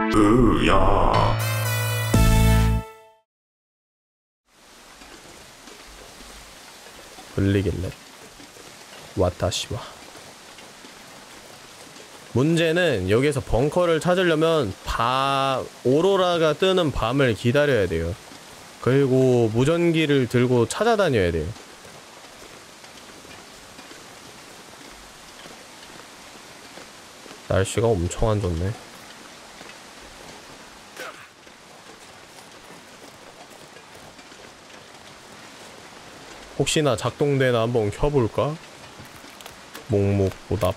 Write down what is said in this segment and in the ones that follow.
으야. 불리길래 와타시와. 문제는 여기서 벙커를 찾으려면 오로라가 뜨는 밤을 기다려야 돼요. 그리고 무전기를 들고 찾아다녀야 돼요. 날씨가 엄청 안 좋네. 혹시나 작동되나 한번 켜볼까? 묵묵보답.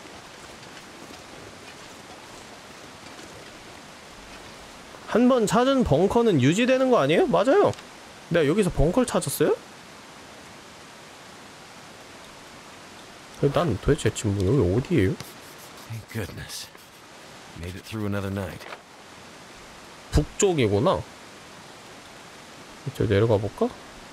한 번 찾은 벙커는 유지되는 거 아니에요? 맞아요. 내가 여기서 벙커를 찾았어요? 난 도대체 지금 여기 어디에요? 북쪽이구나. 이쪽 내려가 볼까?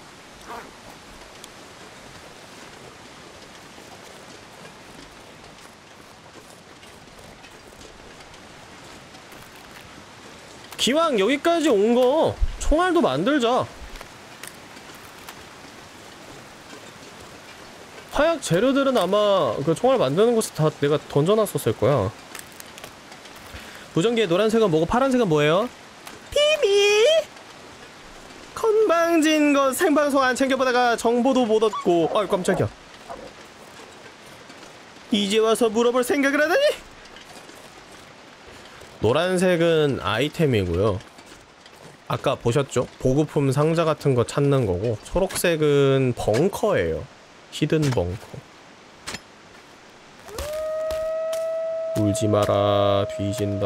기왕 여기까지 온 거 총알도 만들자. 화약 재료들은 아마 그 총알 만드는 곳에 다 내가 던져놨었을 거야. 무전기의 노란색은 뭐고 파란색은 뭐예요? 비밀! 건방진 거 생방송 안 챙겨보다가 정보도 못 얻고. 아이 깜짝이야. 이제 와서 물어볼 생각을 하다니? 노란색은 아이템이고요. 아까 보셨죠? 보급품 상자 같은 거 찾는 거고, 초록색은 벙커예요. 히든 벙커. 울지 마라, 뒤진다.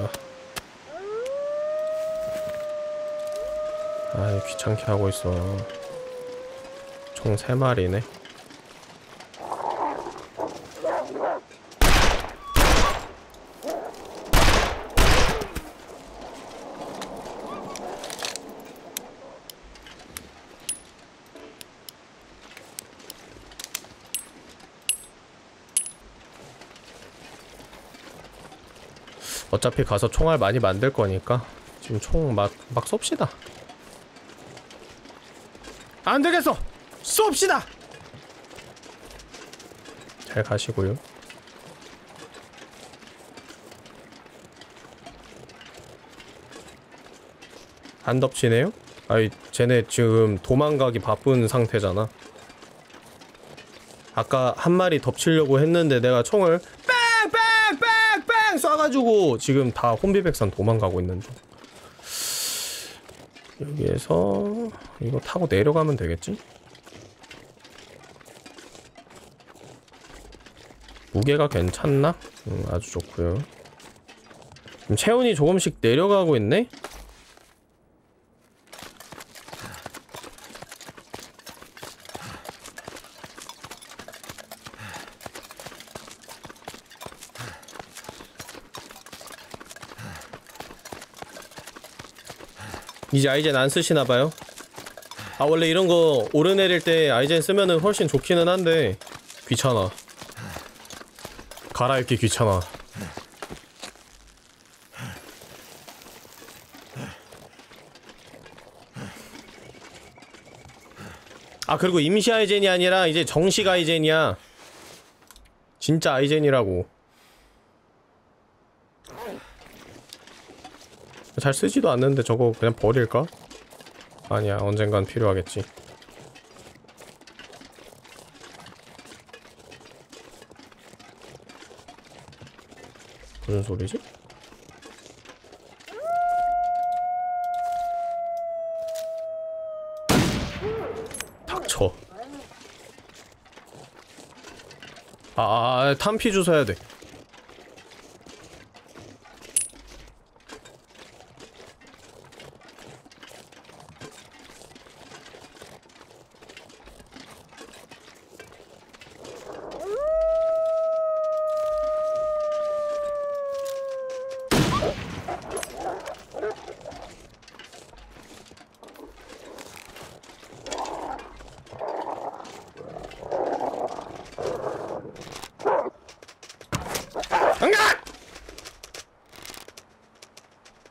아이, 귀찮게 하고 있어. 총 3마리네. 어차피 가서 총알 많이 만들 거니까 지금 총 막 쏩시다. 안 되겠어! 쏩시다! 잘 가시고요. 안 덮치네요? 아이, 쟤네 지금 도망가기 바쁜 상태잖아. 아까 한 마리 덮치려고 했는데 내가 총을 빵빵빵빵 쏴가지고 지금 다 혼비백산 도망가고 있는 중. 여기에서 이거 타고 내려가면 되겠지? 무게가 괜찮나? 아주 좋고요. 지금 체온이 조금씩 내려가고 있네? 이제 아이젠 안 쓰시나봐요? 아, 원래 이런거 오르내릴 때 아이젠 쓰면은 훨씬 좋기는 한데 귀찮아. 갈아입기 귀찮아. 아, 그리고 임시 아이젠이 아니라 이제 정식 아이젠이야. 진짜 아이젠이라고. 잘 쓰지도 않는데 저거 그냥 버릴까? 아니야, 언젠간 필요하겠지. 무슨 소리지? 닥쳐. 탄피 주워야 돼.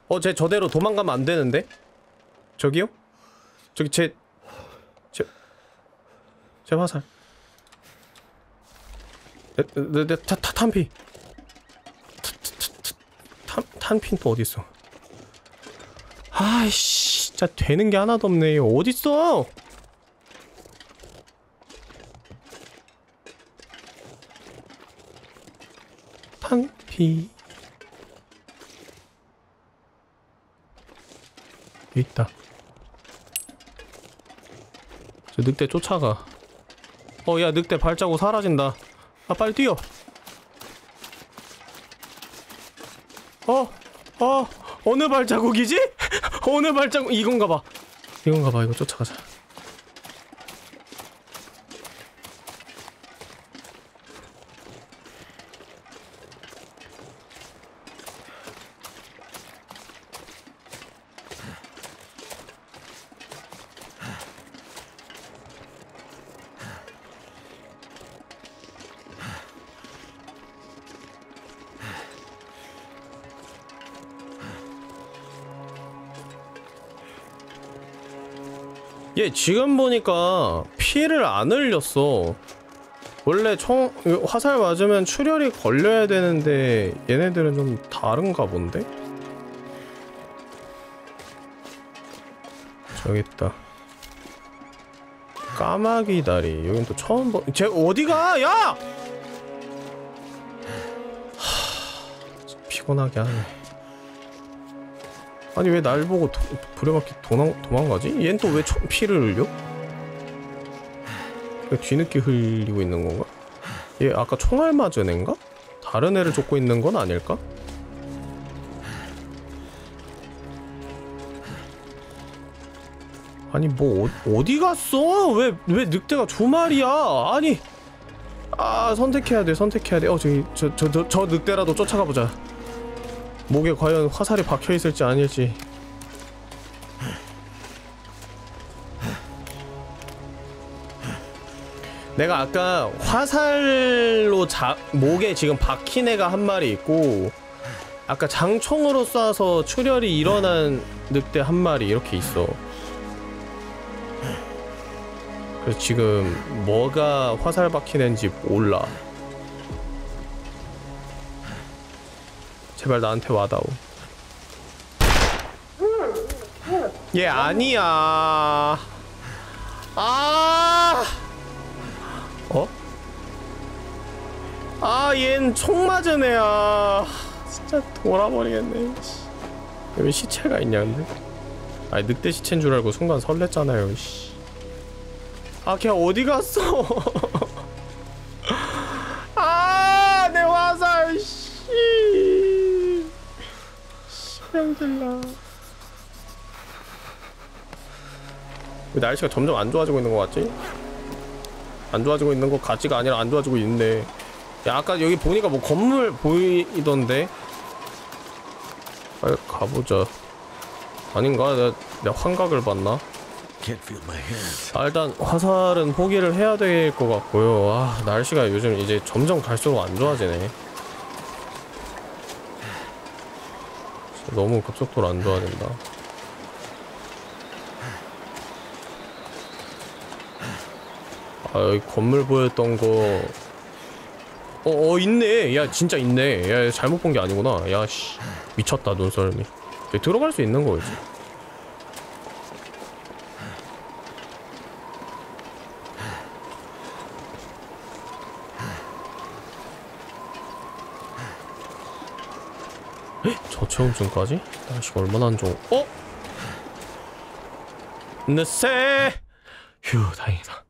쟤 저대로 도망가면 안 되는데? 저기요? 저기 제 화살. 탄피. 탄핀 또 어딨어? 아이씨, 진짜 되는 게 하나도 없네. 어딨어? 탄피. 여기 있다. 저 늑대 쫓아가. 야, 늑대 발자국 사라진다. 아, 빨리 뛰어. 어느 발자국이지? 어느 발자국? 이건가 봐. 이거 쫓아가자. 얘 지금 보니까 피를 안 흘렸어. 원래 화살 맞으면 출혈이 걸려야 되는데 얘네들은 좀 다른가 본데? 저기 있다. 까마귀 다리. 여긴 또 처음 쟤 어디가? 야! 피곤하게 하네. 아니 왜 날 보고 부려먹기 도망가지? 얜 또 왜 피를 흘려? 뒤늦게 흘리고 있는 건가? 얘 아까 총알 맞은 앤가? 다른 애를 쫓고 있는 건 아닐까? 아니 뭐 어디 갔어? 왜 늑대가 두 마리야? 아니 선택해야 돼. 저기 저 늑대라도 쫓아가보자. 목에 과연 화살이 박혀있을지 아닐지. 내가 아까 화살로 목에 지금 박힌 애가 한 마리 있고 아까 장총으로 쏴서 출혈이 일어난 늑대 한 마리 이렇게 있어. 그래서 지금 뭐가 화살 박힌 애인지 몰라. 제발 나한테 와다오. 얘 아니야. 얜 총 맞은 애야. 진짜 돌아버리겠네. 여기 시체가 있냐 근데? 아니 늑대 시체인 줄 알고 순간 설렜잖아요. 씨. 걔 어디 갔어? 내 화살. 씨. 병들라. 왜 날씨가 점점 안 좋아지고 있는 것 같지? 안 좋아지고 있는 것 같지가 아니라 안 좋아지고 있는데. 야, 아까 여기 보니까 뭐 건물 보이던데? 빨리 가보자. 아닌가? 내가 환각을 봤나? 일단 화살은 포기를 해야 될 것 같고요. 날씨가 요즘 이제 점점 갈수록 안 좋아지네. 너무 급속도로 안 좋아진다. 여기 건물 보였던 거 있네. 야 진짜 있네. 야 잘못 본 게 아니구나. 야 씨 미쳤다 눈썰미. 들어갈 수 있는 거지. 저체온증까지? 날씨가 얼마나 안 좋은. 늦새. 휴 다행이다.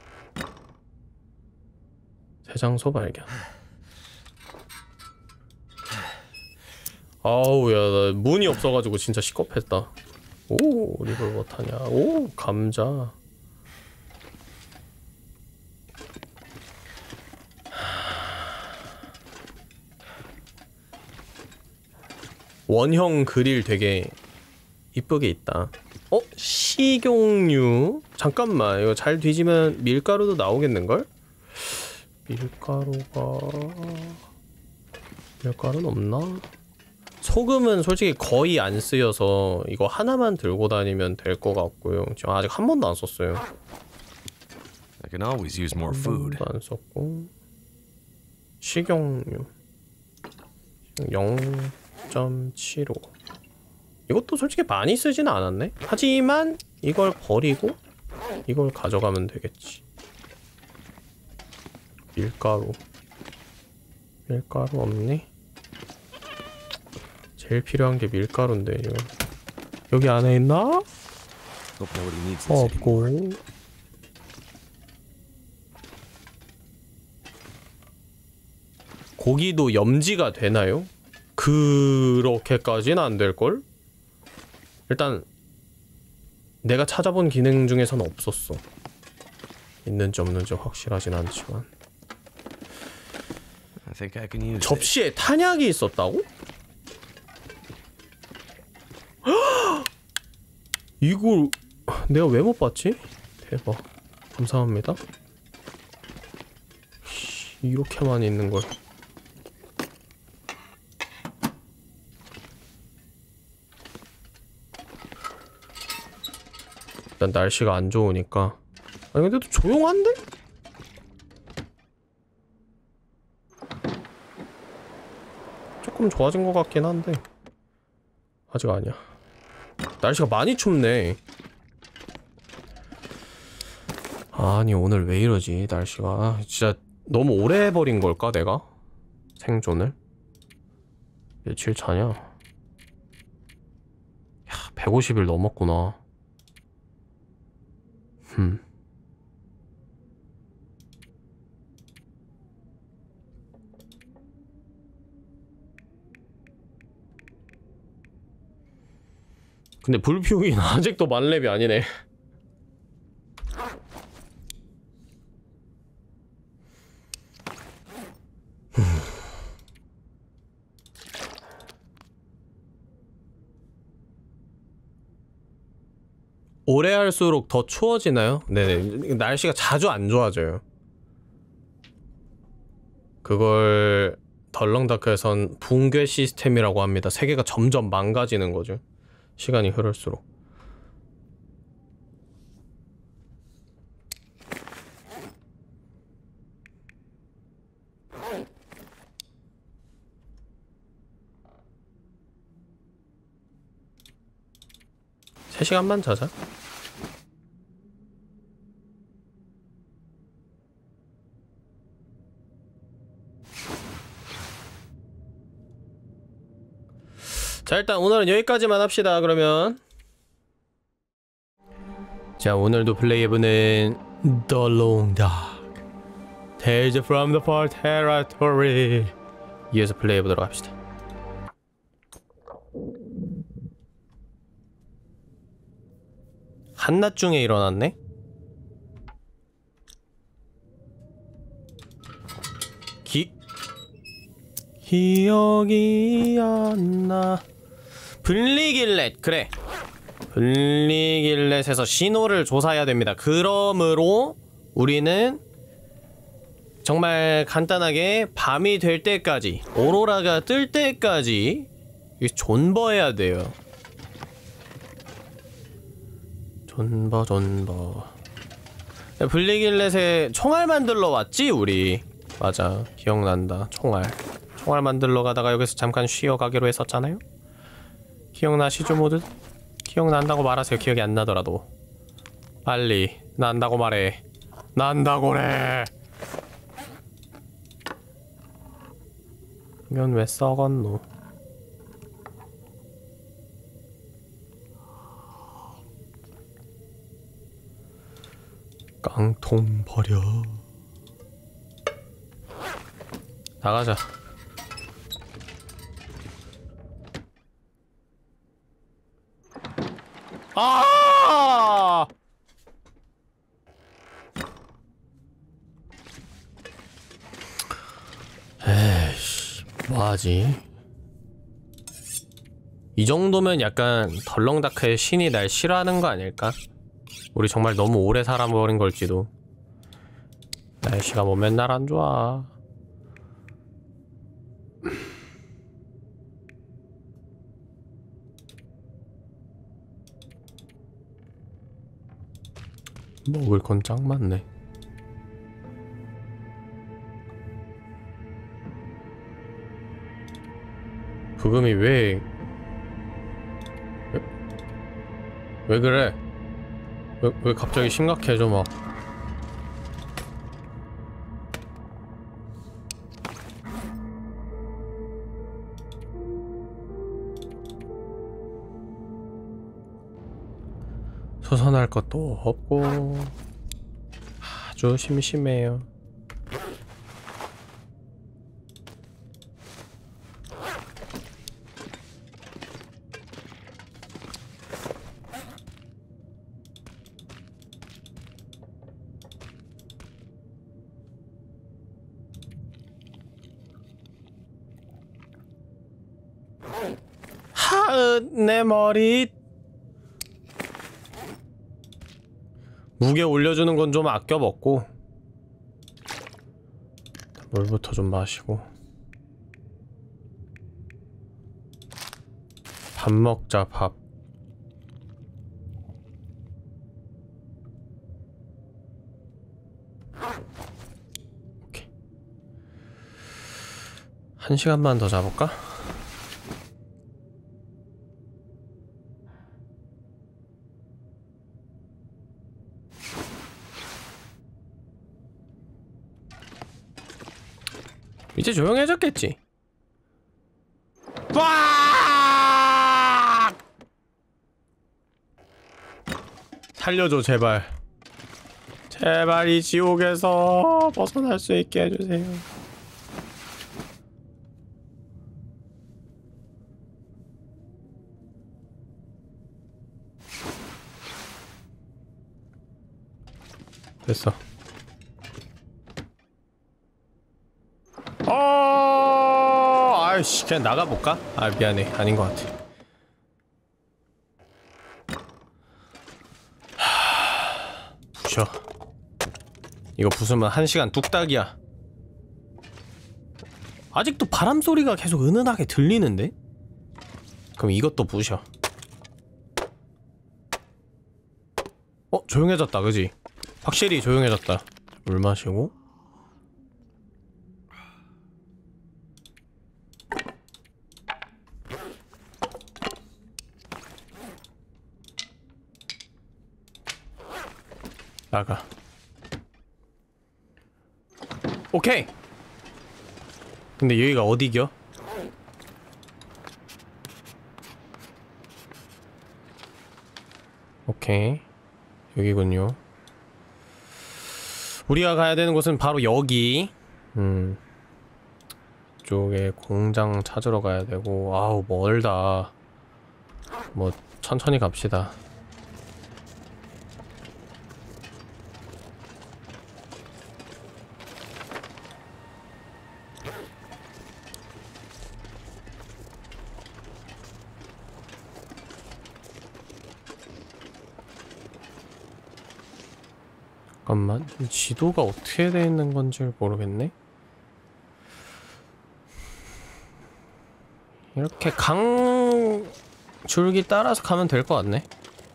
새 장소 발견. 아우 야 나 문이 없어가지고 진짜 시겁했다. 오 리볼버타냐. 오 감자. 원형 그릴 되게 이쁘게 있다. 식용유? 잠깐만 이거 잘 뒤지면 밀가루도 나오겠는걸? 밀가루는 없나? 소금은 솔직히 거의 안 쓰여서 이거 하나만 들고 다니면 될 것 같고요. 지금 아직 한 번도 안 썼어요. I can always use more food. 안 썼고 식용유 0.75 이것도 솔직히 많이 쓰지는 않았네. 하지만 이걸 버리고 이걸 가져가면 되겠지. 밀가루 없니? 제일 필요한 게 밀가루인데 이거. 여기 안에 있나? 없고 고기도 염지가 되나요? 그렇게까지는 안 될걸? 일단 내가 찾아본 기능 중에서는 없었어. 있는지 없는지 확실하진 않지만 접시에 탄약이 있었다고? 이걸 내가 왜 못 봤지? 대박. 감사합니다. 이렇게만 있는 걸. 일단 날씨가 안 좋으니까. 아니 근데 또 조용한데? 조금 좋아진 것 같긴 한데 아직 아니야. 날씨가 많이 춥네. 아니 오늘 왜 이러지 날씨가. 진짜 너무 오래 해버린 걸까 내가? 생존을? 며칠 차냐? 야 150일 넘었구나. 근데 불피우기는 아직도 만렙이 아니네. 오래 할수록 더 추워지나요? 네네. 날씨가 자주 안 좋아져요. 그걸 덜렁다크에선 붕괴 시스템이라고 합니다. 세계가 점점 망가지는 거죠. 시간이 흐를수록. 세 시간만 자자. 자 일단 오늘은 여기까지만 합시다. 그러면 자 오늘도 플레이해보는 The Long Dark Tales from the Far Territory 이어서 플레이해보도록 합시다. 한낮 중에 일어났네? 기억이 안 나. 블리길렛, 그래. 블리길렛에서 신호를 조사해야 됩니다. 그러므로 우리는 정말 간단하게 밤이 될 때까지, 오로라가 뜰 때까지 존버해야 돼요. 존버. 블리길렛에 총알 만들러 왔지 우리. 맞아, 기억난다. 총알 만들러 가다가 여기서 잠깐 쉬어가기로 했었잖아요. 기억나시죠 모두? 기억난다고 말하세요. 기억이 안 나더라도 빨리 난다고 말해. 난다고래. 이건 왜 썩었노? 깡통 버려. 나가자. 아! 에이씨, 뭐하지? 이 정도면 약간 덜렁다크의 신이 날 싫어하는 거 아닐까? 우리 정말 너무 오래 살아버린 걸지도. 날씨가 뭐 맨날 안 좋아. 먹을 건 짱 많네. 부금이 왜 그래? 왜 갑자기 심각해져 막. 소선할 것도 없고 아주 심심해요. 하으, 내 머리. 무게 올려주는 건 좀 아껴 먹고 물부터 좀 마시고 밥 먹자. 밥. 오케이. 1시간만 더 자볼까? 이제 조용해졌겠지? 와! 살려줘 제발. 제발 이 지옥에서 벗어날 수 있게 해주세요. 됐어. 아이씨, 그냥 나가볼까? 아, 미안해. 아닌 것 같아. 부셔. 이거 부수면 1시간 뚝딱이야. 아직도 바람 소리가 계속 은은하게 들리는데? 그럼 이것도 부셔. 조용해졌다, 그지? 확실히 조용해졌다. 물 마시고. 나가. 오케이. 근데 여기가 어디겨? 오케이. 여기군요. 우리가 가야 되는 곳은 바로 여기. 이쪽에 공장 찾으러 가야 되고. 아우, 멀다. 뭐 천천히 갑시다. 잠깐만, 지도가 어떻게 돼 있는 건지 모르겠네. 이렇게 강 줄기 따라서 가면 될 것 같네.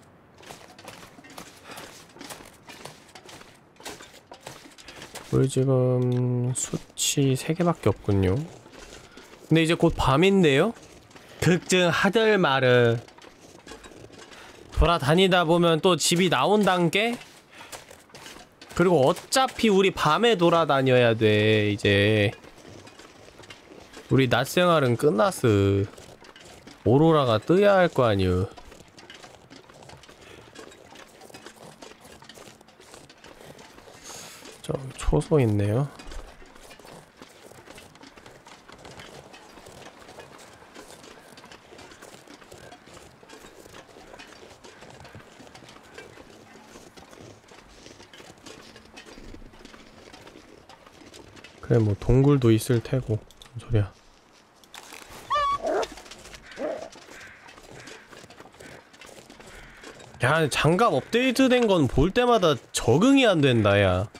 우리 지금 수치 3개밖에 없군요. 근데 이제 곧 밤인데요? 극증 하들 말을 돌아다니다 보면 또 집이 나온단께? 그리고 어차피 우리 밤에 돌아다녀야 돼. 이제 우리 낮 생활은 끝났어. 오로라가 뜨야 할 거 아니여. 저기 초소 있네요. 그래, 뭐 동굴도 있을 테고. 무슨 소리야. 야, 장갑 업데이트된 건 볼 때마다 적응이 안 된다, 야.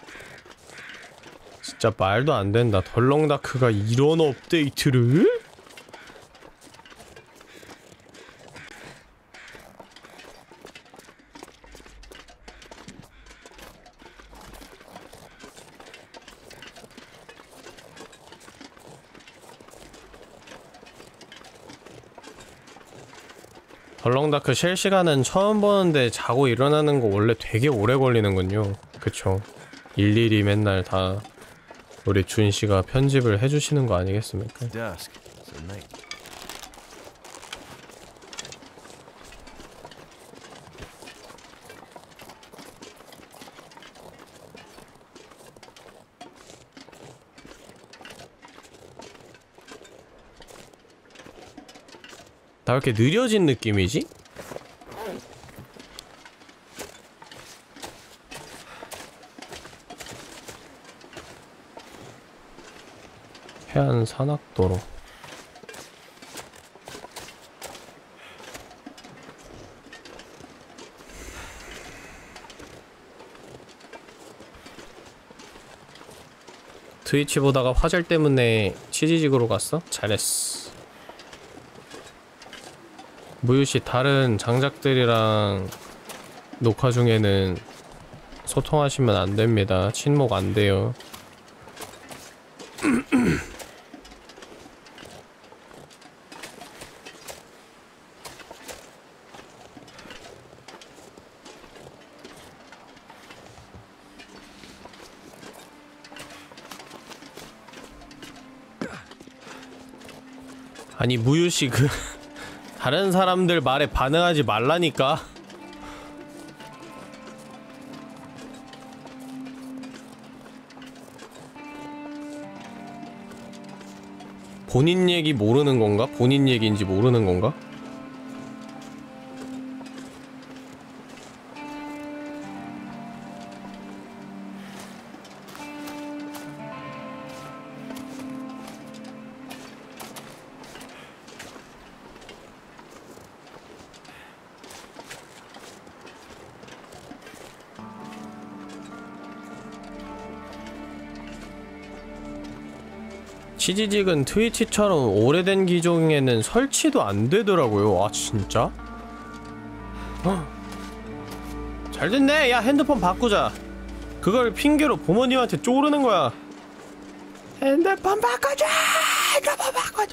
진짜 말도 안 된다. 덜렁다크가 이런 업데이트를? 벌렁다크 실시간은 처음 보는데 자고 일어나는 거 원래 되게 오래 걸리는군요. 그쵸. 일일이 맨날 다 우리 준씨가 편집을 해주시는 거 아니겠습니까? Dusk, so night. 나 왜 이렇게 느려진 느낌이지? 해안 산악도로. 트위치 보다가 화질 때문에 치지직으로 갔어? 잘했어. 무유씨 다른 장작들이랑 녹화 중에는 소통하시면 안 됩니다. 친목 안 돼요. 아니 무유씨 그 다른 사람들 말에 반응하지 말라니까. 본인 얘기 모르는 건가? 본인 얘기인지 모르는 건가? 치지직은 트위치처럼 오래된 기종에는 설치도 안 되더라고요. 아 진짜? 잘 됐네. 야 핸드폰 바꾸자. 그걸 핑계로 부모님한테 쪼르는 거야. 핸드폰 바꿔줘. 핸드폰 바꿔줘.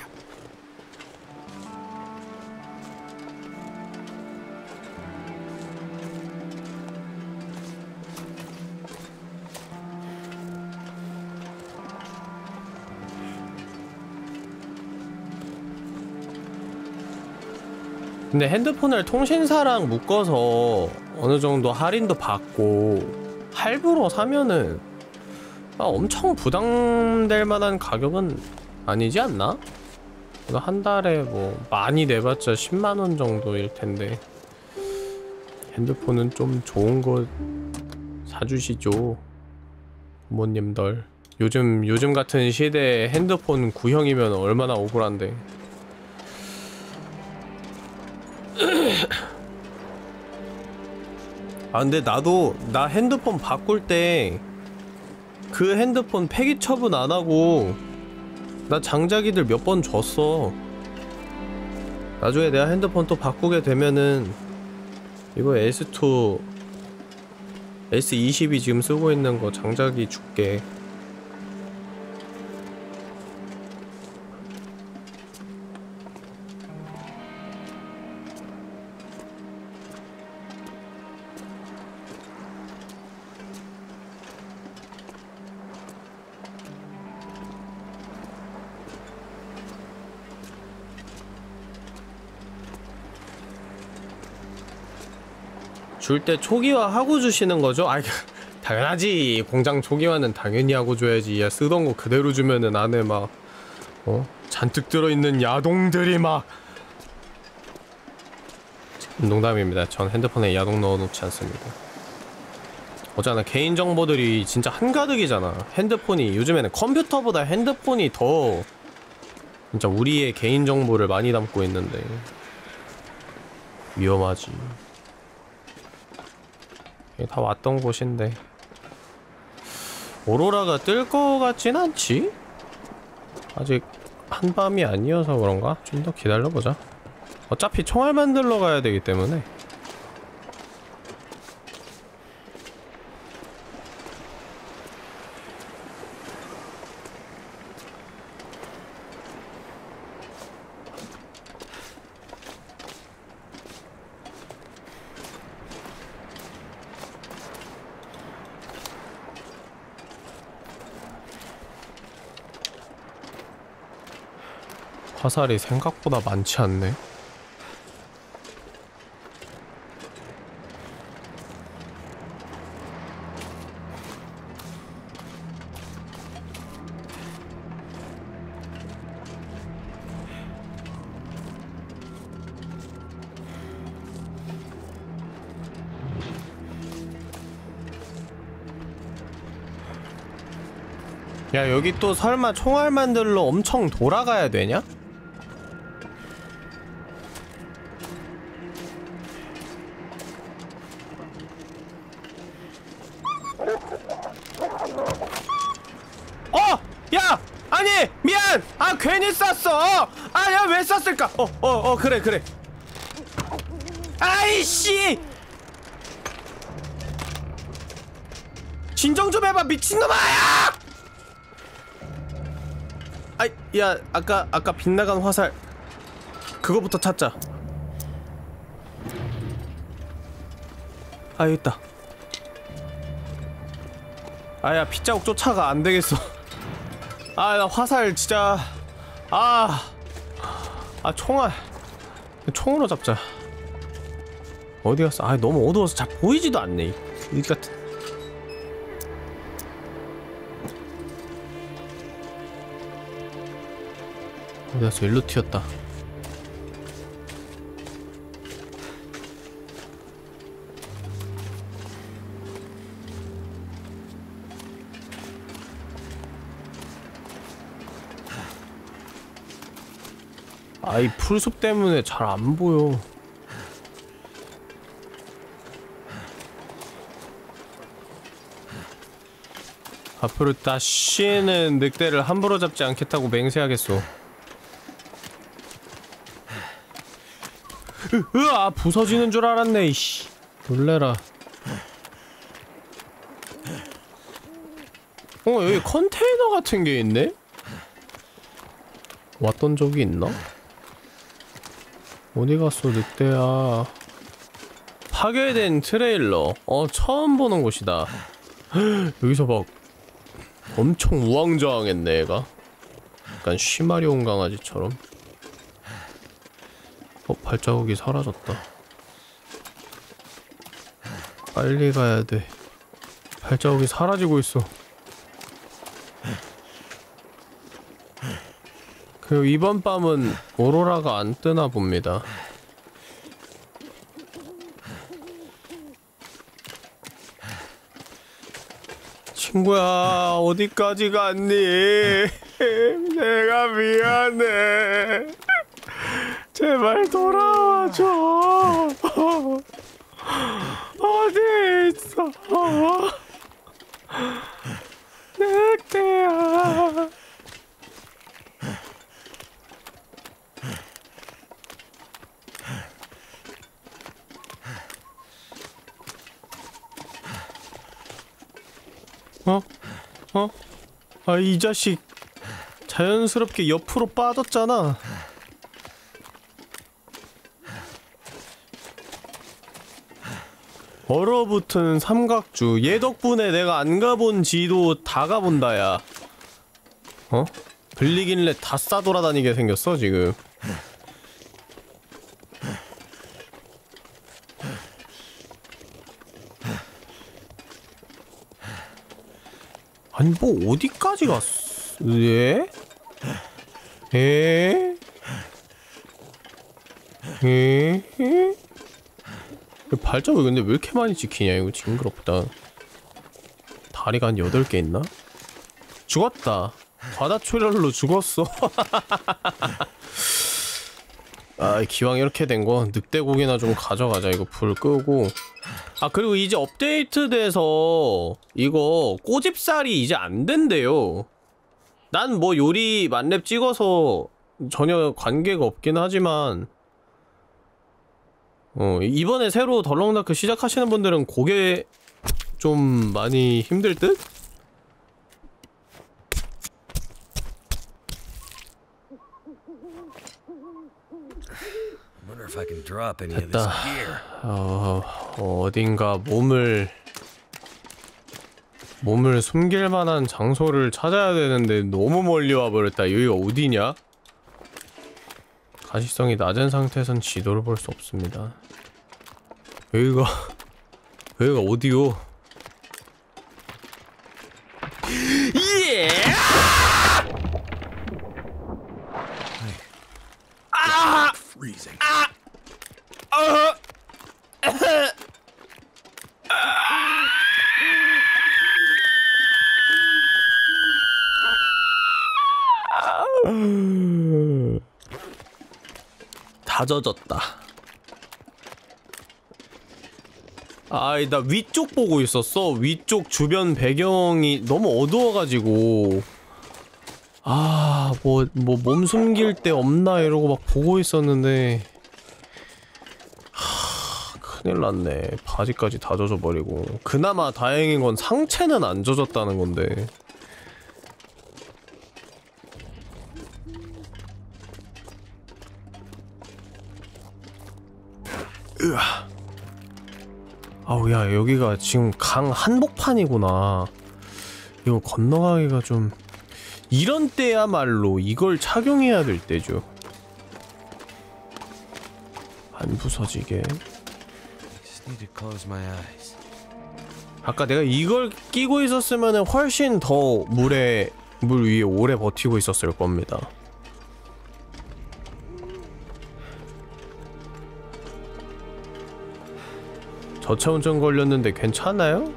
근데 핸드폰을 통신사랑 묶어서 어느정도 할인도 받고 할부로 사면은 엄청 부담될 만한 가격은 아니지 않나? 한 달에 뭐 많이 내봤자 10만원 정도일 텐데 핸드폰은 좀 좋은 거 사주시죠 부모님들. 요즘 같은 시대에 핸드폰 구형이면 얼마나 억울한데. 아 근데 나 핸드폰 바꿀 때 그 핸드폰 폐기 처분 안 하고 나 장자기들 몇 번 줬어. 나중에 내가 핸드폰 또 바꾸게 되면은 이거 S2 S22 지금 쓰고 있는 거 장자기 줄게. 줄 때 초기화하고 주시는 거죠? 아 당연하지. 공장 초기화는 당연히 하고 줘야지. 야 쓰던 거 그대로 주면은 안에 막 잔뜩 들어있는 야동들이 막. 농담입니다. 전 핸드폰에 야동 넣어놓지 않습니다. 어쩌나 개인정보들이 진짜 한가득이잖아. 핸드폰이 요즘에는 컴퓨터보다 핸드폰이 더 진짜 우리의 개인정보를 많이 담고 있는데 위험하지. 다 왔던 곳인데 오로라가 뜰 거 같진 않지? 아직 한밤이 아니어서 그런가? 좀 더 기다려보자. 어차피 총알 만들러 가야 되기 때문에. 화살이 생각보다 많지 않네. 야, 여기 또 설마 총알 만들러 엄청 돌아가야 되냐? 야! 아니! 미안! 아, 괜히 쐈어! 아, 야, 왜 쐈을까? 그래. 아이씨! 진정 좀 해봐, 미친놈아! 아이, 야, 아까 빗나간 화살 그거부터 찾자. 아, 여기 있다. 아야, 핏자국 쫓아가. 안되겠어. 아, 나 화살 진짜. 총으로 잡자. 어디 갔어? 아, 너무 어두워서 잘 보이지도 않네. 이 같은. 어디 갔어? 일로 튀었다. 아, 이 풀숲 때문에 잘 안 보여. 앞으로 다시는 늑대를 함부로 잡지 않겠다고 맹세하겠소. 으아! 부서지는 줄 알았네, 이씨. 놀래라. 여기 컨테이너 같은 게 있네? 왔던 적이 있나? 어디 갔어, 늑대야. 파괴된 트레일러. 처음 보는 곳이다. 여기서 막 엄청 우왕좌왕했네, 얘가. 약간 쉬마리 온 강아지처럼. 발자국이 사라졌다. 빨리 가야 돼. 발자국이 사라지고 있어. 그리고 이번 밤은 오로라가 안 뜨나 봅니다. 친구야, 어디까지 갔니? 내가 미안해. 제발 돌아와줘. 어디 있어? 늑대야. 아, 이 자식 자연스럽게 옆으로 빠졌잖아. 얼어붙은 삼각주. 얘 덕분에 내가 안 가본 지도 다 가본다, 야. 블리긴렛 다 싸돌아다니게 생겼어, 지금. 아니, 뭐 어디까지 갔어? 예? 발자국이 근데 왜 이렇게 많이 찍히냐, 이거 징그럽다. 다리가 한 8개 있나? 죽었다. 과다출혈로 죽었어. 아, 기왕 이렇게 된 거 늑대고기나 좀 가져가자. 이거 불 끄고. 아, 그리고 이제 업데이트돼서 이거 꼬집살이 이제 안 된대요. 난 뭐 요리 만렙 찍어서 전혀 관계가 없긴 하지만 이번에 새로 덜렁다크 시작하시는 분들은 그게 좀 많이 힘들 듯? 됐다. 어딘가 몸을 숨길 만한 장소를 찾아야 되는데 너무 멀리 와버렸다. 여기가 어디냐? 가시성이 낮은 상태에선 지도를 볼 수 없습니다. 여기가 어디요? 예! 아! Freezing. 아! 다 젖었다. 아이, 나 위쪽 보고 있었어. 위쪽 주변 배경이 너무 어두워가지고 몸 숨길 데 없나 이러고 막 보고 있었는데 큰일 났네. 바지까지 다 젖어버리고. 그나마 다행인 건 상체는 안 젖었다는 건데. 으아. 아우, 야, 여기가 지금 강 한복판이구나. 이거 건너가기가 좀... 이런 때야말로 이걸 착용해야 될 때죠. 안 부서지게. 아까 내가 이걸 끼고 있었으면 훨씬 더 물 위에 오래 버티고 있었을 겁니다. 저차운전 걸렸는데 괜찮아요?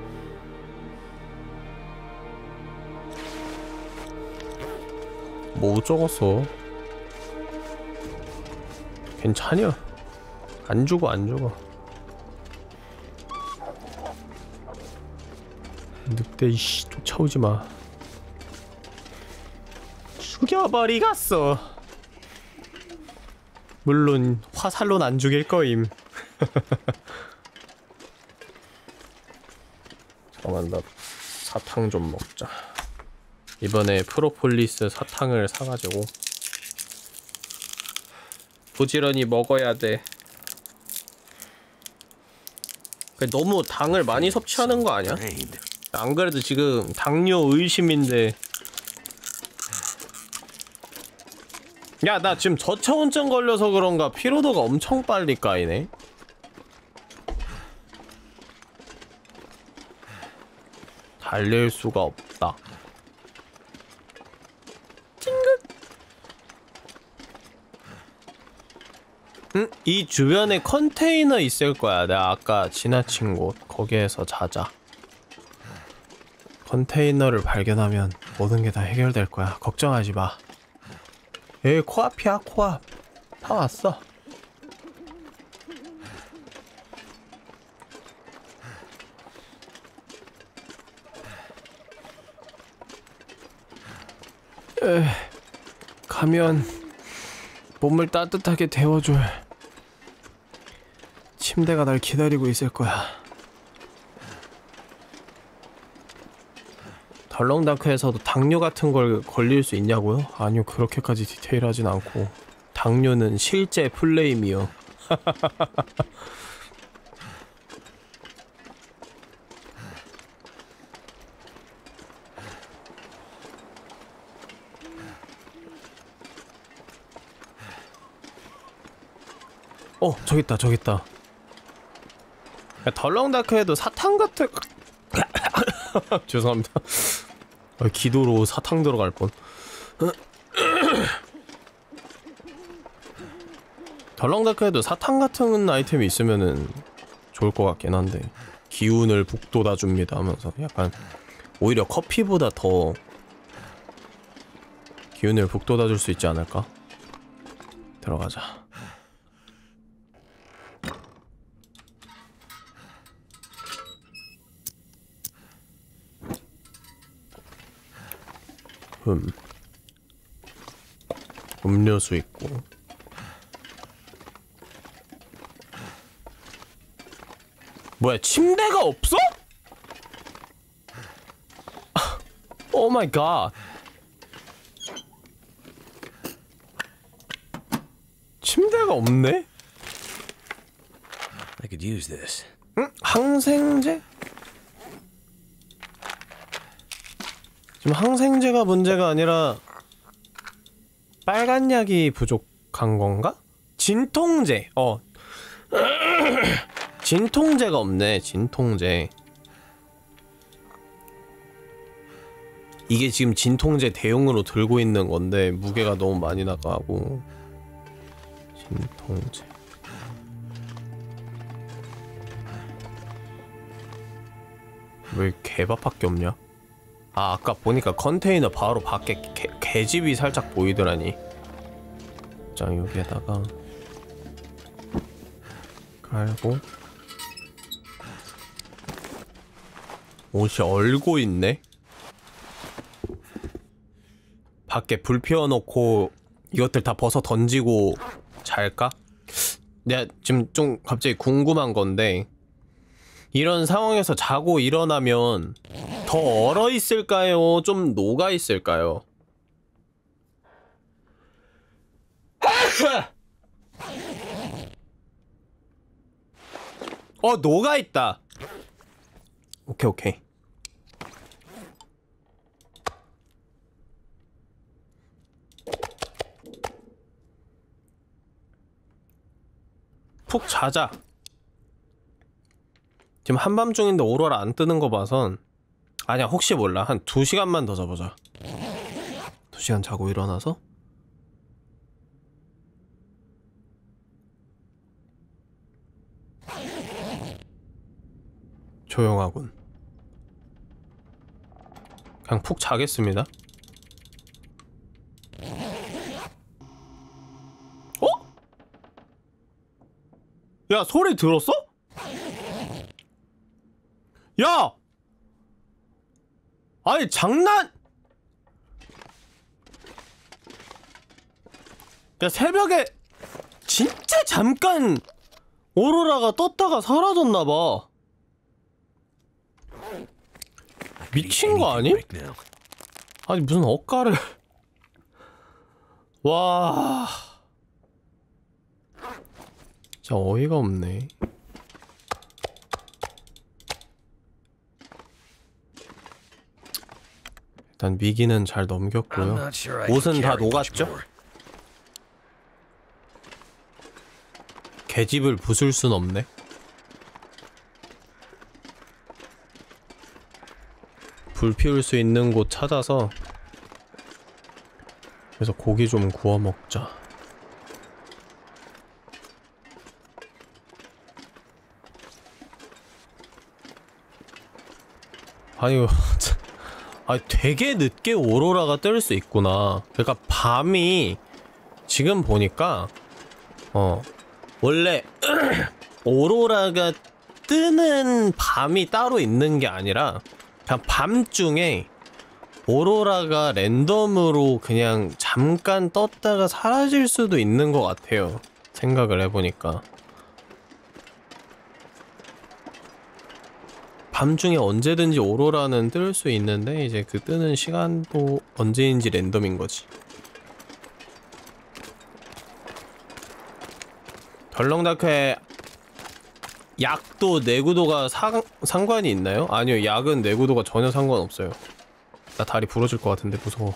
뭐 적었어? 괜찮여. 안 죽어, 안 죽어. 늑대 이씨 쫓아오지 마. 죽여버리겠어. 물론 화살로는 안 죽일 거임. 잠깐만, 나 사탕 좀 먹자. 이번에 프로폴리스 사탕을 사가지고 부지런히 먹어야 돼. 너무 당을 많이 섭취하는 거 아니야? 안 그래도 지금 당뇨 의심인데. 야, 나 지금 저차원증 걸려서 그런가 피로도가 엄청 빨리 까이네. 달릴 수가 없다. 찡긋. 응? 이 주변에 컨테이너 있을 거야. 내가 아까 지나친 곳. 거기에서 자자. 컨테이너를 발견하면 모든 게 다 해결될 거야. 걱정하지 마. 에이, 코앞이야, 코앞. 다 왔어. 가면 몸을 따뜻하게 데워줄 침대가 날 기다리고 있을 거야. 덜렁다크에서도 당뇨 같은 걸 걸릴 수 있냐고요? 아니요, 그렇게까지 디테일하진 않고. 당뇨는 실제 플레임이요. 저기 있다, 저기 있다. 덜렁다크에도 사탕 같은... 죄송합니다. 기도로 사탕 들어갈 뻔. 덜렁다크에도 사탕 같은 아이템이 있으면은 좋을 것 같긴 한데, 기운을 북돋아 줍니다 하면서 약간 오히려 커피보다 더 기운을 북돋아 줄 수 있지 않을까? 들어가자. 음료수 있고. 뭐야, 침대가 없어? 오 마이 갓. 침대가 없네? I could use this. 응? 항생제? 지금 항생제가 문제가 아니라 빨간 약이 부족한 건가? 진통제. 진통제가 없네. 진통제. 이게 지금 진통제 대용으로 들고 있는 건데 무게가 너무 많이 나가고. 진통제. 왜 개밥밖에 없냐? 아, 아까 보니까 컨테이너 바로 밖에 계집이 살짝 보이더라니. 자, 여기에다가 깔고. 옷이 얼고 있네? 밖에 불 피워놓고 이것들 다 벗어 던지고 잘까? 내가 지금 좀 갑자기 궁금한 건데, 이런 상황에서 자고 일어나면 더 얼어 있을까요? 좀 녹아 있을까요? 녹아 있다. 오케이, 오케이. 푹 자자. 지금 한밤중인데 오로라 안 뜨는 거 봐선. 아니야, 혹시 몰라. 한 2시간만 더 자보자. 2시간 자고 일어나서 조용하군. 그냥 푹 자겠습니다. 야, 소리 들었어? 야! 아니, 장난! 야, 새벽에 진짜 잠깐 오로라가 떴다가 사라졌나봐. 미친 거 아니? 아니, 무슨 억가를. 와. 진짜 어이가 없네. 일단 미기는 잘 넘겼고요. 옷은 다 녹았죠? 계집을 부술 순 없네. 불 피울 수 있는 곳 찾아서 그래서 고기 좀 구워 먹자. 아니, 아니 되게 늦게 오로라가 뜰 수 있구나. 그러니까 밤이 지금 보니까 원래 오로라가 뜨는 밤이 따로 있는 게 아니라 그냥 밤중에 오로라가 랜덤으로 그냥 잠깐 떴다가 사라질 수도 있는 것 같아요. 생각을 해보니까 밤중에 언제든지 오로라는 뜰 수 있는데 이제 그 뜨는 시간도 언제인지 랜덤인 거지. 덜렁다크의 약도 내구도가 상관이 있나요? 아니요, 약은 내구도가 전혀 상관없어요. 나 다리 부러질 것 같은데 무서워.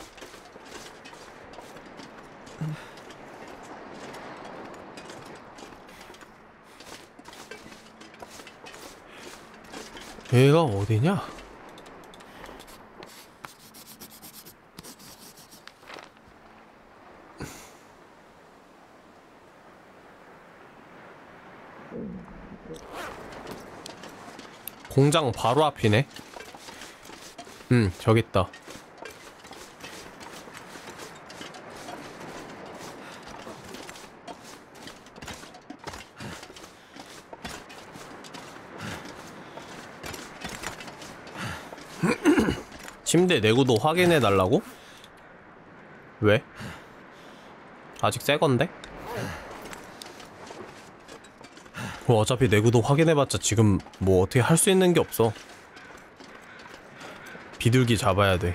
얘가 어디냐? 공장 바로 앞이네. 저기 있다. 침대 내구도 확인해달라고? 왜? 아직 새건데? 어차피 내구도 확인해봤자 지금 뭐 어떻게 할 수 있는 게 없어. 비둘기 잡아야 돼.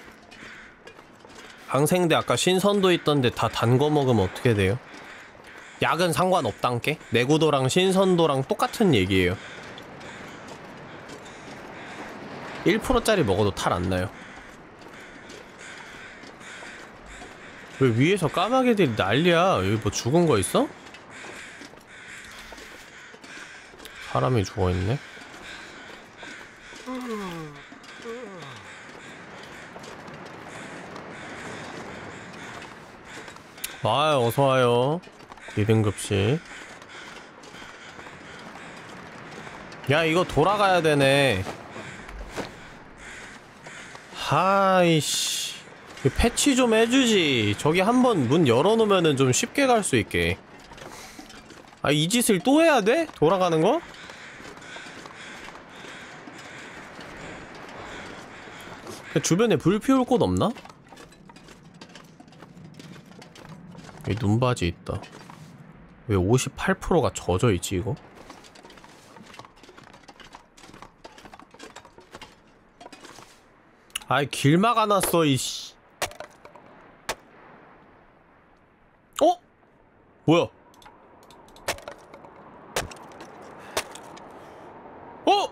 항생대 아까 신선도 있던데 다 단 거 먹으면 어떻게 돼요? 약은 상관없단께? 내구도랑 신선도랑 똑같은 얘기예요. 1%짜리 먹어도 탈 안 나요. 왜 위에서 까마귀들이 난리야? 여기 뭐 죽은 거 있어? 사람이 죽어있네? 아, 어서와요. 2등급씩. 야, 이거 돌아가야 되네. 하이씨. 패치 좀 해주지. 저기 한번 문 열어놓으면은 좀 쉽게 갈 수 있게. 아, 이 짓을 또 해야 돼? 돌아가는 거? 주변에 불 피울 곳 없나? 여기 눈바지 있다. 왜 58%가 젖어있지 이거? 아이 길 막아놨어 이씨. 어? 뭐야? 어?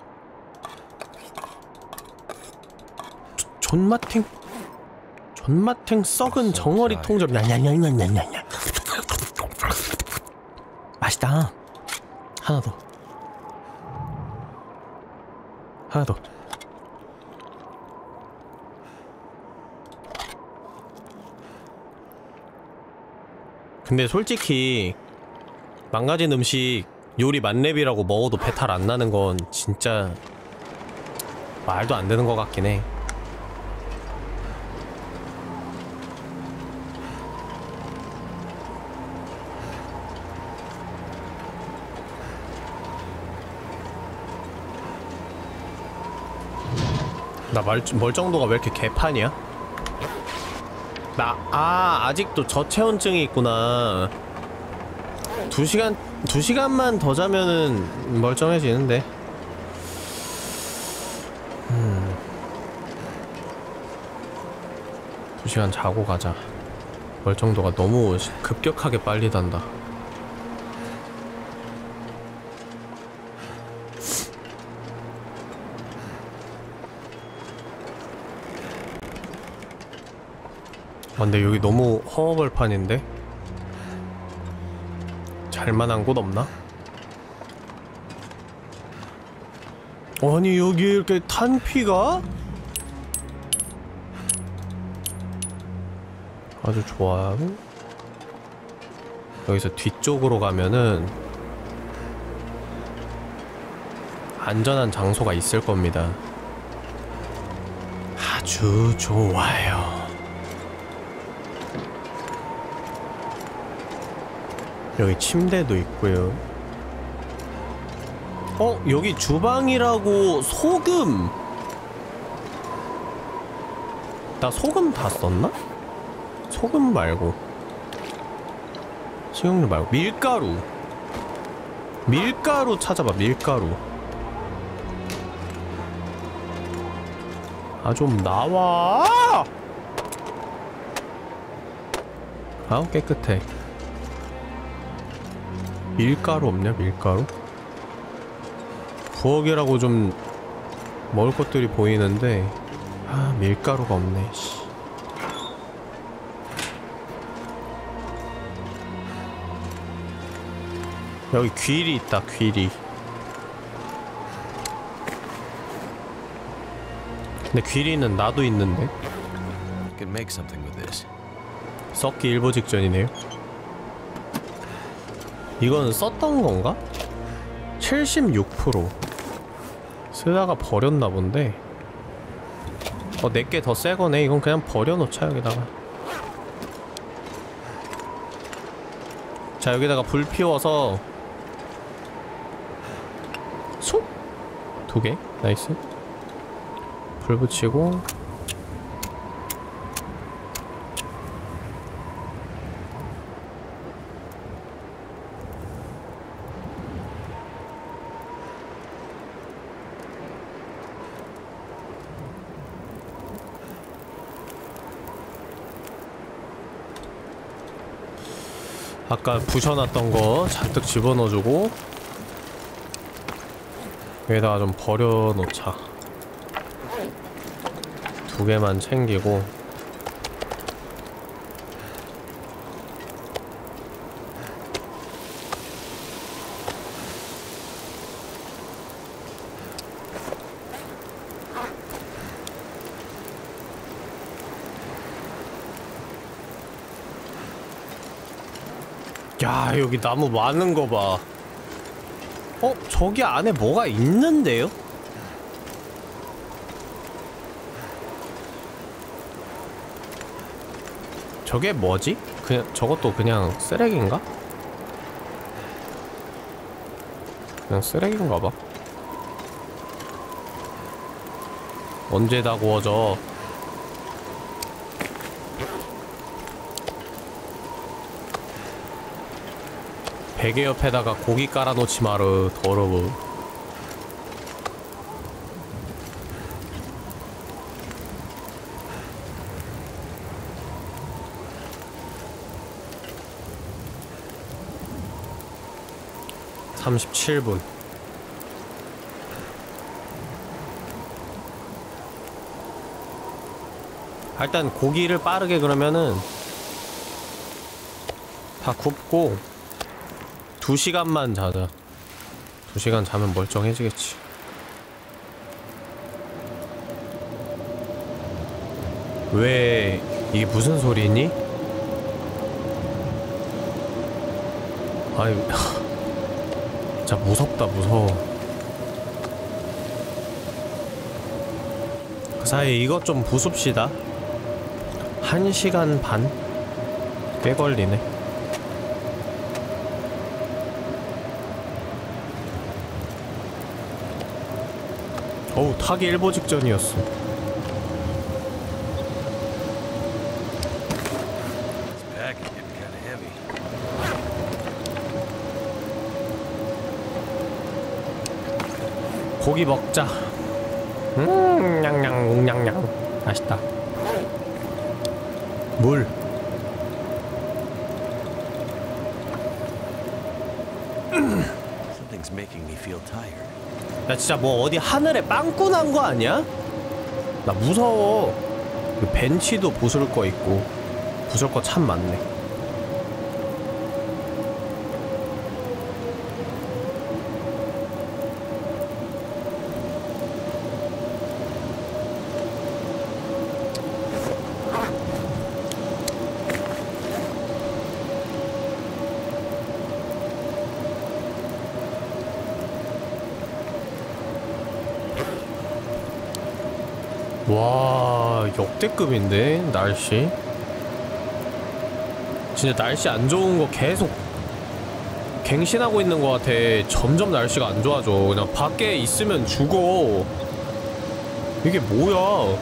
존맛탱 썩은 정어리 통접. 냐냐냐냐냐냐. 맛있다. 하나 더. 하나 더. 근데 솔직히 망가진 음식 요리 만렙이라고 먹어도 배탈 안 나는 건 진짜 말도 안 되는 것 같긴 해. 나 멀정도가 왜 이렇게 개판이야? 아직도 저체온증이 있구나. 2시간만 더 자면은 멀쩡해지는데. 2시간 자고 가자. 멀정도가 너무 급격하게 빨리 단다. 근데 여기 너무 허허벌판인데? 잘만한 곳 없나? 아니 여기에 이렇게 탄피가? 아주 좋아요. 여기서 뒤쪽으로 가면은 안전한 장소가 있을 겁니다. 아주 좋아요. 여기 침대도 있고요. 여기 주방이라고 소금! 나 소금 다 썼나? 소금 말고 식용유 말고 밀가루 찾아봐. 밀가루. 아 좀 나와! 아우 깨끗해. 밀가루 없냐? 밀가루? 부엌이라고 좀 먹을 것들이 보이는데 밀가루가 없네. 씨. 여기 귀리 있다. 귀리. 근데 귀리는 나도 있는데. Can make something with this. 썩기 일보 직전이네요. 이건 썼던 건가? 76%. 쓰다가 버렸나 본데. 내게 더 새거네. 이건 그냥 버려놓자 여기다가. 자 여기다가 불 피워서 쏙! 2개. 나이스. 불 붙이고 아까 부셔놨던 거 잔뜩 집어넣어주고 여기다가 좀 버려놓자. 2개만 챙기고. 야, 여기 나무 많은 거 봐. 저기 안에 뭐가 있는데요? 저게 뭐지? 그냥 저것도 그냥 쓰레기인가? 그냥 쓰레기인가 봐. 언제 다 구워져? 베개 옆에다가 고기 깔아놓지 마르. 더러워. (37분) 일단 고기를 빠르게 그러면은 다 굽고 2시간만 자자. 2시간 자면 멀쩡해지겠지. 왜 이게 무슨 소리니? 아니 진짜 무섭다. 무서워. 그 사이에 이것 좀 부숩시다. 1시간 반? 꽤 걸리네. 어우, 타기 일보 직전이었어. 고기 먹자. 냥냥 옹냥냥. 맛있다. 물. Something's making me feel tired. 야, 진짜 뭐 어디 하늘에 빵꾸 난 거 아니야? 나 무서워. 벤치도 부술 거 있고. 부술 거 참 많네. 와, 역대급인데 날씨. 진짜 날씨 안 좋은 거 계속 갱신하고 있는 거 같아. 점점 날씨가 안 좋아져. 그냥 밖에 있으면 죽어. 이게 뭐야?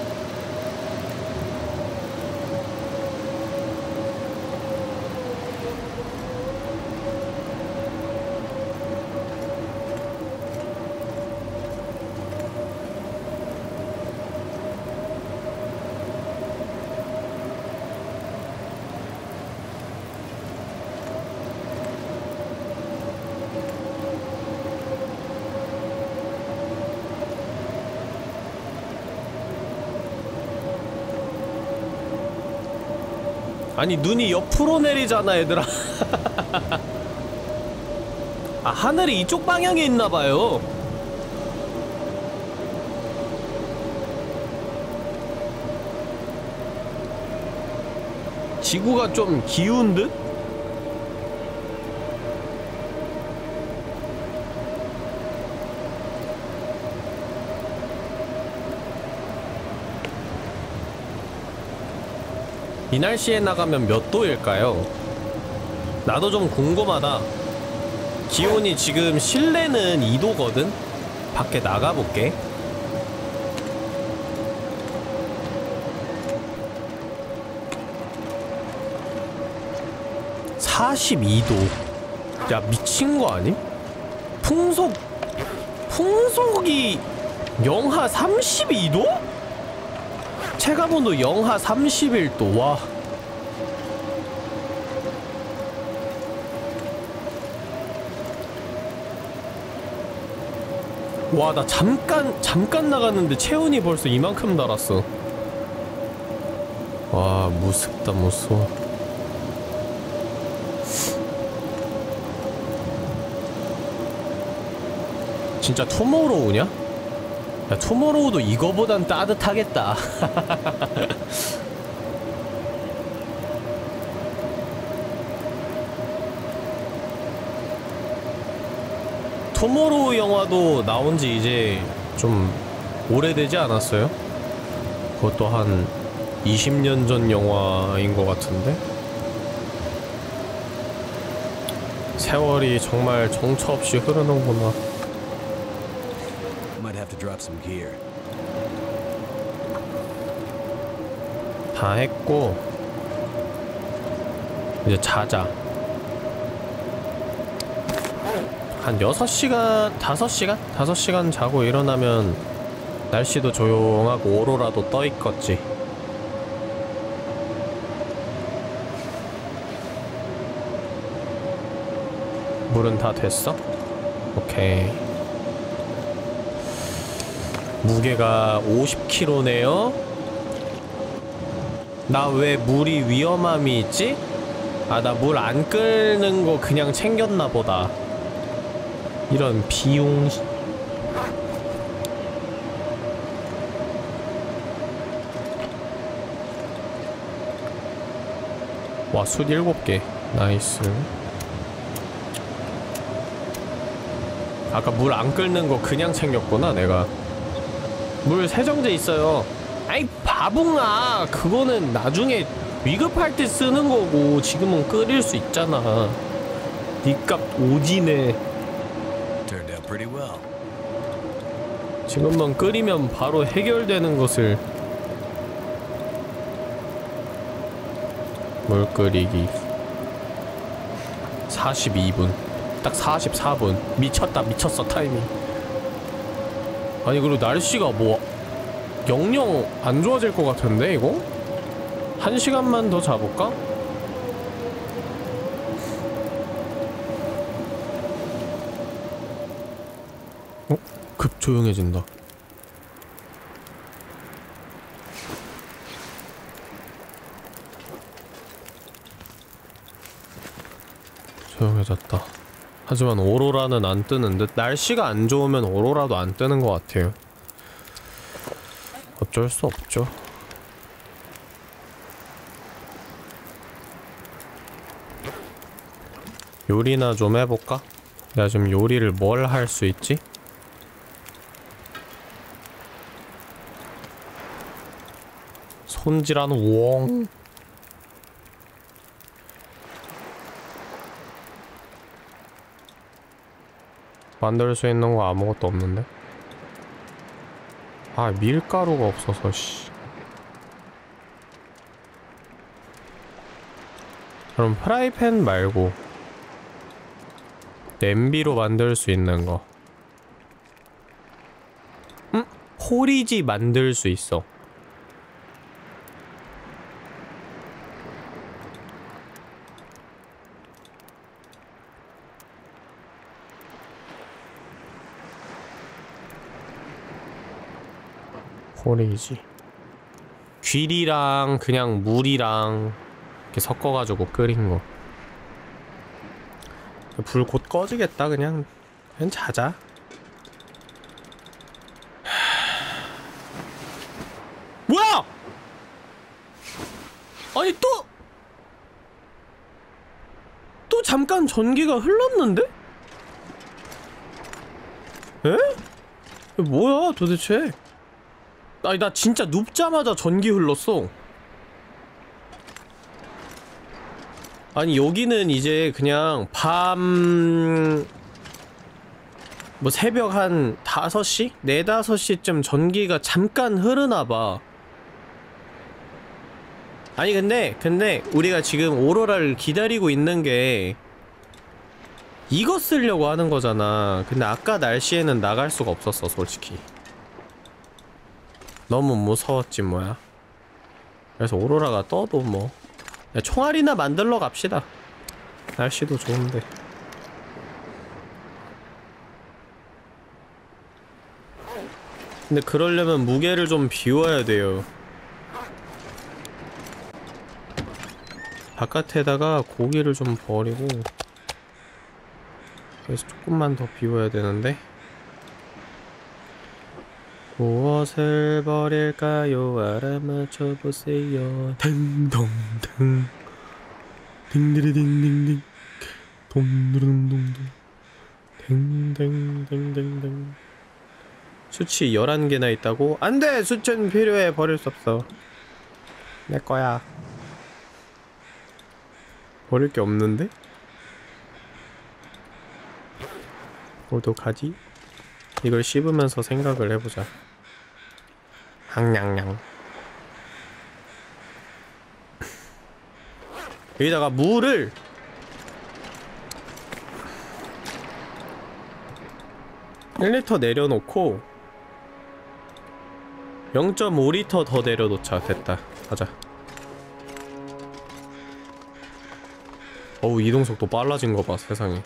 아니, 눈이 옆으로 내리잖아, 얘들아. 아, 하늘이 이쪽 방향에 있나봐요. 지구가 좀 기운 듯? 이 날씨에 나가면 몇 도일까요? 나도 좀 궁금하다. 기온이 지금 실내는 2도거든? 밖에 나가볼게. (42도) 야, 미친거 아니? 풍속이 영하 32도? 체감온도 영하 31도. 와, 와, 나 잠깐 나갔는데 체온이 벌써 이만큼 달았어. 와, 무섭다, 무서워. 진짜 투모로우냐? 야, 투모로우도 이거보단 따뜻하겠다. 투모로우 영화도 나온지 이제 좀 오래되지 않았어요? 그것도 한 20년 전 영화인 것 같은데? 세월이 정말 정처 없이 흐르는구나. Might have to drop some gear. 다 했고 이제 자자. 한 6시간, 5시간? 5시간 자고 일어나면 날씨도 조용하고 오로라도 떠있겠지. 물은 다 됐어? 오케이. 무게가 50kg네요? 나 왜 물이 위험함이 있지? 아, 나 물 안 끓는 거 그냥 챙겼나 보다. 이런 비용. 와, 숯 7개. 나이스. 아까 물 안 끓는 거 그냥 챙겼구나, 내가. 물 세정제 있어요. 아이, 바봉아. 그거는 나중에 위급할 때 쓰는 거고, 지금은 끓일 수 있잖아. 니값 오지네. Turned out pretty well. 지금만 끓이면 바로 해결되는 것을. 물 끓이기 42분. 딱 44분. 미쳤다, 미쳤어, 타이밍. 아니, 그리고 날씨가 뭐 영영 안 좋아질 것 같은데, 이거? 1시간만 더 자볼까? 급 조용해진다. 조용해졌다. 하지만 오로라는 안 뜨는 듯. 날씨가 안 좋으면 오로라도 안 뜨는 것 같아요. 어쩔 수 없죠. 요리나 좀 해볼까? 내가 지금 요리를 뭘 할 수 있지? 손질한 웡. 만들 수 있는 거 아무것도 없는데? 아, 밀가루가 없어서 씨. 그럼 프라이팬 말고 냄비로 만들 수 있는 거. 포리지 만들 수 있어. 포리지. 귀리랑 그냥 물이랑 이렇게 섞어가지고 끓인 거. 불 곧 꺼지겠다. 그냥 자자. 뭐야! 아니 또 잠깐 전기가 흘렀는데? 에? 뭐야 도대체? 아니, 나 진짜 눕자마자 전기 흘렀어. 아니, 여기는 이제 그냥 뭐 새벽 한 5시? 4, 5시쯤 전기가 잠깐 흐르나봐. 아니, 근데 우리가 지금 오로라를 기다리고 있는 게 이거 쓰려고 하는 거잖아. 근데 아까 날씨에는 나갈 수가 없었어, 솔직히. 너무 무서웠지 뭐야. 그래서 오로라가 떠도 뭐 총알이나 만들러 갑시다. 날씨도 좋은데. 근데 그러려면 무게를 좀 비워야 돼요. 바깥에다가 고기를 좀 버리고 그래서 조금만 더 비워야 되는데 무엇을 버릴까요? 알아맞혀보세요. 댕동댕 딩디리딩딩딩 동두릉동동 댕댕댕댕댕. 수치 11개나 있다고? 안돼! 수치는 필요해. 버릴 수 없어. 내거야. 버릴 게 없는데? 어떡하지? 이걸 씹으면서 생각을 해보자. 항냥냥. 여기다가 물을 1리터 내려놓고 0.5리터 더 내려놓자. 됐다. 가자. 어우, 이동속도 빨라진 거 봐, 세상에.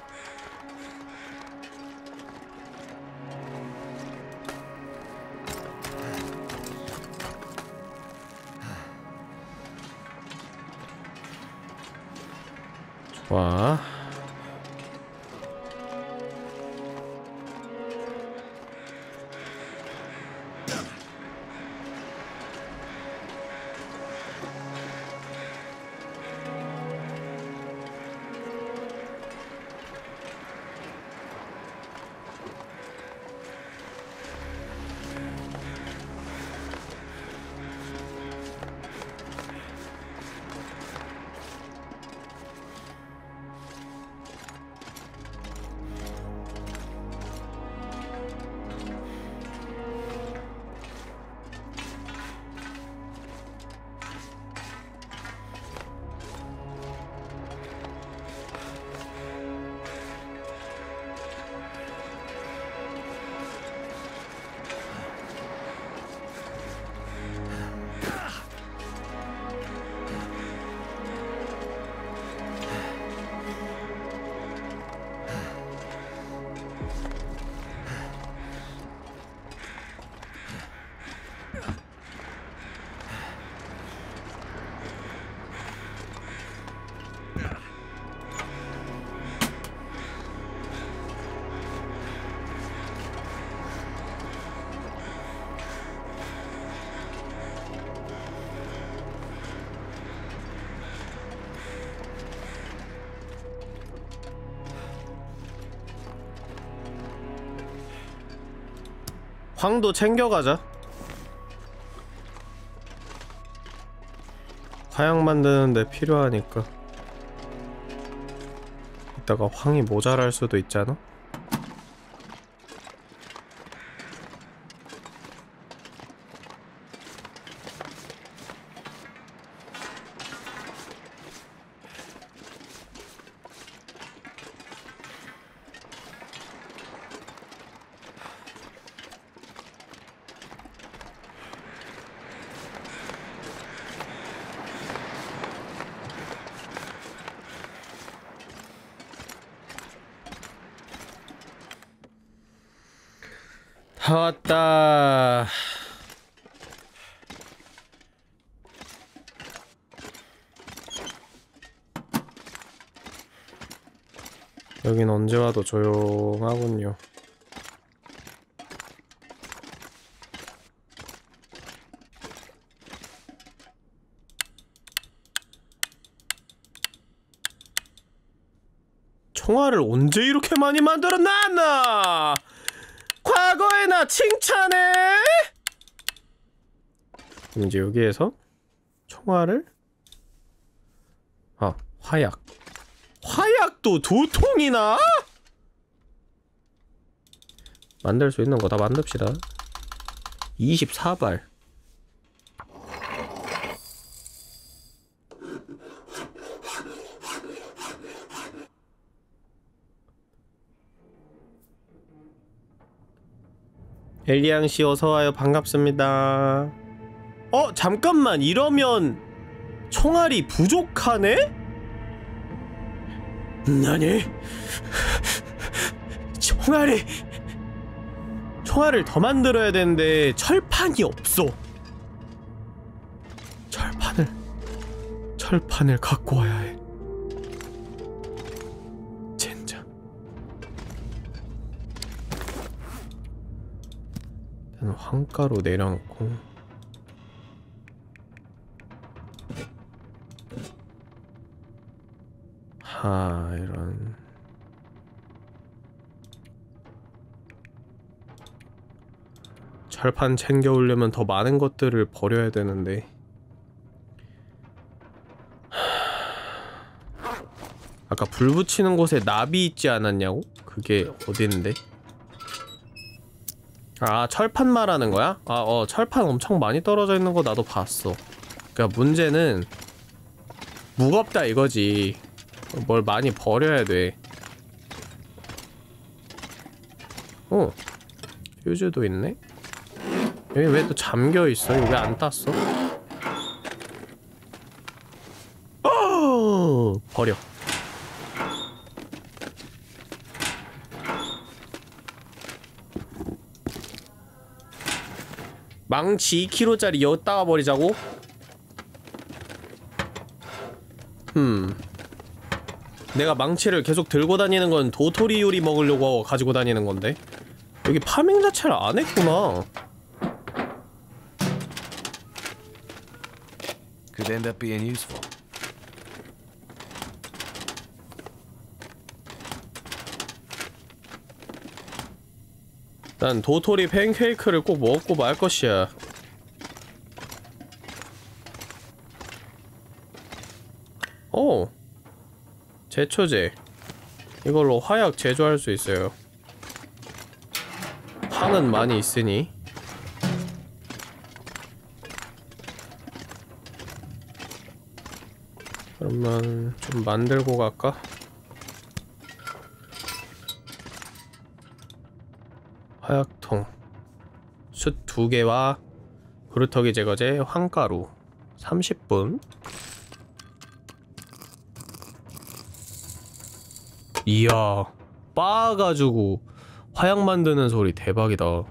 좋아. 황도 챙겨가자. 화약 만드는데 필요하니까. 이따가 황이 모자랄 수도 있잖아? 다 왔다. 여긴 언제 와도 조용하군요. 총알을 언제 이렇게 많이 만들어놨나? 과거에 나 칭찬해? 그럼 이제 여기에서 총알을 화약도 2통이나? 만들 수 있는 거 다 만듭시다. 24발. 엘리앙씨 어서와요. 반갑습니다. 잠깐만, 이러면 총알이 부족하네? 총알을 더 만들어야 되는데 철판이 없어. 철판을 갖고 와야 해. 젠장. 일단 황가루 내려놓고. 이런. 철판 챙겨오려면 더 많은 것들을 버려야 되는데. 아까 불 붙이는 곳에 나비 있지 않았냐고? 그게 어딨는데? 철판 말하는 거야? 철판 엄청 많이 떨어져 있는 거 나도 봤어. 그러니까 문제는 무겁다 이거지. 뭘 많이 버려야 돼. 휴즈도 있네? 여기 왜 또 잠겨있어? 이거 왜 안 땄어? 버려. 망치 2kg짜리 여기다가 버리자고? 내가 망치를 계속 들고 다니는 건 도토리 요리 먹으려고 가지고 다니는 건데. 여기 파밍 자체를 안 했구나. Could end up being useful. 난 도토리 팬케이크를 꼭 먹고 말 것이야. 제초제. 이걸로 화약 제조할 수 있어요. 판은 많이 있으니. 그러면 좀 만들고 갈까? 화약통, 숯 2개와 그루터기 제거제, 황가루 30분. 이야, 빻아가지고 화약 만드는 소리 대박이다.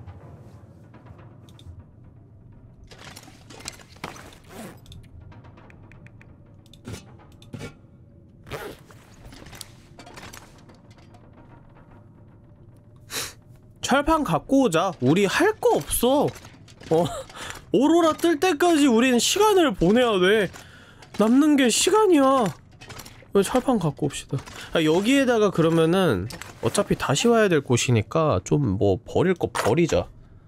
철판 갖고 오자. 우리 할 거 없어. 오로라 뜰 때까지 우리는 시간을 보내야 돼. 남는 게 시간이야. 철판 갖고 옵시다. 여기에다가 그러면은 어차피 다시 와야 될 곳이니까 좀 뭐 버릴 거 버리자.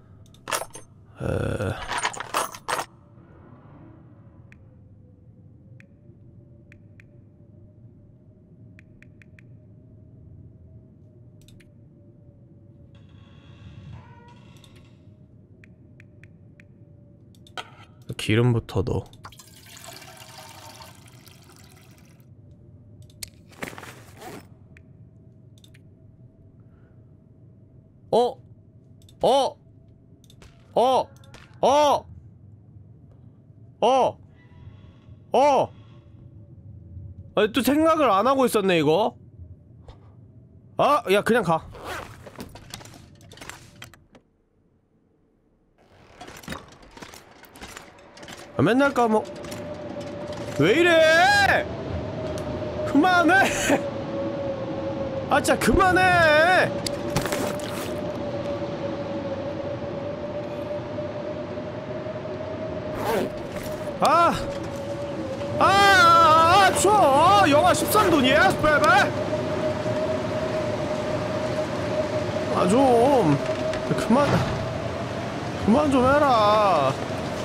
기름부터 넣어. 또 생각을 안 하고 있었네 이거. 야 그냥 가. 맨날 까먹. 왜 이래? 그만해. 진짜 그만해. 추워. 영하 13도니야 스페베. 좀 그만 좀 해라.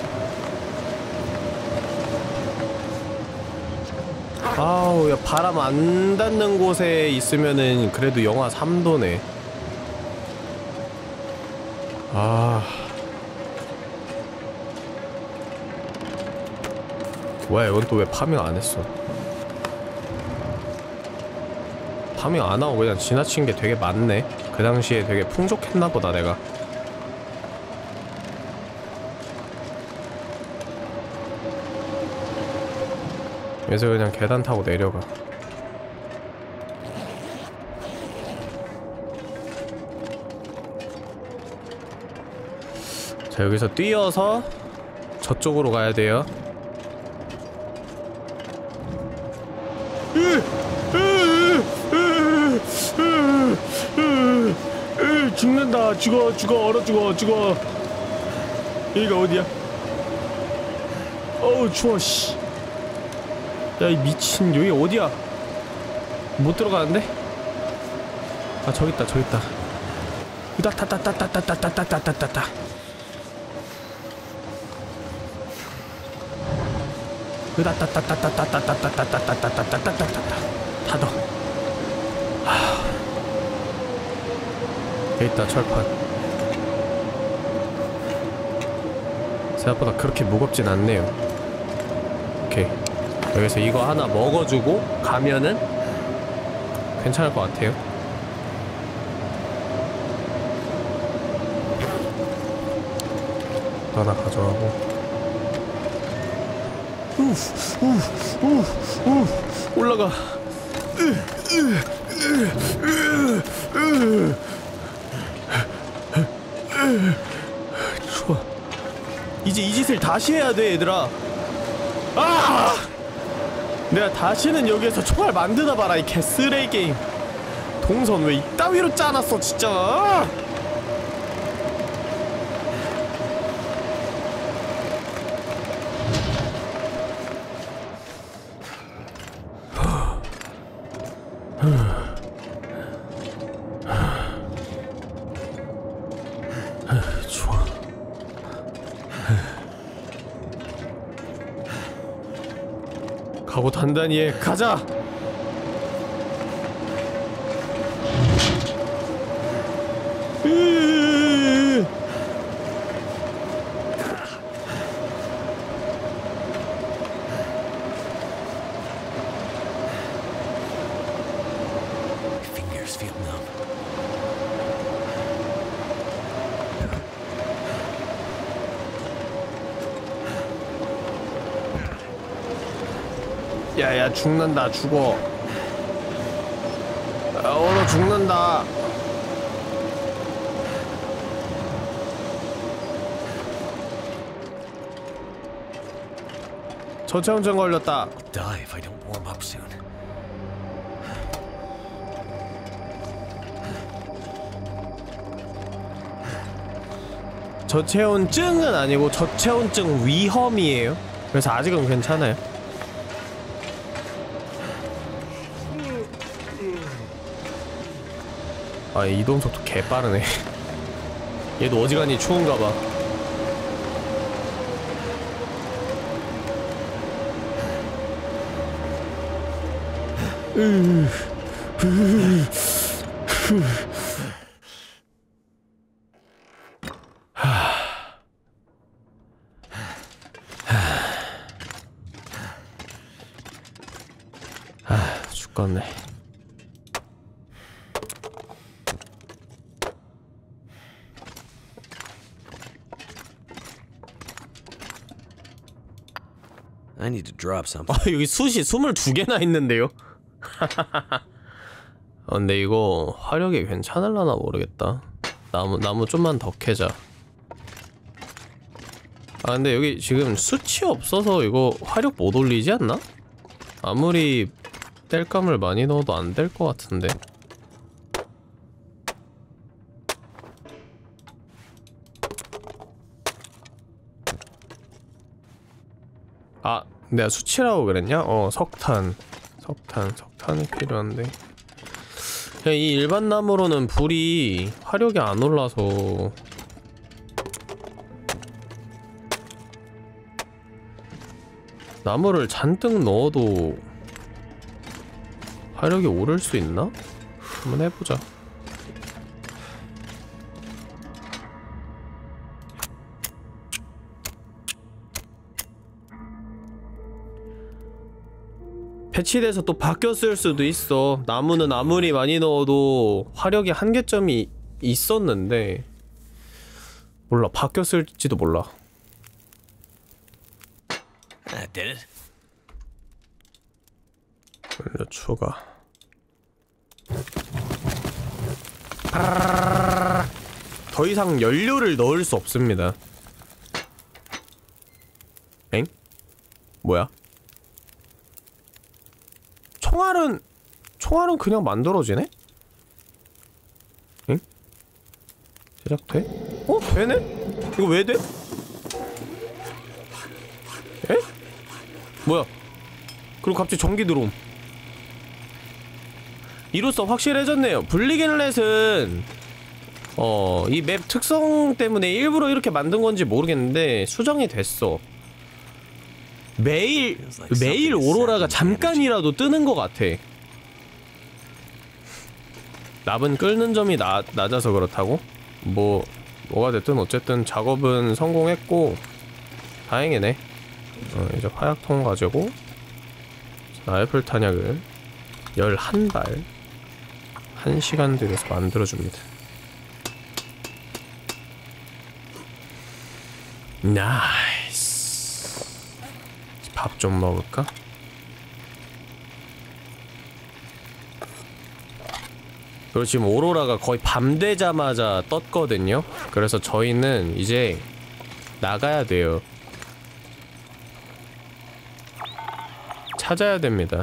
야 바람 안 닿는 곳에 있으면은 그래도 영하 3도네. 왜 이건 또 왜 파밍 안 했어? 파밍 안 하고 그냥 지나친 게 되게 많네. 그 당시에 되게 풍족했나 보다 내가. 그래서 그냥 계단 타고 내려가. 자, 여기서 뛰어서 저쪽으로 가야 돼요. 죽는다. 죽어 얼어 죽어. 여기가 어디야? 어우 추워 씨. 야 이 미친, 여기 어디야? 못 들어가는데? 아 저기 있다. 으다따따따따따따따따따따따. 으다따따따따따따따따따따따따따따따따따따따. 닫어. 여기 있다 철판. 생각보다 그렇게 무겁진 않네요. 오케이, 여기서 이거 하나 먹어주고 가면은 괜찮을 것 같아요. 하나 가져가고. 올라가. 좋아. 이제 이 짓을 다시 해야 돼 얘들아. 아! 내가 다시는 여기에서 총알 만드나 봐라 이 개쓰레기 게임. 동선 왜 이따위로 짜놨어 진짜. 좋아. 각오 단단히 해. 가자. Fingers feel numb. 야야 죽는다. 죽어. 얼어 죽는다. 저체온증 걸렸다. Die if I don't warm up soon. 저체온증은 아니고 저체온증 위험이에요. 그래서 아직은 괜찮아요. 아, 이동속도 개빠르네. 얘도 어지간히 추운가봐. 죽겠네. I need to drop something. 아, 여기 숯이 22개나 있는데요? 근데 이거 화력이 괜찮을라나 모르겠다. 나무 좀만 더 캐자. 아, 근데 여기 지금 숯이 없어서 이거 화력 못 올리지 않나? 아무리 땔감을 많이 넣어도 안 될 것 같은데. 아, 내가 수치라고 그랬냐? 석탄이 필요한데. 그냥 이 일반 나무로는 불이 화력이 안 올라서. 나무를 잔뜩 넣어도 화력이 오를 수 있나? 한번 해보자. 패치돼서 또 바뀌었을 수도 있어. 나무는 아무리 많이 넣어도 화력이 한계점이 있었는데 몰라, 바뀌었을지도 몰라. That did it. 연료 추가. 더 이상 연료를 넣을 수 없습니다. 뭐야? 총알은 그냥 만들어지네? 응? 제작돼? 어? 되네? 이거 왜 돼? 에? 뭐야? 그리고 갑자기 전기 들어옴. 이로써 확실해졌네요. 블리겐렛은 이 맵 특성 때문에 일부러 이렇게 만든 건지 모르겠는데 수정이 됐어. 매일 오로라가 잠깐이라도 뜨는 것 같아. 납은 끓는 점이 낮아서 그렇다고? 뭐가 됐든 어쨌든 작업은 성공했고 다행이네. 이제 화약통 가지고 라이플 탄약을 11발 1시간 들여서 만들어줍니다. 나이스. 밥 좀 먹을까? 그리고 지금 오로라가 거의 밤 되자마자 떴거든요? 그래서 저희는 이제 나가야 돼요. 찾아야 됩니다.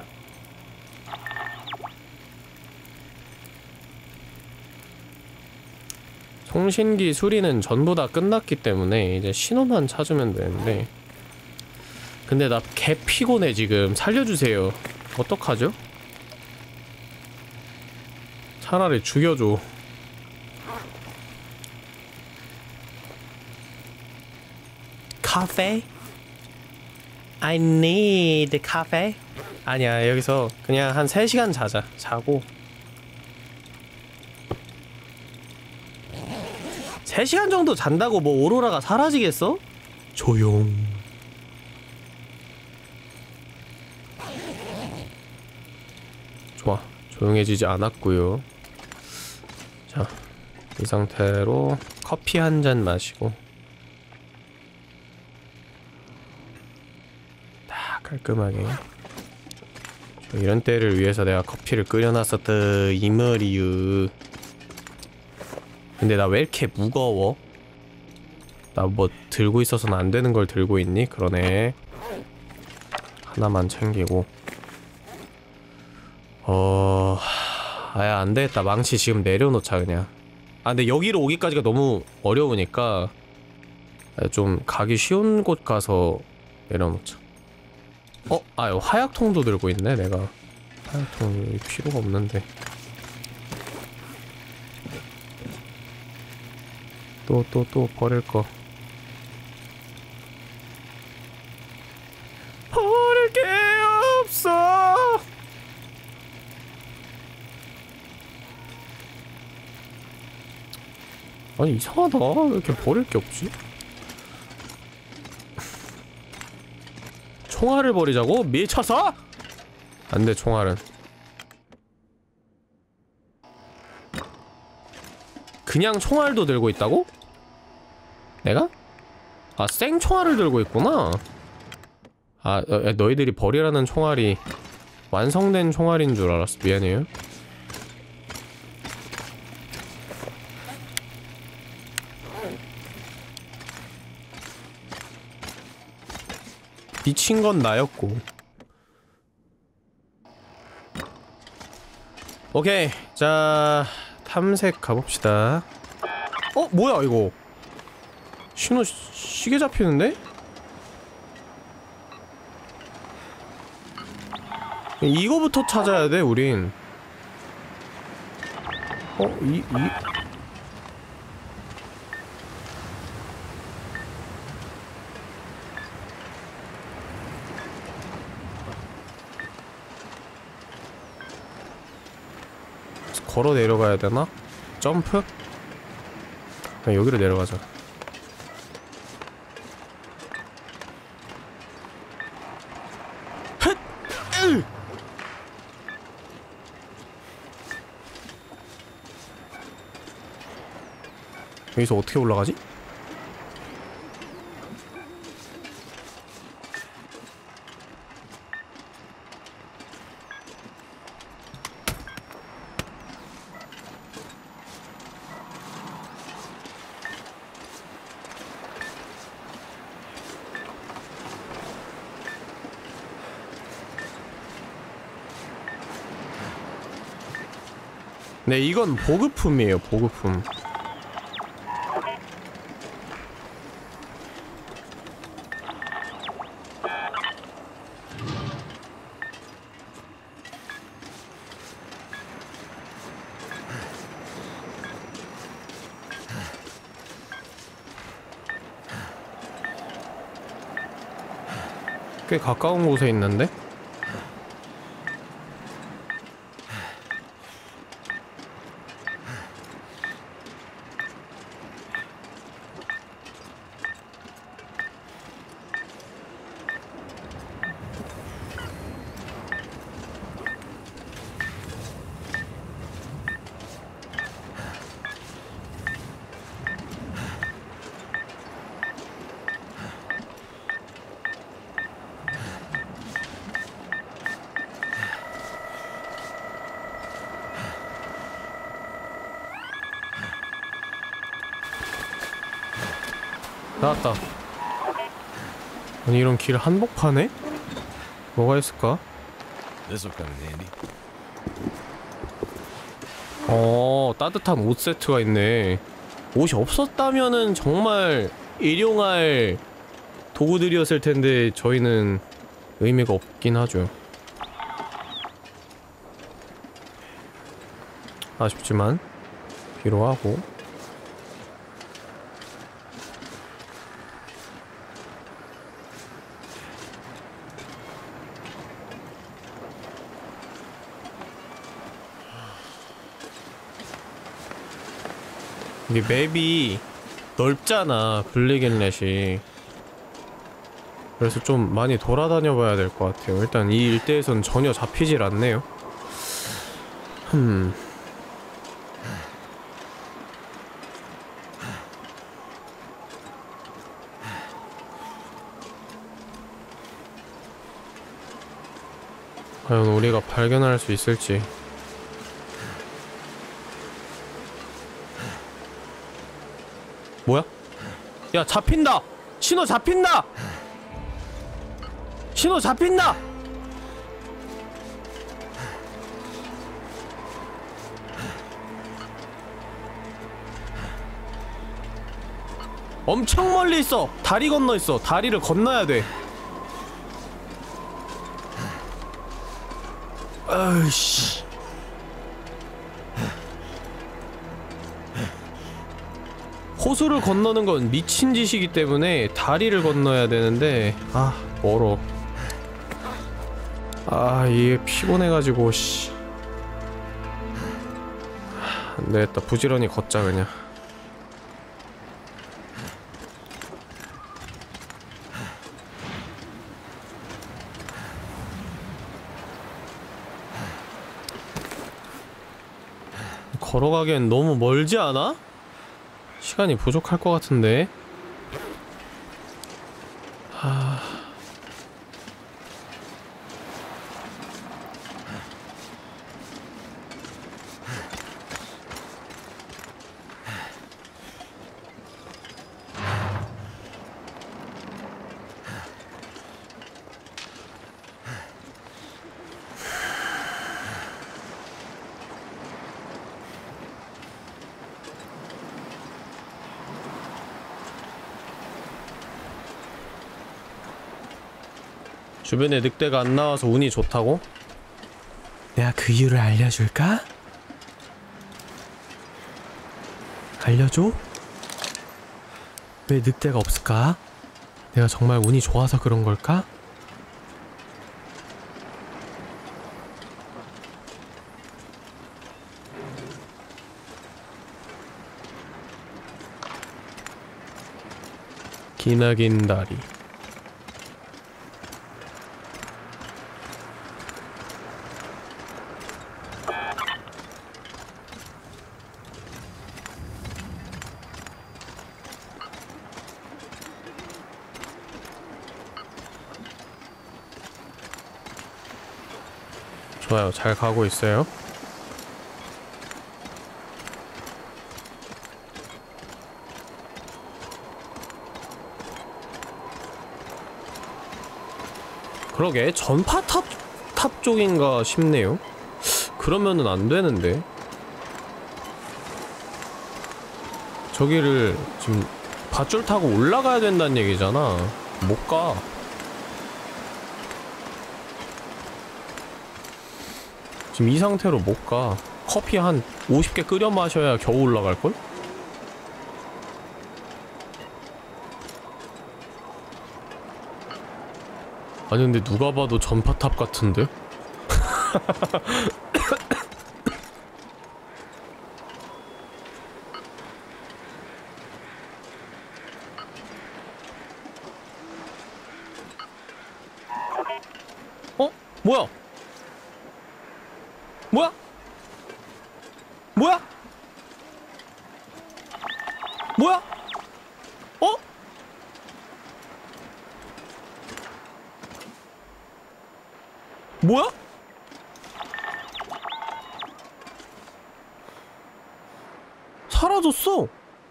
통신기 수리는 전부 다 끝났기 때문에 이제 신호만 찾으면 되는데 근데 나 개 피곤해 지금. 살려주세요. 어떡하죠? 차라리 죽여줘. 카페? I need coffee. 아니야, 여기서 그냥 한 3시간 자자. 자고 3시간 정도 잔다고 뭐 오로라가 사라지겠어? 조용. 좋아, 조용해지지 않았고요. 자, 이 상태로 커피 한 잔 마시고 딱 깔끔하게. 이런 때를 위해서 내가 커피를 끓여놨었다 이 말이유. 근데 나 왜 이렇게 무거워? 나 뭐 들고 있어서는 안 되는 걸 들고 있니? 그러네. 하나만 챙기고. 아야 안 되겠다. 망치 지금 내려놓자 그냥. 아 근데 여기로 오기까지가 너무 어려우니까 좀 가기 쉬운 곳 가서 내려놓자. 아 화약통도 들고 있네 내가. 화약통이 필요가 없는데. 또 버릴 거. 버릴 게 없어. 아니 이상하다. 왜 이렇게 버릴 게 없지? 총알을 버리자고? 미쳐서? 안돼 총알은. 그냥 총알도 들고 있다고? 내가? 아 생총알을 들고 있구나. 아 너희들이 버리라는 총알이 완성된 총알인 줄 알았어. 미안해요. 미친 건 나였고. 오케이 자 탐색 가봅시다. 뭐야 이거. 신호 시계 잡히는데? 이거부터 찾아야 돼 우린. 걸어 내려가야 되나? 점프? 그냥 여기로 내려가자. 헥! 여기서 어떻게 올라가지? 네, 이건 보급품이에요, 보급품. 꽤 가까운 곳에 있는데? 나왔다. 아니 이런 길 한복판에? 뭐가 있을까? This'll come in handy. 따뜻한 옷 세트가 있네. 옷이 없었다면은 정말 일용할 도구들이었을 텐데 저희는 의미가 없긴 하죠. 아쉽지만 필요하고. 이게 맵이 넓잖아, 블랙앤렛이. 그래서 좀 많이 돌아다녀 봐야 될 것 같아요. 일단 이 일대에선 전혀 잡히질 않네요. 과연 우리가 발견할 수 있을지. 뭐야? 야, 잡힌다! 신호 잡힌다! 신호 잡힌다! 엄청 멀리 있어! 다리 건너 있어. 다리를 건너야 돼. 아이씨. 호수를 건너는 건 미친 짓이기 때문에 다리를 건너야 되는데, 아, 멀어. 아, 이게 피곤해가지고, 씨. 안되겠다. 부지런히 걷자, 그냥. 걸어가기엔 너무 멀지 않아? 시간이 부족할 것 같은데. 주변에 늑대가 안 나와서 운이 좋다고? 내가 그 이유를 알려줄까? 알려줘? 왜 늑대가 없을까? 내가 정말 운이 좋아서 그런 걸까? 기나긴 다리. 좋아요. 잘 가고 있어요. 그러게 전파탑 쪽인가 싶네요. 그러면은 안 되는데. 저기를 지금 밧줄 타고 올라가야 된다는 얘기잖아. 못 가. 지금 이 상태로 못 가. 커피 한 50개 끓여 마셔야 겨우 올라갈걸? 아니 근데 누가 봐도 전파탑 같은데? 어? 뭐야? 뭐야? 뭐야? 뭐야? 어? 뭐야? 사라졌어.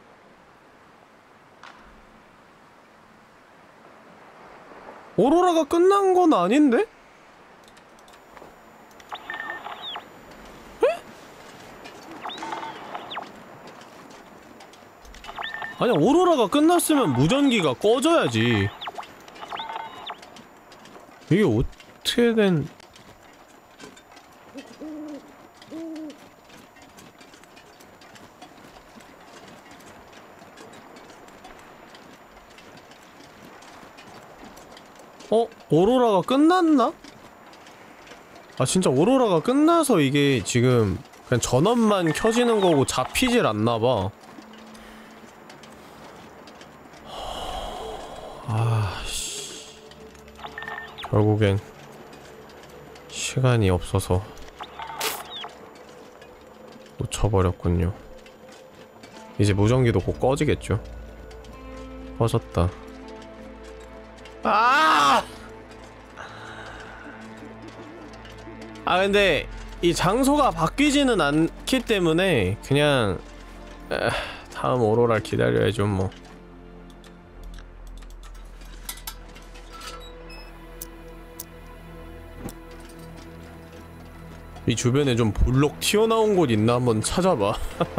오로라가 끝난 건 아닌데? 아니야, 오로라가 끝났으면 무전기가 꺼져야지. 이게 어떻게 된... 어? 오로라가 끝났나? 아 진짜 오로라가 끝나서 이게 지금 그냥 전원만 켜지는 거고 잡히질 않나봐. 아씨, 결국엔 시간이 없어서 놓쳐버렸군요. 이제 무전기도 곧 꺼지겠죠. 꺼졌다. 아! 아 근데 이 장소가 바뀌지는 않기 때문에 그냥 다음 오로라를 기다려야죠 뭐. 이 주변에 좀 볼록 튀어나온 곳 있나 한번 찾아봐.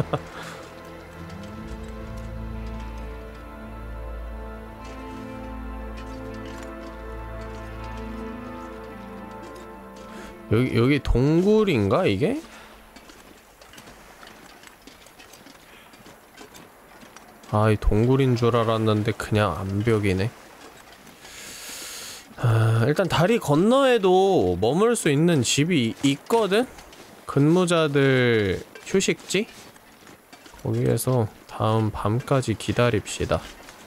여기 동굴인가 이게? 아, 이 동굴인 줄 알았는데 그냥 암벽이네. 아, 일단 다리 건너에도 머물 수 있는 집이 있거든? 근무자들 휴식지? 거기에서 다음 밤까지 기다립시다.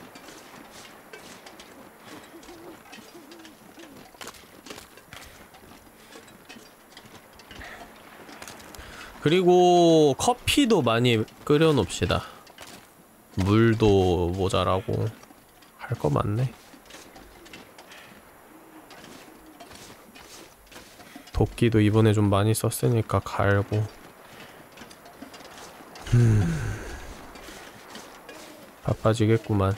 그리고 커피도 많이 끓여 놓읍시다. 물도 모자라고 할 거 많네. 도끼도 이번에 좀 많이 썼으니까 갈고. 바빠지겠구만.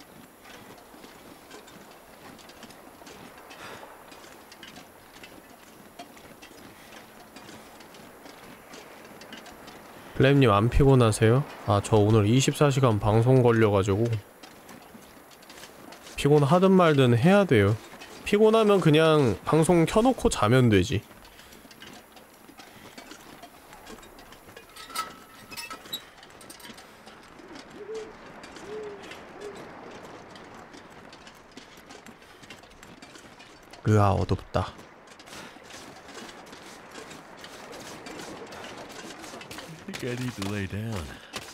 플레임님 안 피곤하세요? 아, 저 오늘 24시간 방송 걸려가지고 피곤하든 말든 해야 돼요. 피곤하면 그냥 방송 켜놓고 자면 되지. 으아, 어둡다. I think I need to lay down.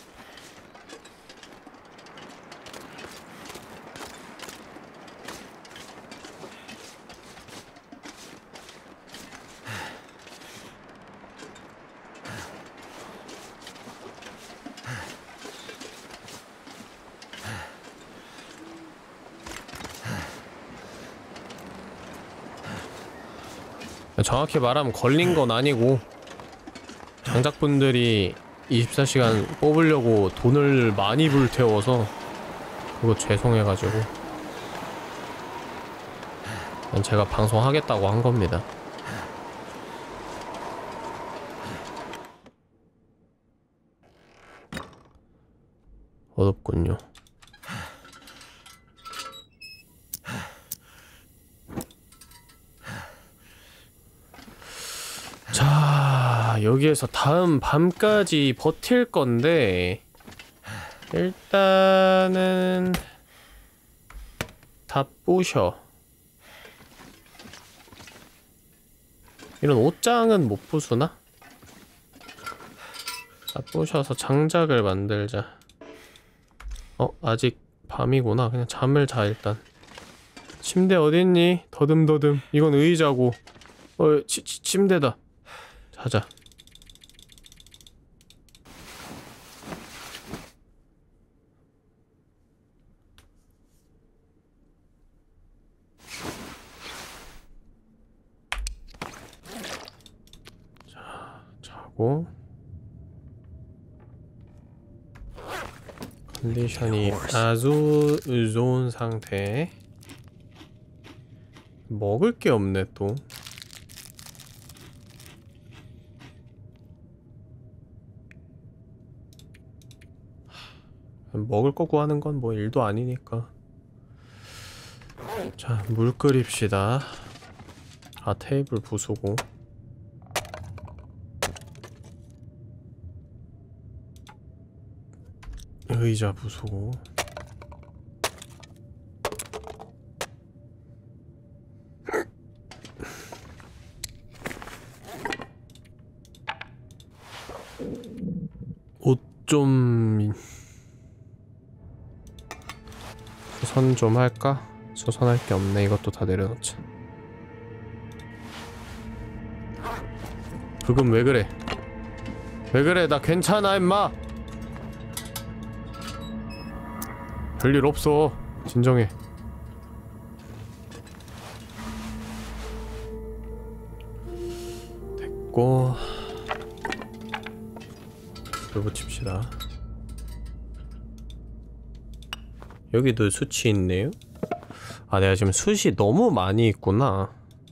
정확히 말하면 걸린 건 아니고 장작분들이 24시간 뽑으려고 돈을 많이 불태워서 그거 죄송해가지고 제가 방송하겠다고 한 겁니다. 어둡군요. 자, 여기에서 다음 밤까지 버틸 건데 일단은 다 부셔. 이런 옷장은 못 부수나? 다 부셔서 장작을 만들자. 아직 밤이구나. 그냥 잠을 자 일단. 침대 어딨니? 더듬더듬. 이건 의자고. 침대다. 자자. 자, 자고. 컨디션이 아주 좋은 상태. 먹을 게 없네 또. 먹을 거 구하는 건 뭐 일도 아니니까. 자, 물 끓입시다. 아, 테이블 부수고. 의자 부수고. 옷 좀 수선 좀 할까? 수선할 게 없네. 이것도 다 내려놓자. 그건 왜 그래? 왜 그래? 나 괜찮아 임마. 별일 없어. 진정해. 됐고, 불 붙입시다. 여기도 숯이 있네요? 아, 내가 지금 숯이 너무 많이 있구나.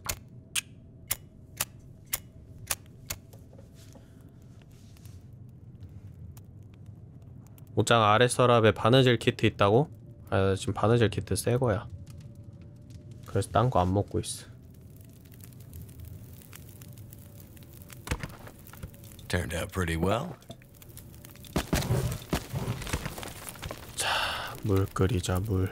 옷장 아래 서랍에 바느질 키트 있다고? 아, 나 지금 바느질 키트 새거야. 그래서 딴 거 안 먹고 있어. Turned out pretty well. 자, 물 끓이자, 물.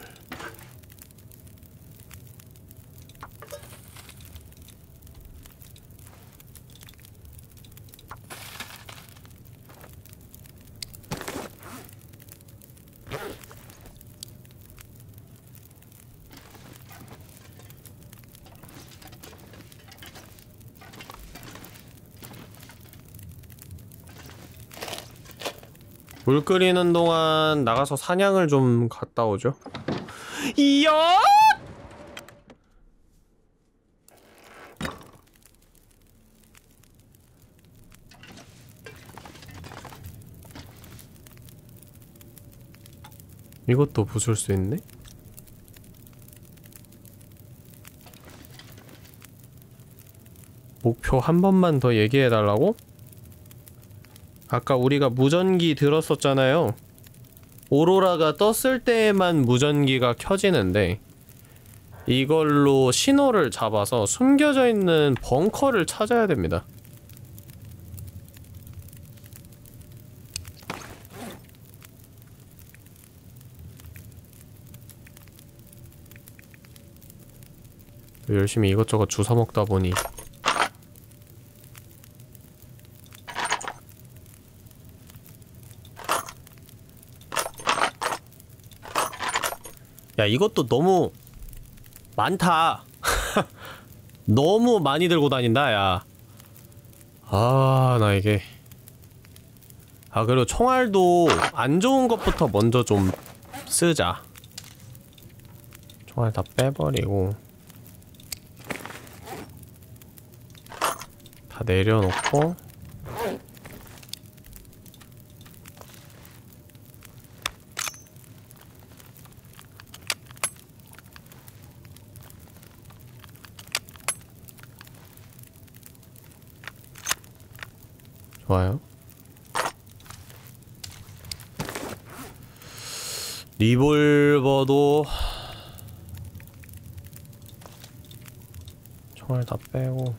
물 끓이는 동안 나가서 사냥을 좀 갔다 오죠. 이야! 이것도 부술 수 있네? 목표 한 번만 더 얘기해달라고? 아까 우리가 무전기 들었었잖아요. 오로라가 떴을 때에만 무전기가 켜지는데 이걸로 신호를 잡아서 숨겨져 있는 벙커를 찾아야 됩니다. 열심히 이것저것 주워 먹다 보니 야, 이것도 너무 많다. 너무 많이 들고 다닌다, 야. 아, 나 이게. 아, 그리고 총알도 안 좋은 것부터 먼저 좀 쓰자. 총알 다 빼버리고. 다 내려놓고. 좋아요. 리볼버도 총알 다 빼고.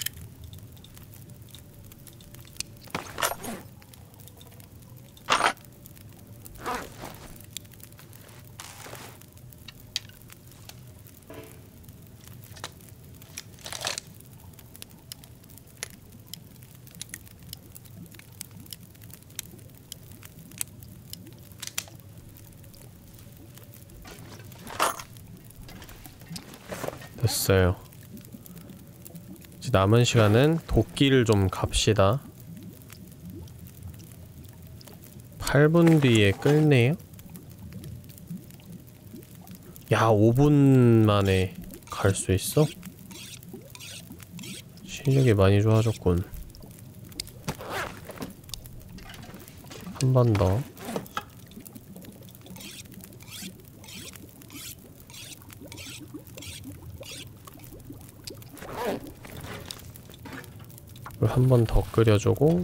됐어요. 이제 남은 시간은 도끼를 좀 갑시다. 8분 뒤에 끌네요? 야, 5분 만에 갈 수 있어? 실력이 많이 좋아졌군. 한 번 더. 한 번 더 끓여주고.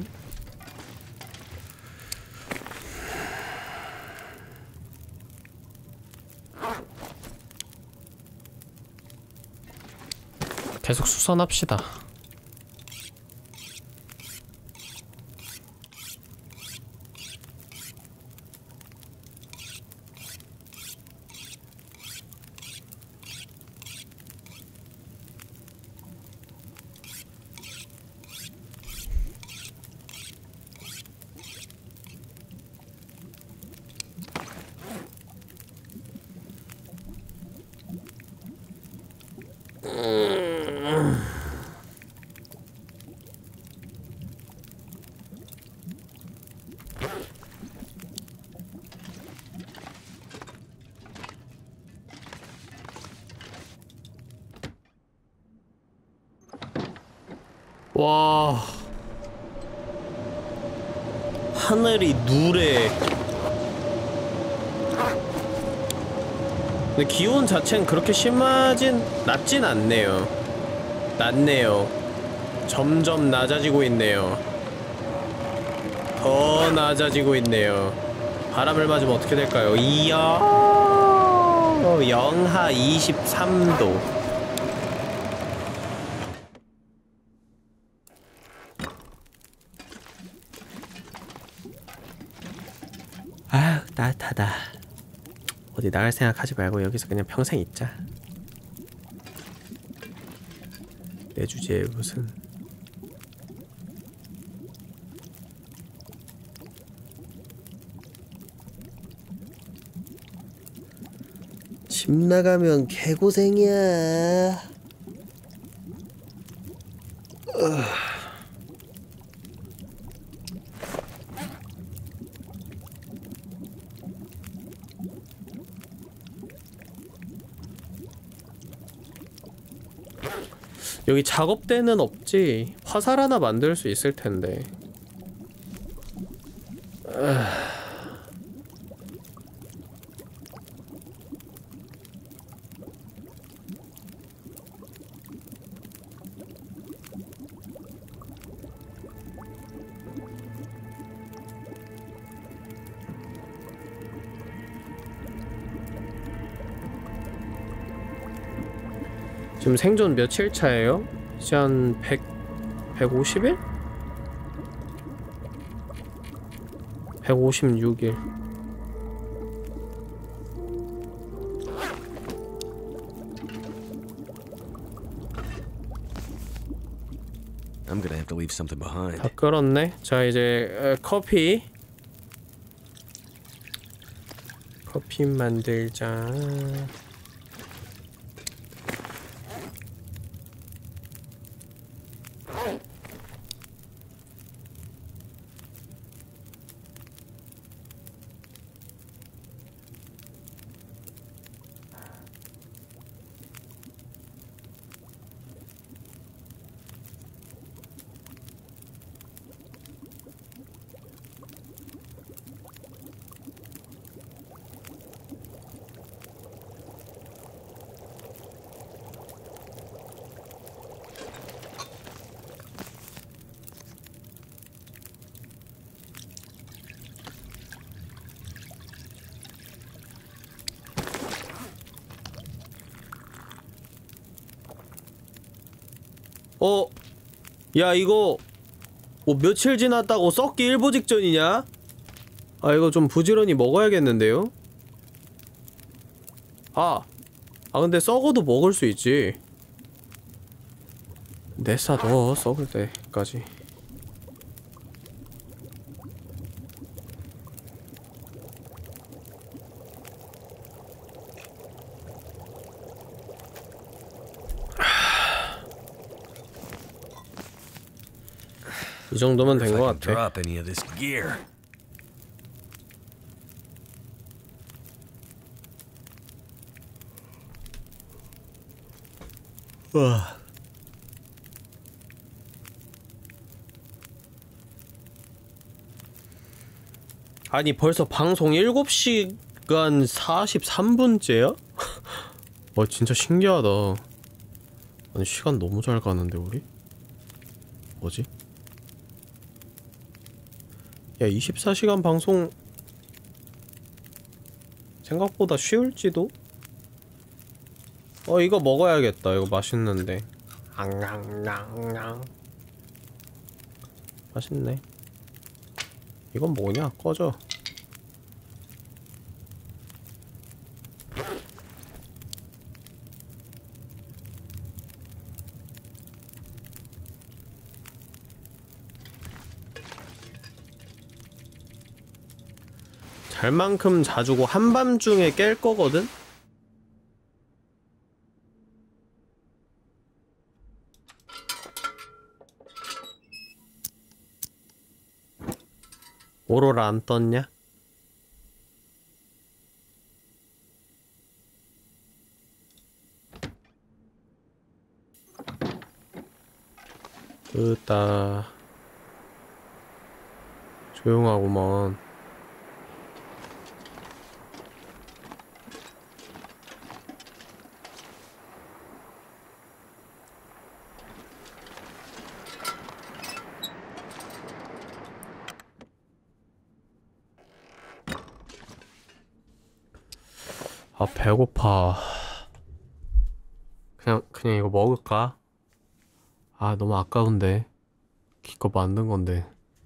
계속 수선합시다. 와, 하늘이 누래. 근데 기온 자체는 그렇게 낮진 않네요. 낮네요. 점점 낮아지고 있네요. 더 낮아지고 있네요. 바람을 맞으면 어떻게 될까요? 이야, 영하 23도. 아휴, 따뜻하다. 어디 나갈 생각하지 말고 여기서 그냥 평생 있자. 내 주제에 무슨. 집 나가면 개고생이야. 여기 작업대는 없지. 화살 하나 만들 수 있을 텐데. 지금 생존 며칠 차예요? 이제 한 150일? 156일. I'm gonna have to leave something behind. 다 끓었네. 자, 이제 커피 만들자. 야 이거 뭐 며칠 지났다고 썩기 일보 직전이냐? 아 이거 좀 부지런히 먹어야겠는데요? 근데 썩어도 먹을 수 있지. 내싸 넣어 썩을 때까지. 이 정도면 된 것 같아. Drop any of this gear. 와. 아니 벌써 방송 7시간 43분째야? 진짜 신기하다. 아니 시간 너무 잘 가는데 우리? 뭐지? 야 24시간 방송 생각보다 쉬울지도? 이거 먹어야겠다. 이거 맛있는데. 앙앙앙앙. 맛있네. 이건 뭐냐? 꺼져. 잘만큼 자주고 한밤중에 깰 거거든? 오로라 안 떴냐? 으따 조용하구먼. 배고파. 그냥 이거 먹을까? 너무 아까운데. 기껏 만든 건데.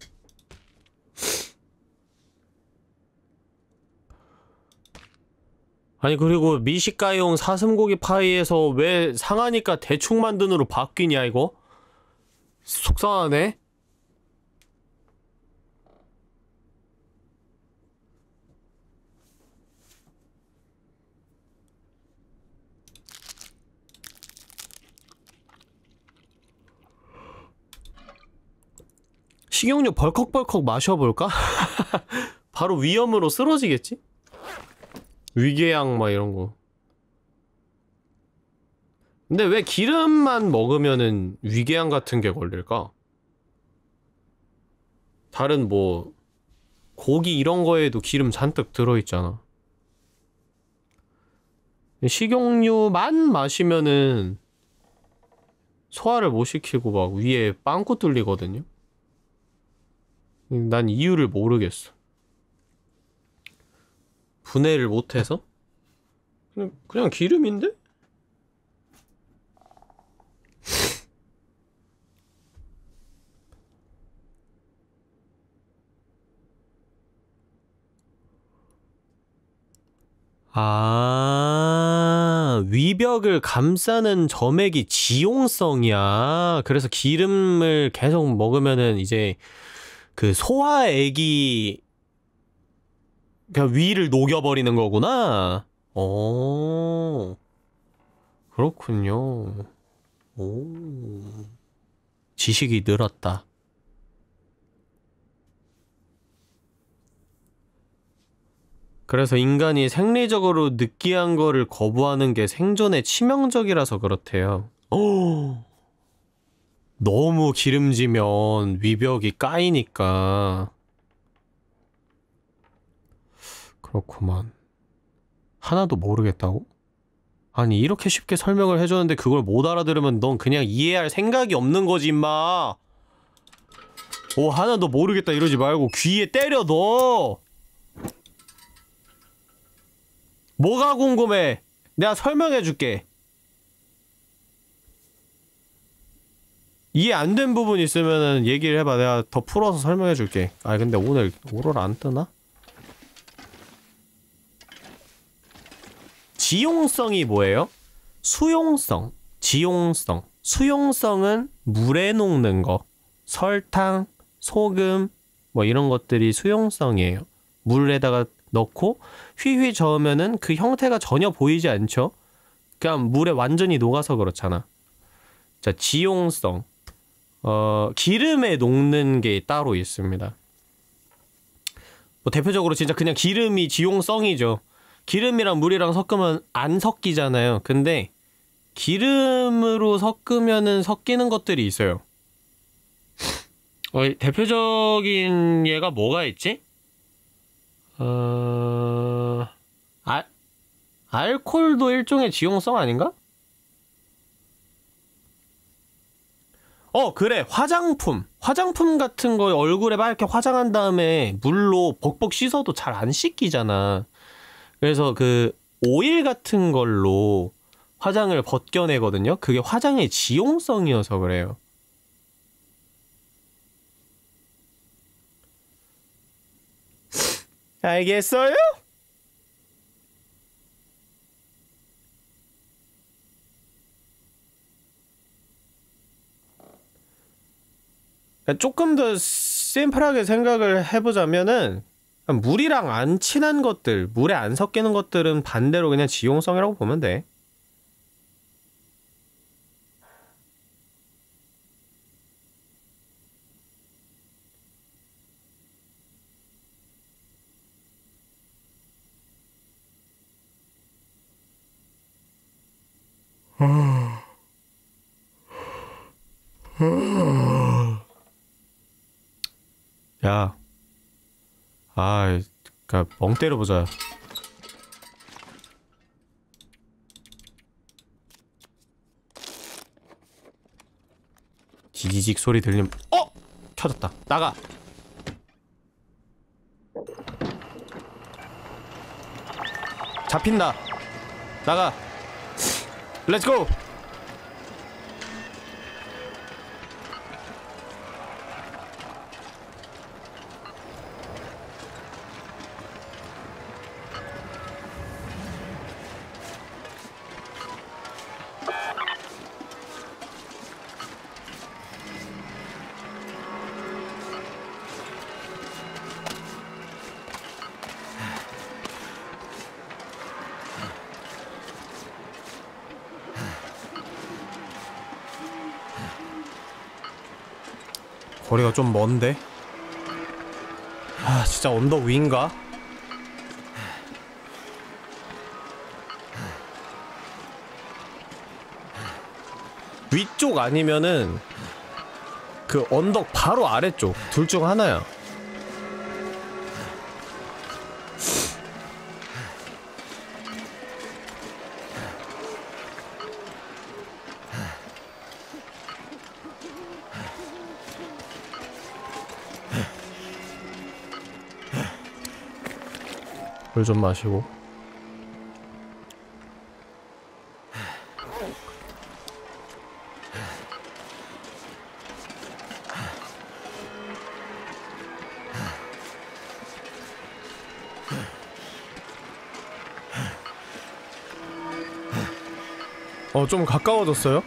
아니 그리고 미식가용 사슴고기 파이에서 왜 상하니까 대충 만든으로 바뀌냐 이거? 속상하네? 식용유 벌컥벌컥 마셔볼까? 바로 위염으로 쓰러지겠지? 위궤양 막 이런거. 근데 왜 기름만 먹으면은 위궤양 같은 게 걸릴까? 다른 뭐 고기 이런 거에도 기름 잔뜩 들어있잖아. 식용유만 마시면은 소화를 못 시키고 막 위에 빵꾸 뚫리거든요? 난 이유를 모르겠어. 분해를 못해서? 그냥 기름인데? 위벽을 감싸는 점액이 지용성이야. 그래서 기름을 계속 먹으면은 이제 그 소화액이 그냥 위를 녹여버리는 거구나. 그렇군요. 지식이 늘었다. 그래서 인간이 생리적으로 느끼한 거를 거부하는 게 생존에 치명적이라서 그렇대요. 너무 기름지면 위벽이 까이니까. 그렇구만. 하나도 모르겠다고? 아니 이렇게 쉽게 설명을 해줬는데 그걸 못 알아들으면 넌 그냥 이해할 생각이 없는 거지 임마. 하나도 모르겠다 이러지 말고 귀에 때려 넣어. 뭐가 궁금해? 내가 설명해줄게. 이해 안 된 부분 있으면은 얘기를 해봐. 내가 더 풀어서 설명해 줄게. 아 근데 오늘 오로라 안 뜨나? 지용성이 뭐예요? 수용성, 지용성. 수용성은 물에 녹는 거. 설탕, 소금 뭐 이런 것들이 수용성이에요. 물에다가 넣고 휘휘 저으면은 그 형태가 전혀 보이지 않죠? 그냥 물에 완전히 녹아서 그렇잖아. 자, 지용성. 기름에 녹는 게 따로 있습니다. 뭐 대표적으로 진짜 그냥 기름이 지용성이죠. 기름이랑 물이랑 섞으면 안 섞이잖아요. 근데 기름으로 섞으면은 섞이는 것들이 있어요. 대표적인 예가 뭐가 있지? 알코올도 일종의 지용성 아닌가? 그래. 화장품. 화장품 같은 거 얼굴에 막 이렇게 화장한 다음에 물로 벅벅 씻어도 잘 안 씻기잖아. 그래서 그 오일 같은 걸로 화장을 벗겨내거든요. 그게 화장의 지용성이어서 그래요. 알겠어요? 조금 더 심플하게 생각을 해보자면은 물이랑 안 친한 것들, 물에 안 섞이는 것들은 반대로 그냥 지용성이라고 보면 돼. 야, 그니까 멍 때려보자. 지지직 소리 들리면 켜졌다. 나가. 잡힌다. 나가. 렛츠고. 거리가 좀 먼데? 진짜 언덕 위인가? 위쪽 아니면은 그 언덕 바로 아래쪽 둘 중 하나야. 물 좀 마시고. 좀 가까워졌어요?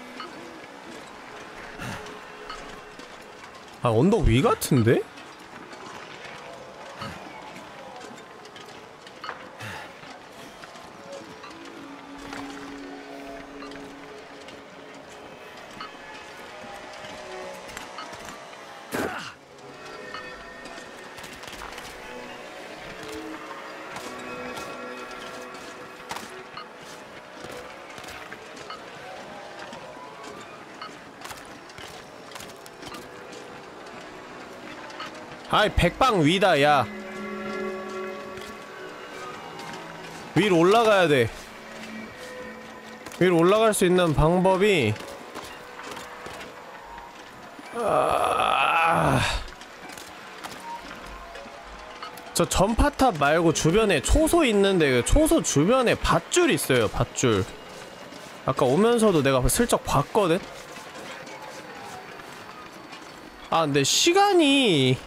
언덕 위 같은데? 백방 위다. 야, 위로 올라가야 돼. 위로 올라갈 수 있는 방법이 저 전파탑 말고 주변에 초소 있는데 그 초소 주변에 밧줄 있어요. 밧줄. 아까 오면서도 내가 슬쩍 봤거든? 아 근데 시간이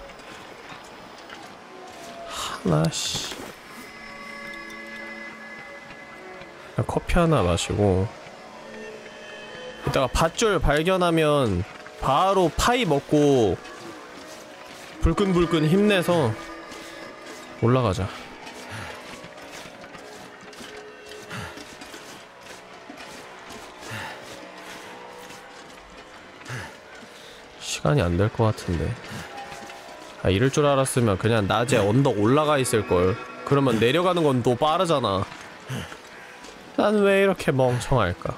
하나씨. 커피 하나 마시고 이따가 밧줄 발견하면 바로 파이 먹고 불끈불끈 힘내서 올라가자. 시간이 안 될 것 같은데. 아 이럴 줄 알았으면 그냥 낮에 언덕 올라가 있을걸. 그러면 내려가는 건 또 빠르잖아. 난 왜 이렇게 멍청할까?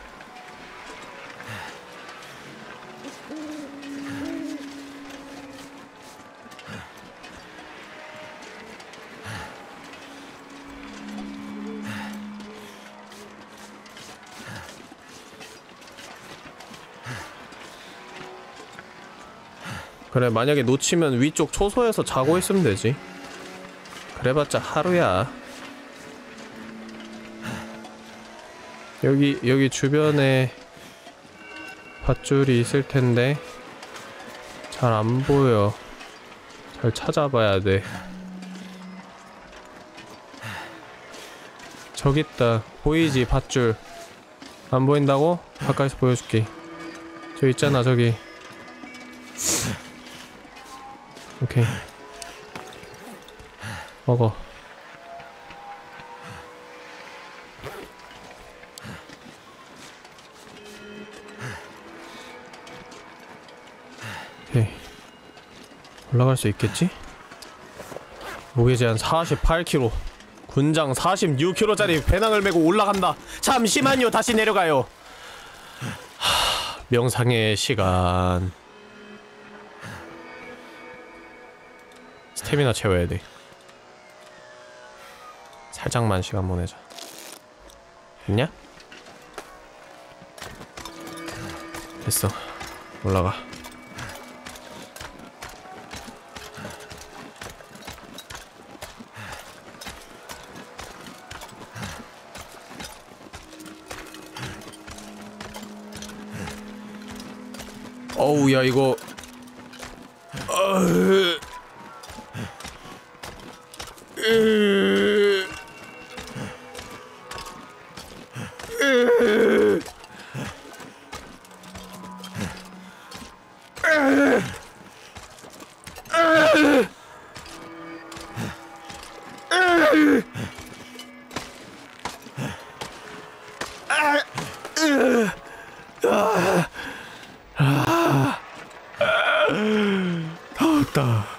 그래 만약에 놓치면 위쪽 초소에서 자고 있으면 되지. 그래봤자 하루야. 여기 주변에 밧줄이 있을 텐데 잘 안 보여. 잘 찾아봐야 돼. 저기 있다. 보이지 밧줄. 안 보인다고? 가까이서 보여줄게. 저 있잖아 저기. 오케이. 먹어. 오케이. 올라갈 수 있겠지? 무게 제한 48kg. 군장 46kg짜리 배낭을 메고 올라간다. 잠시만요. 다시 내려가요. 명상의 시간. 스태미나 채워야 돼. 살짝만 시간 보내자. 됐냐? 됐어. 올라가. 어우 야 이거 더웠다.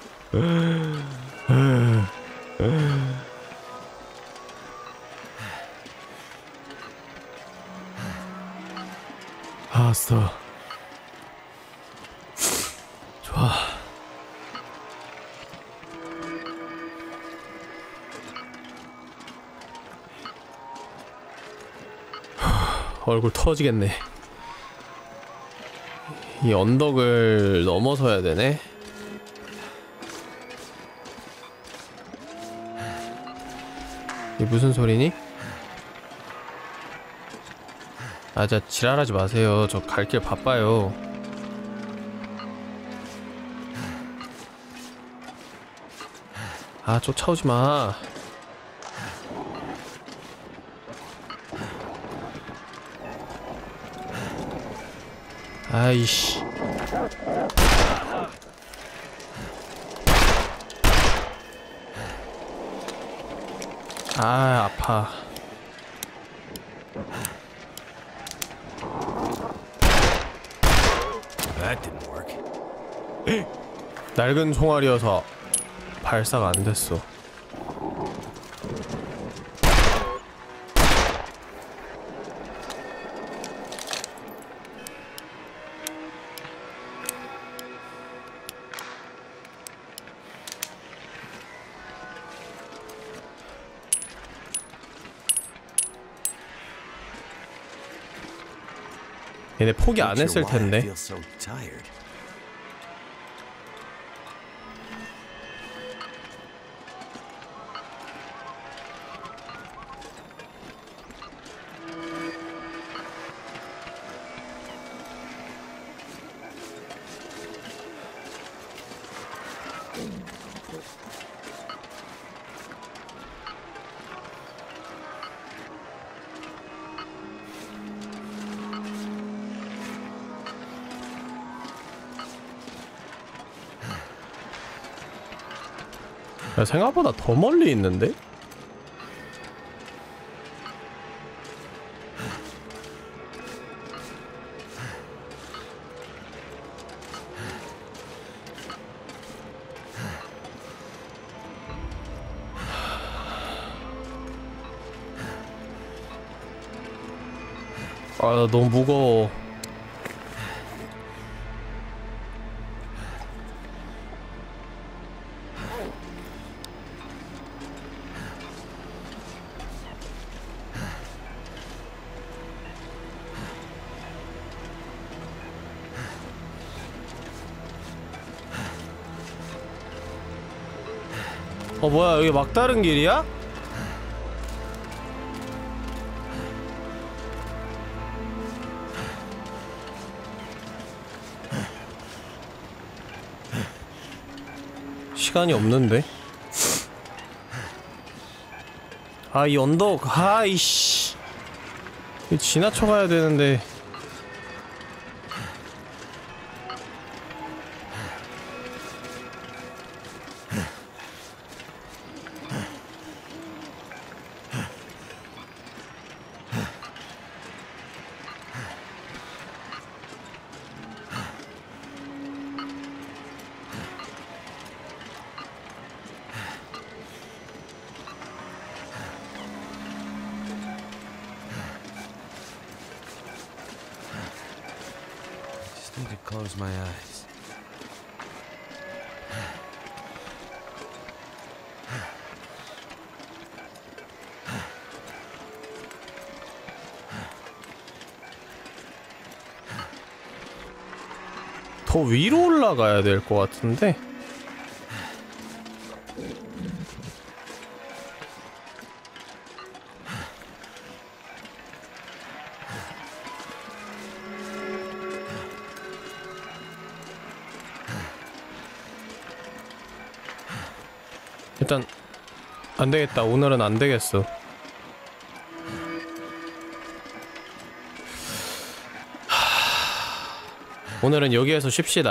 알았어. 좋아. 얼굴 터지겠네. 이 언덕을 넘어서야 되네. 이게 무슨 소리니? 아, 진짜 지랄하지 마세요. 저 갈 길 바빠요. 아, 쫓아오지 마. 아이씨. 아, 아파. That didn't work. 낡은 총알이어서 발사가 안 됐어. 얘네 포기 안 했을 텐데. 야, 생각보다 더 멀리 있는데? 아, 나 너무 무거워. 뭐야, 여기 막다른 길이야? 시간이 없는데? 아, 이 언덕, 아이씨. 지나쳐 가야 되는데. Need to close my eyes. 더 위로 올라가야 될 것 같은데? 일단 안되겠다. 오늘은 안되겠어. 오늘은 여기에서 쉽시다.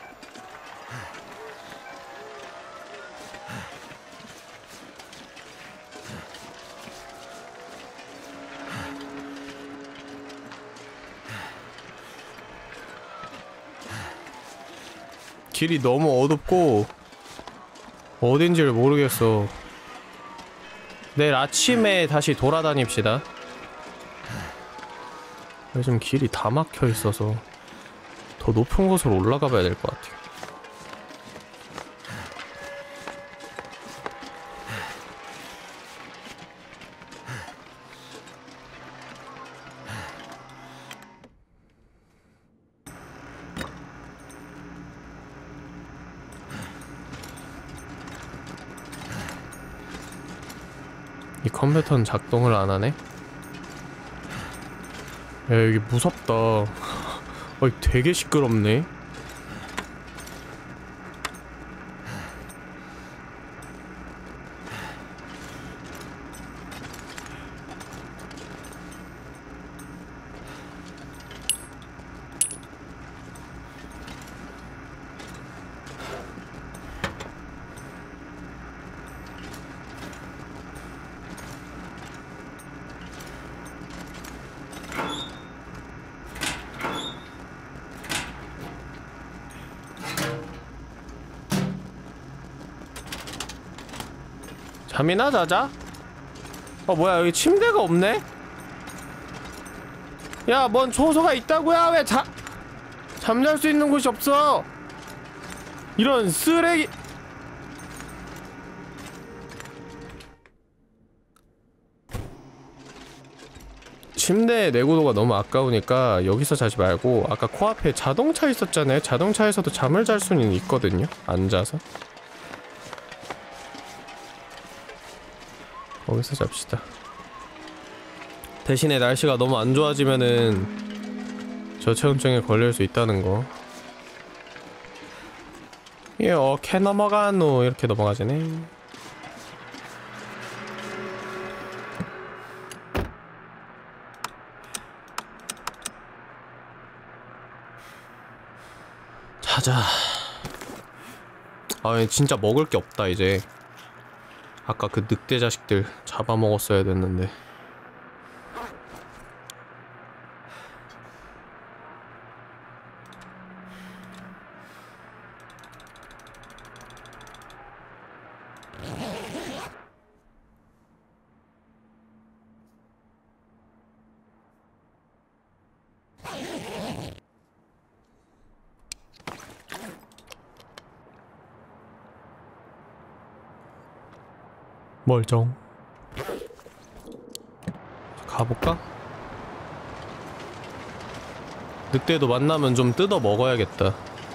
길이 너무 어둡고 어딘지를 모르겠어. 내일 아침에 다시 돌아다닙시다. 요즘 길이 다 막혀 있어서 더 높은 곳으로 올라가 봐야 될 것 같아요. 이 컴퓨터는 작동을 안 하네? 야, 여기 무섭다. 되게 시끄럽네. 잠이나 자자? 뭐야, 여기 침대가 없네? 야, 뭔 초소가 있다고야? 왜 잠잘 수 있는 곳이 없어? 이런 쓰레기. 침대 내구도가 너무 아까우니까 여기서 자지 말고 아까 코앞에 자동차 있었잖아요. 자동차에서도 잠을 잘 수는 있거든요, 앉아서. 거기서 잡시다. 대신에 날씨가 너무 안 좋아지면은 저체온증에 걸릴 수 있다는 거. 예, 캐 넘어가노. 이렇게 넘어가지네. 자자. 진짜 먹을 게 없다 이제. 아까 그 늑대 자식들 잡아먹었어야 됐는데. 멀쩡. 가볼까? 늑대도 만나면 좀 뜯어 먹어야겠다.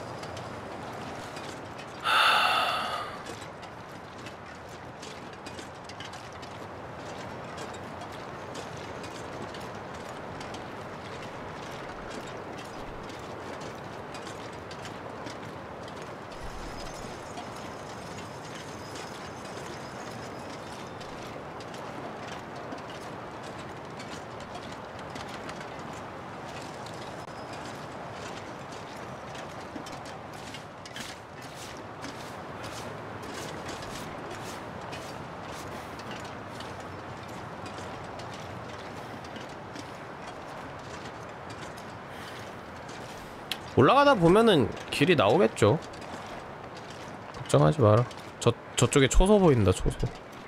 올라가다 보면은 길이 나오겠죠. 걱정하지 마라. 저쪽에 초소 보인다. 초소.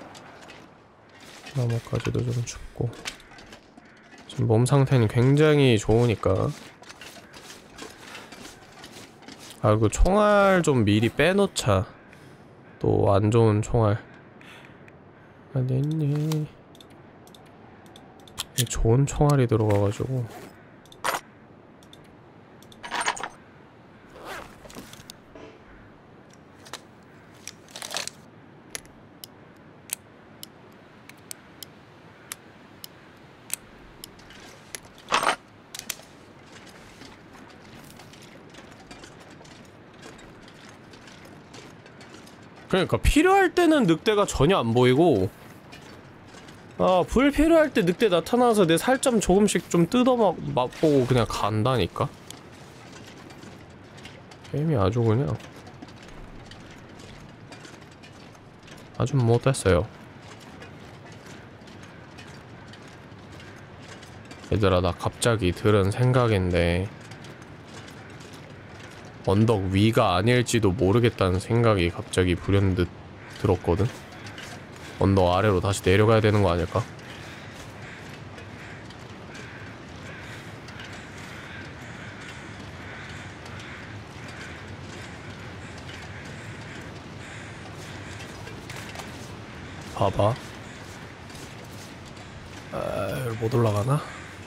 나무까지도 좀 춥고. 지금 몸 상태는 굉장히 좋으니까. 아, 그 총알 좀 미리 빼놓자. 또 안 좋은 총알. 아니네. 좋은 총알이 들어가가지고. 그러니까 필요할 때는 늑대가 전혀 안 보이고, 아, 불필요할 때 늑대 나타나서 내 살점 조금씩 좀 뜯어 맛보고 그냥 간다니까? 게임이 아주 그냥 아주 못했어요. 얘들아, 나 갑자기 들은 생각인데 언덕 위가 아닐지도 모르겠다는 생각이 갑자기 불현듯 들었거든? 언덕 아래로 다시 내려가야 되는 거 아닐까? 봐봐. 아, 여기 못 올라가나?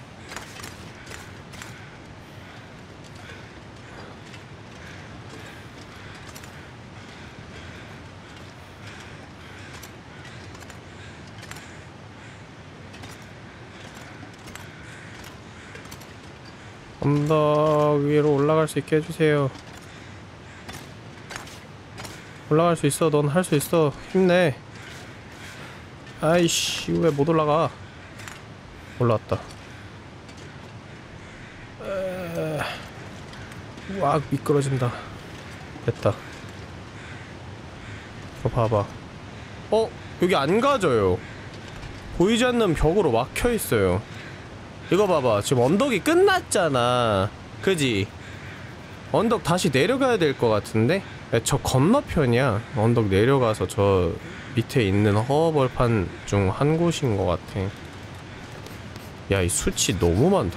언덕 위로 올라갈 수 있게 해주세요. 올라갈 수 있어. 넌 할 수 있어. 힘내. 아이씨, 왜 못 올라가? 올라왔다. 와, 미끄러진다. 됐다. 이거 봐봐. 여기 안 가져요. 보이지 않는 벽으로 막혀있어요. 이거 봐봐. 지금 언덕이 끝났잖아. 그지? 언덕 다시 내려가야 될 것 같은데? 저 건너편이야. 언덕 내려가서 저 밑에 있는 허허벌판 중 한 곳인 것 같아. 야, 이 수치 너무 많다.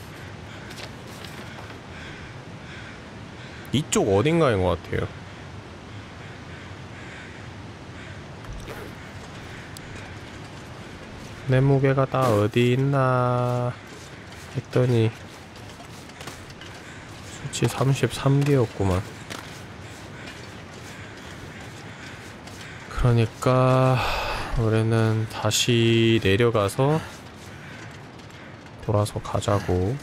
이쪽 어딘가인 것 같아요. 내 무게가 다 어디 있나 했더니 수치 33개였구만. 그러니까 우리는 다시 내려가서 돌아서 가자고.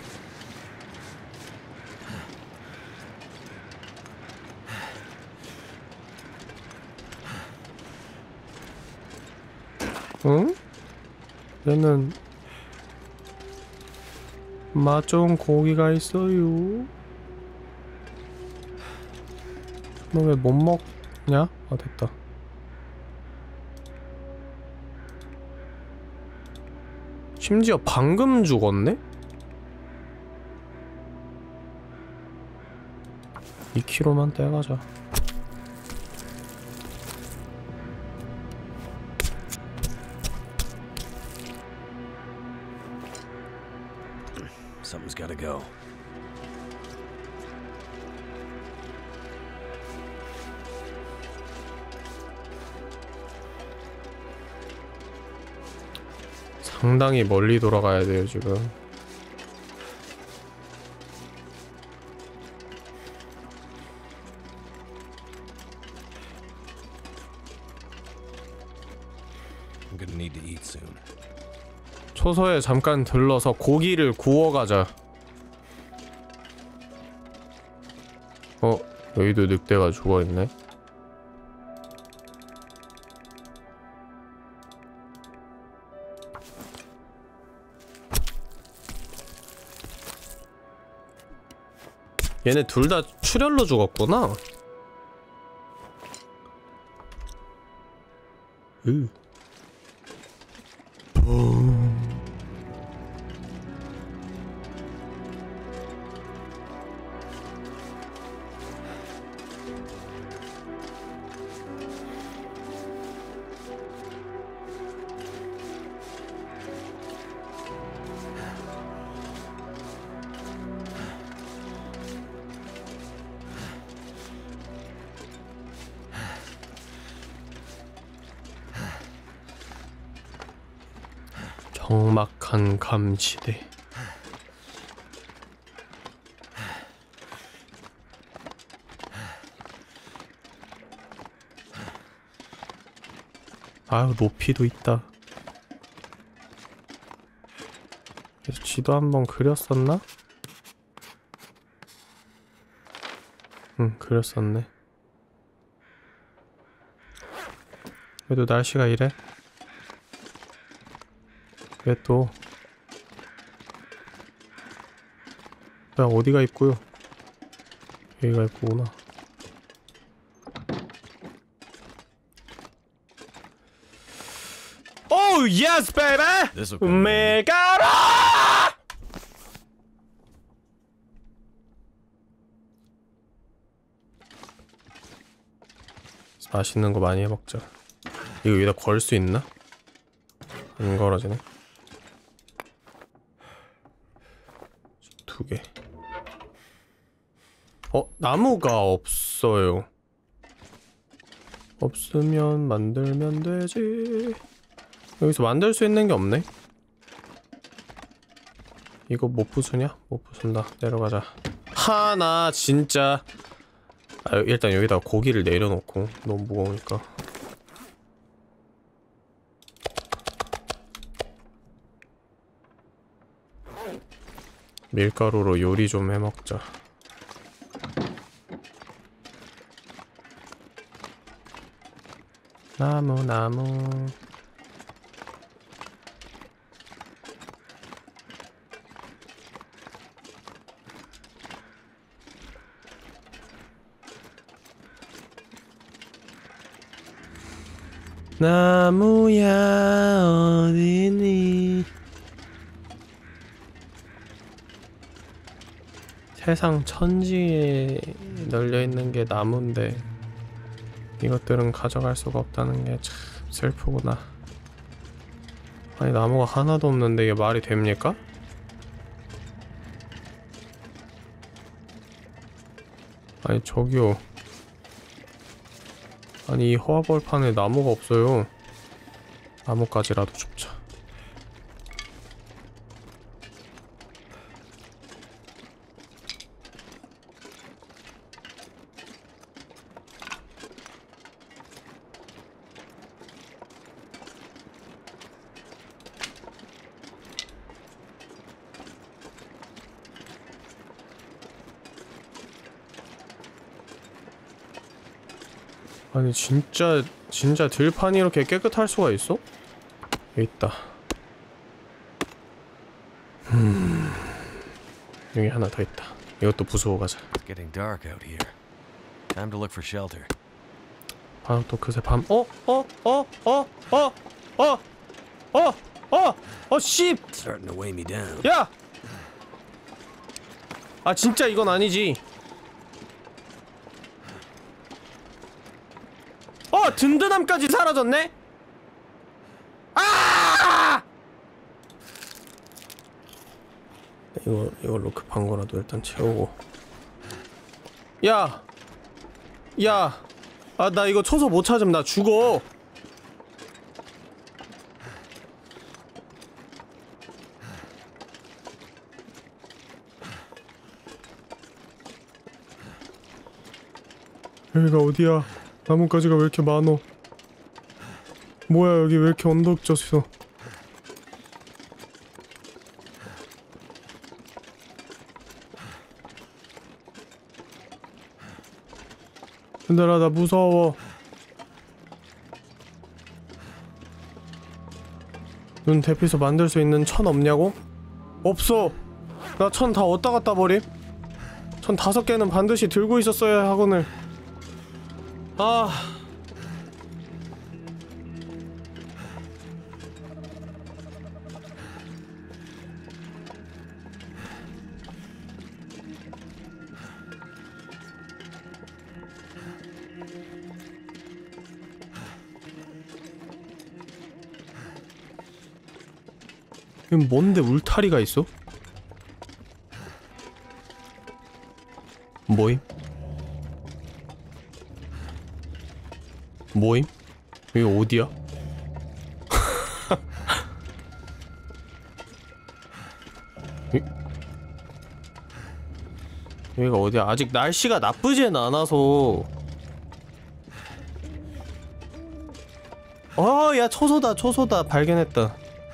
응? 얘는 맛 좋은 고기가 있어요. 너 왜 못 먹냐? 아, 됐다. 심지어 방금 죽었네? 2kg만 떼가자. Something's gotta go. 상당히 멀리 돌아가야 돼요, 지금. I'm gonna need to eat soon. 초소에 잠깐 들러서 고기를 구워가자. 여기도 늑대가 죽어있네. 얘네 둘 다 출혈로 죽었구나. 적막한 감시대. 아유, 높이도 있다. 그래서 지도 한번 그렸었나? 응, 그렸었네. 그래도 날씨가 이래? 왜 또? 야, 어디가 있고요? 여기가 있구나. Oh yes, baby! This'll come in handy. 메가라! 맛있는 거 많이 해먹자. 이거 여기다 걸 수 있나? 안 걸어지네. 2개. 나무가 없어요. 없으면 만들면 되지. 여기서 만들 수 있는 게 없네. 이거 못 부수냐? 못 부순다. 내려가자. 하나 진짜. 일단 여기다가 고기를 내려놓고. 너무 무거우니까. 밀가루로 요리 좀 해먹자. 나무. 나무야 어디니? 세상 천지에 널려있는 게 나무인데 이것들은 가져갈 수가 없다는 게 참 슬프구나. 아니, 나무가 하나도 없는데 이게 말이 됩니까? 아니, 저기요. 아니, 이 허허벌판에 나무가 없어요. 나무까지라도 줍자. 아니, 진짜 들판이 이렇게 깨끗할 수가 있어? 여기 있다. 여기 하나 더 있다. 이것도 부수고 가자. It's getting dark out here. Time to look for shelter. 또 그새 밤. 씨! Starting to weigh me down. 야! 아 진짜 이건 아니지. 든든함까지 사라졌네? 아! 이걸로 급한 거라도 일단 채우고. 야! 야! 아, 나 이거 초소 못 찾으면 나 죽어! 여기가 어디야? 나뭇가지가 왜 이렇게 많어? 뭐야, 여기 왜 이렇게 언덕 졌어? 얘들아, 나 무서워. 눈 대피소 만들 수 있는 천 없냐고? 없어! 나 천 다 어디다 갖다 버림? 천 5개는 반드시 들고 있었어야 하거늘. 아... 이건 뭔데 울타리가 있어? 뭐임? 뭐임? 여기 어디야? 여기가 어디야? 아직 날씨가 나쁘진 않아서. 야, 초소다, 초소다. 발견했다.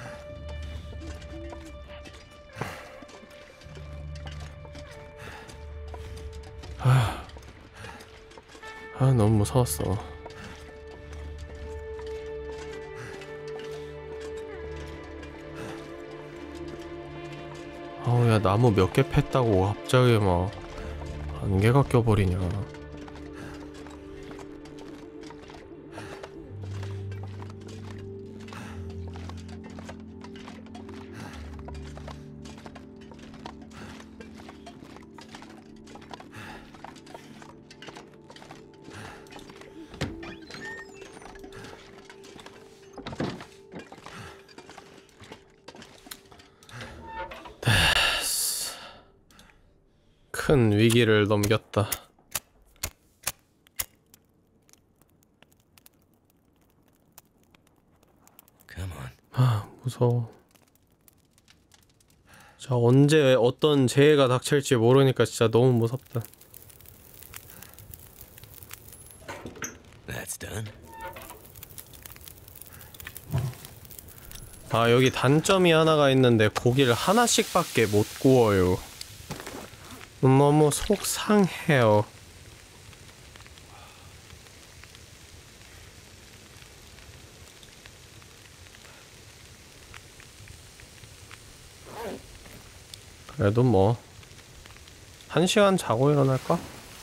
너무 무서웠어. 야, 나무 몇 개 팼다고 갑자기 막 안개가 껴버리냐. 큰 위기를 넘겼다. 무서워. 자, 언제 어떤 재해가 닥칠지 모르니까 진짜 너무 무섭다. That's done. 여기 단점이 하나가 있는데 고기를 하나씩밖에 못 구워요. 너무 속상해요. 그래도 뭐 1시간 자고 일어날까?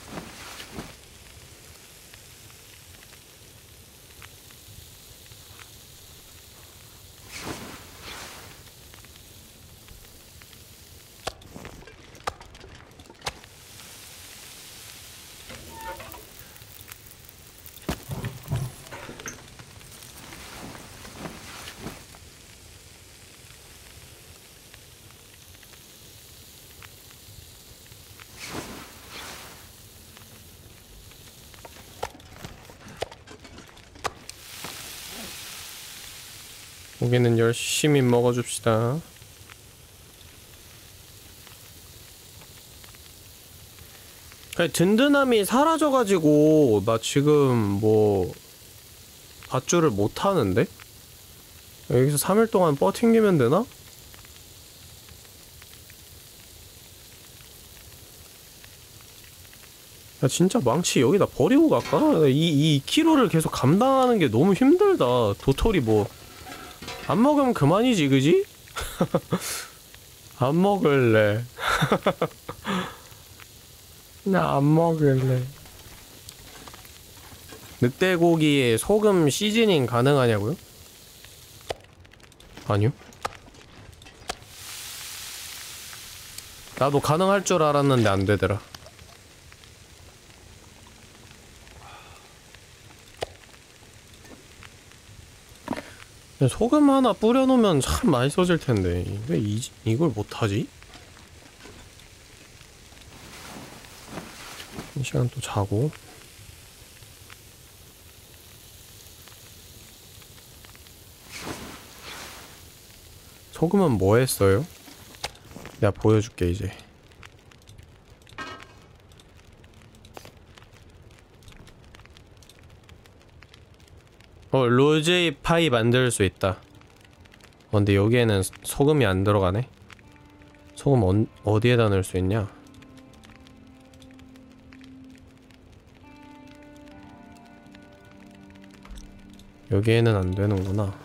고기는 열심히 먹어줍시다. 든든함이 사라져가지고 나 지금 뭐 밧줄을 못하는데? 여기서 3일 동안 버팅기면 되나? 야, 진짜 망치 여기다 버리고 갈까? 이 2kg를 계속 감당하는 게 너무 힘들다. 도토리 뭐 안 먹으면 그만이지, 그지? 안 먹을래. 나 안 먹을래. 늑대고기에 소금 시즈닝 가능하냐고요? 아니요. 나도 가능할 줄 알았는데 안 되더라. 소금 하나 뿌려놓으면 참 맛있어질 텐데 왜 이걸 못하지? 이 시간 또 자고. 소금은 뭐 했어요? 내가 보여줄게 이제. 로제이 파이 만들 수 있다. 근데 여기에는 소금이 안 들어가네. 소금 어디에다 넣을 수 있냐? 여기에는 안 되는구나.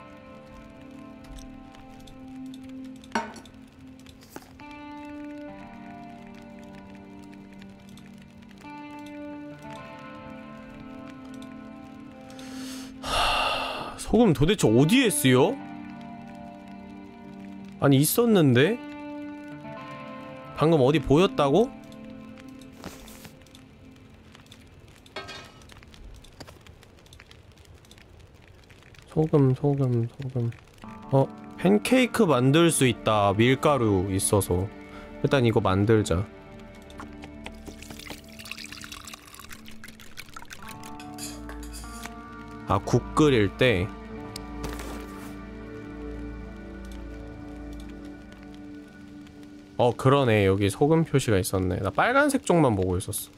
소금 도대체 어디에 쓰여? 아니 있었는데? 방금 어디 보였다고? 소금. 팬케이크 만들 수 있다. 밀가루 있어서. 일단 이거 만들자. 국 끓일 때 그러네. 여기 소금 표시가 있었네. 나 빨간색 쪽만 보고 있었어.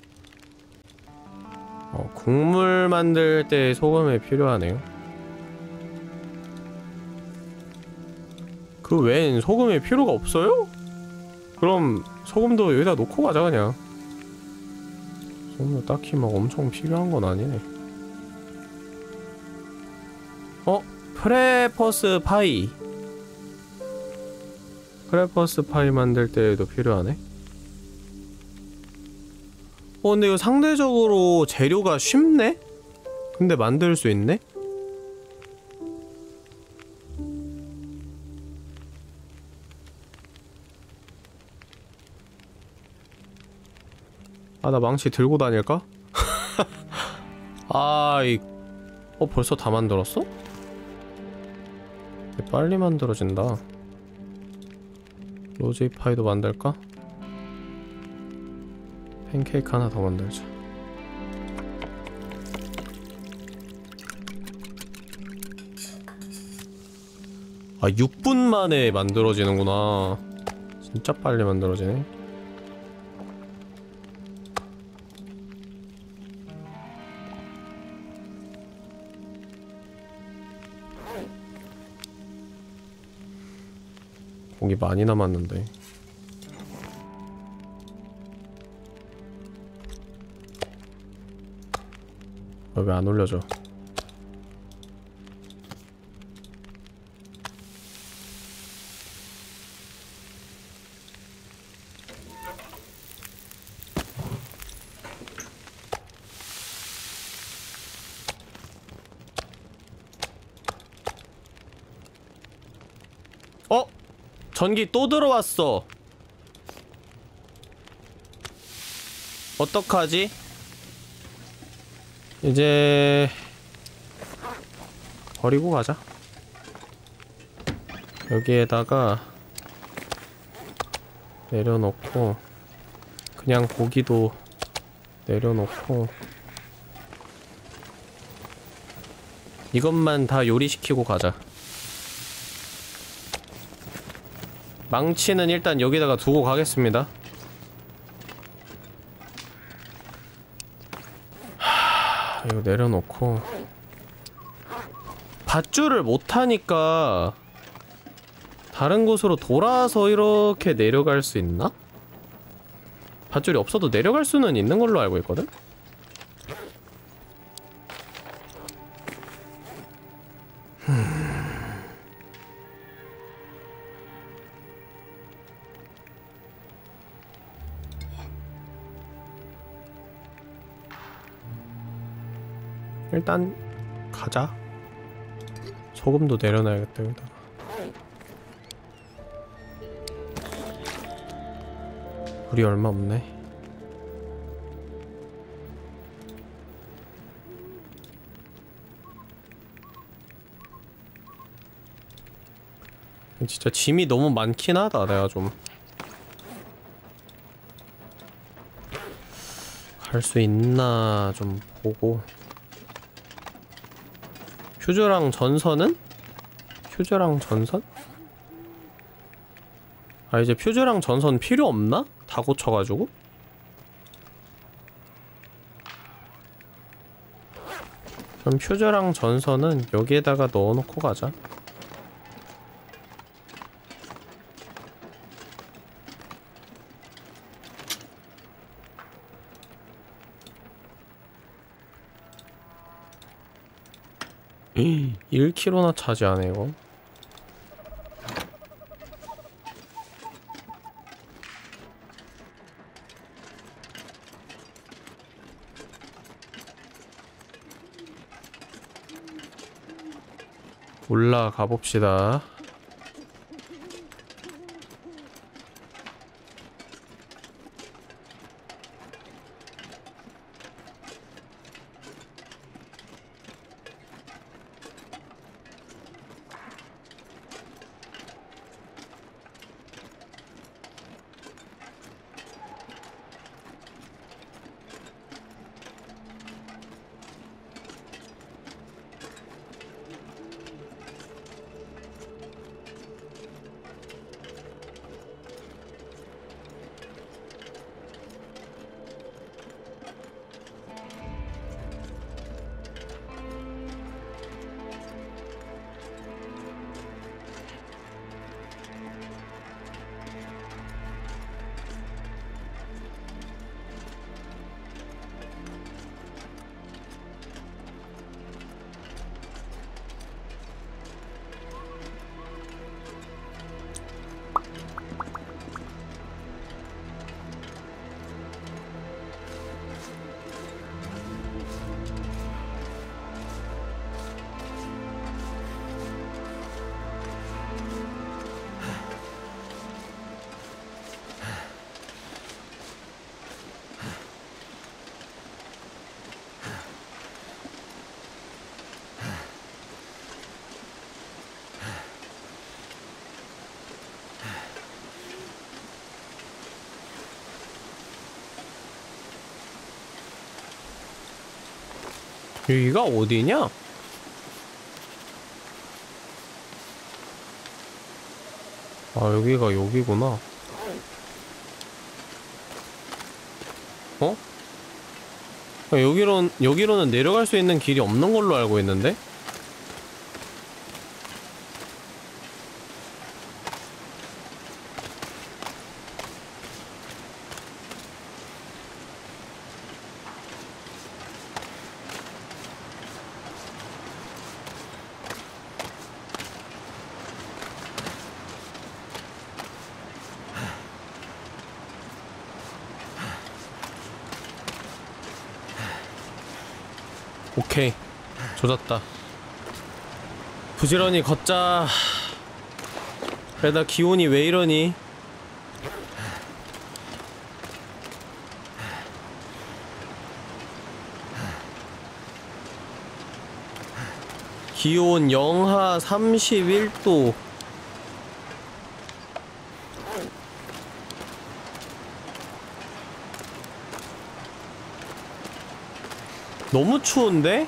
국물 만들 때 소금이 필요하네요. 그 외엔 소금이 필요가 없어요? 그럼 소금도 여기다 놓고 가자 그냥. 소금도 딱히 막 엄청 필요한 건 아니네. 프레퍼스 파이. 크레퍼스 파이 만들 때에도 필요하네? 근데 이거 상대적으로 재료가 쉽네? 근데 만들 수 있네? 나 망치 들고 다닐까? 벌써 다 만들었어? 빨리 만들어진다. 로제이 파이도 만들까? 팬케이크 하나 더 만들자. 아, 6분 만에 만들어지는구나. 진짜 빨리 만들어지네. 고기 많이 남았는데. 왜 안 올려줘? 전기 또 들어왔어. 어떡하지? 이제 버리고 가자. 여기에다가 내려놓고 그냥 고기도 내려놓고 이것만 다 요리시키고 가자. 망치는 일단 여기다가 두고 가겠습니다. 이거 내려놓고 밧줄을 못하니까 다른 곳으로 돌아서 이렇게 내려갈 수 있나? 밧줄이 없어도 내려갈 수는 있는 걸로 알고 있거든? 일단 가자. 소금도 내려놔야겠다 여기다가. 불이 얼마 없네. 진짜 짐이 너무 많긴 하다. 내가 좀 갈 수 있나 좀 보고. 퓨즈랑 전선은? 퓨즈랑 전선? 아 이제 퓨즈랑 전선 필요 없나? 다 고쳐가지고? 그럼 퓨즈랑 전선은 여기에다가 넣어놓고 가자. 이 1kg나 차지하네 이거. 올라가 봅시다. 여기가 어디냐? 아 여기가 여기구나. 어? 여기로는 내려갈 수 있는 길이 없는 걸로 알고 있는데? 오케이 조졌다. 부지런히 걷자. 게다가 기온이 왜 이러니? 기온 영하 31도. 너무 추운데?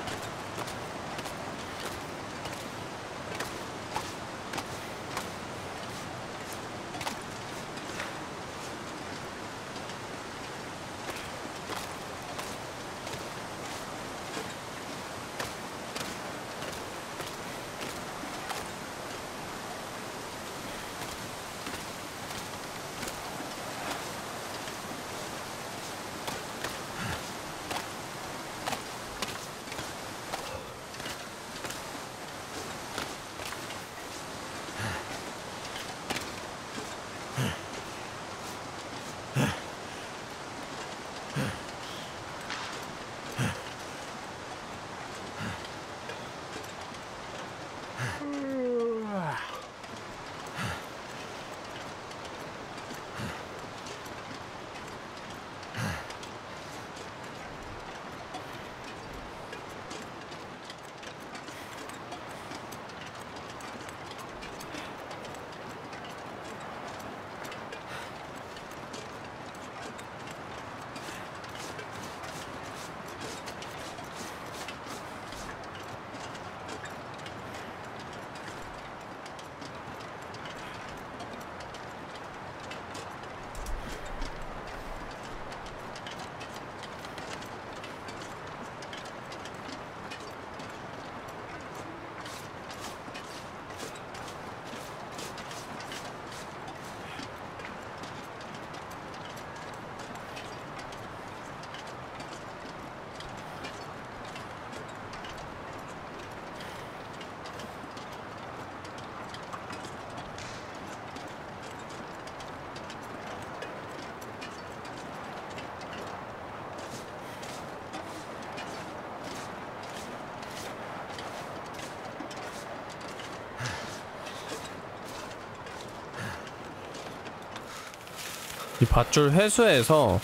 이 밧줄 회수해서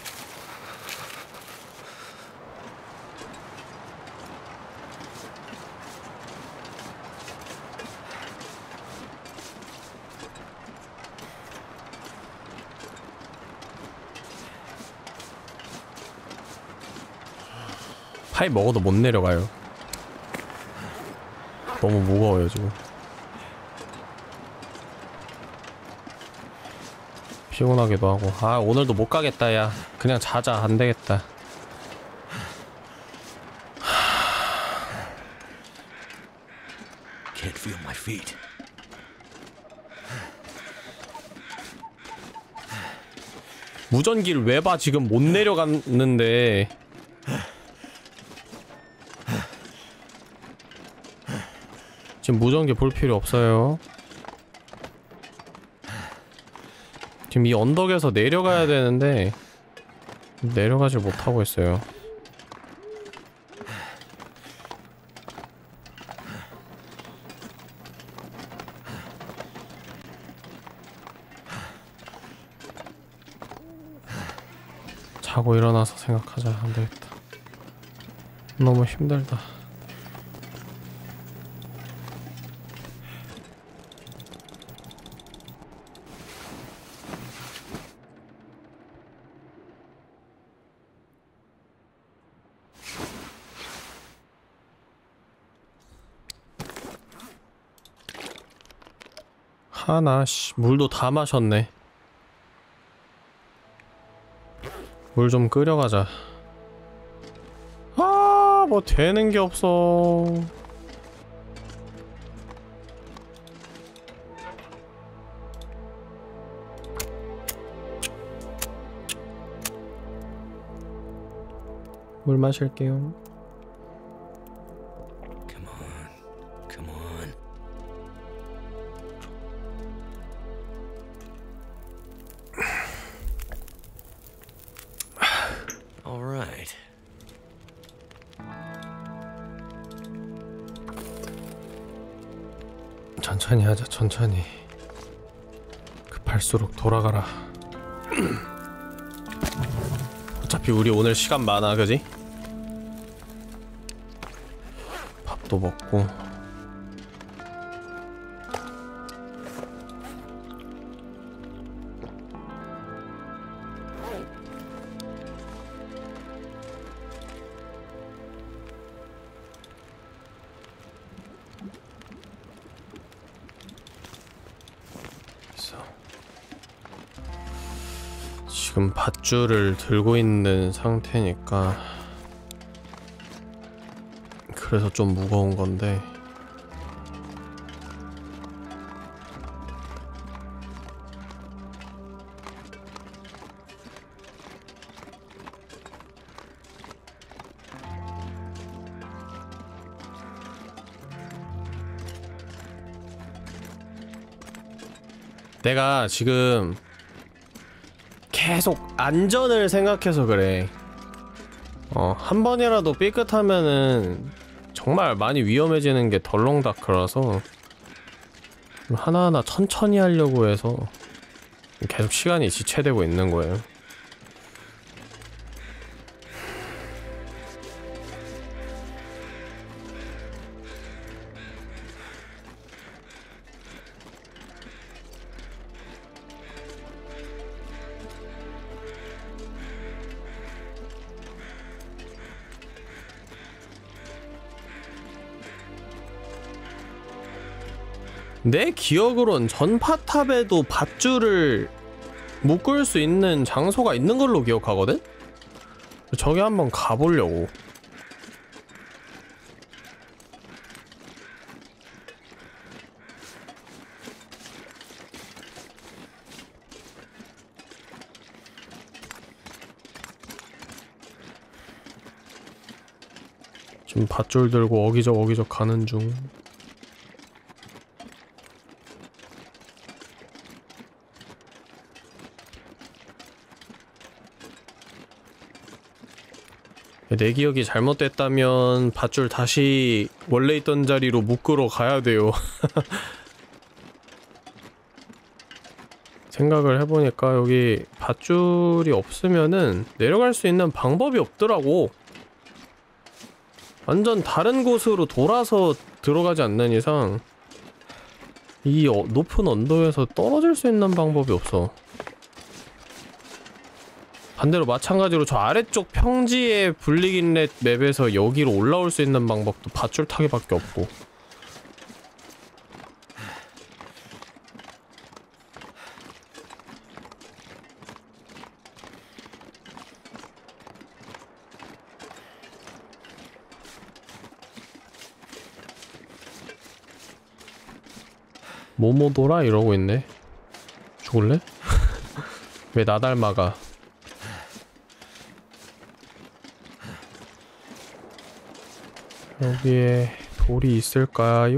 파이 먹어도 못 내려가요. 너무 무거워요 지금. 피곤하기도 하고. 아 오늘도 못 가겠다. 야 그냥 자자. 안 되겠다. Can't feel my feet. 무전기를 왜 봐? 지금 못 내려갔는데. 지금 무전기 볼 필요 없어요. 지금 이 언덕에서 내려가야 되는데 내려가질 못하고 있어요. 자고 일어나서 생각하자. 안 되겠다. 너무 힘들다. 하나, 씨, 물도 다 마셨네. 물 좀 끓여가자. 아, 뭐 되는 게 없어. 물 마실게요. Come on. Come on. All right. 천천히 하자. 천천히. 급할수록 돌아가라. 어차피 우리 오늘 시간 많아, 그지? 밥도 먹고. 지금 밧줄을 들고 있는 상태니까 그래서 좀 무거운 건데 내가 지금 계속 안전을 생각해서 그래. 한 번이라도 삐끗하면은 정말 많이 위험해지는 게 덜렁다크라서 하나하나 천천히 하려고 해서 계속 시간이 지체되고 있는 거예요. 내 기억으론 전파탑에도 밧줄을 묶을 수 있는 장소가 있는 걸로 기억하거든? 저기 한번 가보려고. 지금 밧줄 들고 어기적 가는 중. 내 기억이 잘못됐다면 밧줄 다시 원래 있던 자리로 묶으러 가야 돼요. 생각을 해보니까 여기 밧줄이 없으면은 내려갈 수 있는 방법이 없더라고. 완전 다른 곳으로 돌아서 들어가지 않는 이상 이 높은 언덕에서 떨어질 수 있는 방법이 없어. 반대로 마찬가지로 저 아래쪽 평지의 블릭인렛 맵에서 여기로 올라올 수 있는 방법도 밧줄 타기밖에 없고. 모모도라 이러고 있네. 죽을래? 왜 나 닮아가? 여기에 돌이 있을까요?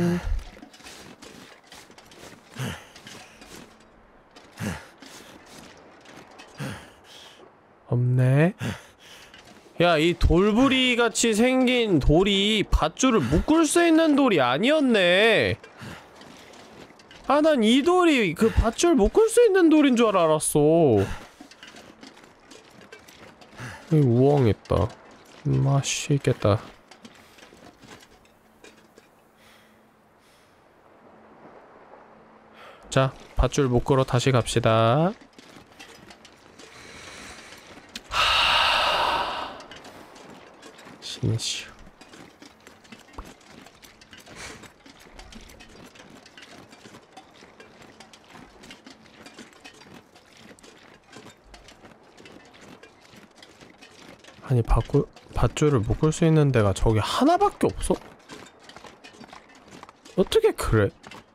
없네. 야, 이 돌부리 같이 생긴 돌이 밧줄을 묶을 수 있는 돌이 아니었네. 아, 난 이 돌이 그 밧줄 묶을 수 있는 돌인 줄 알았어. 여기 우엉했다. 맛있겠다. 자, 밧줄 묶으러 다시 갑시다. 신시오. 아니, 밧줄을 묶을 수 있는 데가 저기 하나밖에 없어? 어떻게 그래?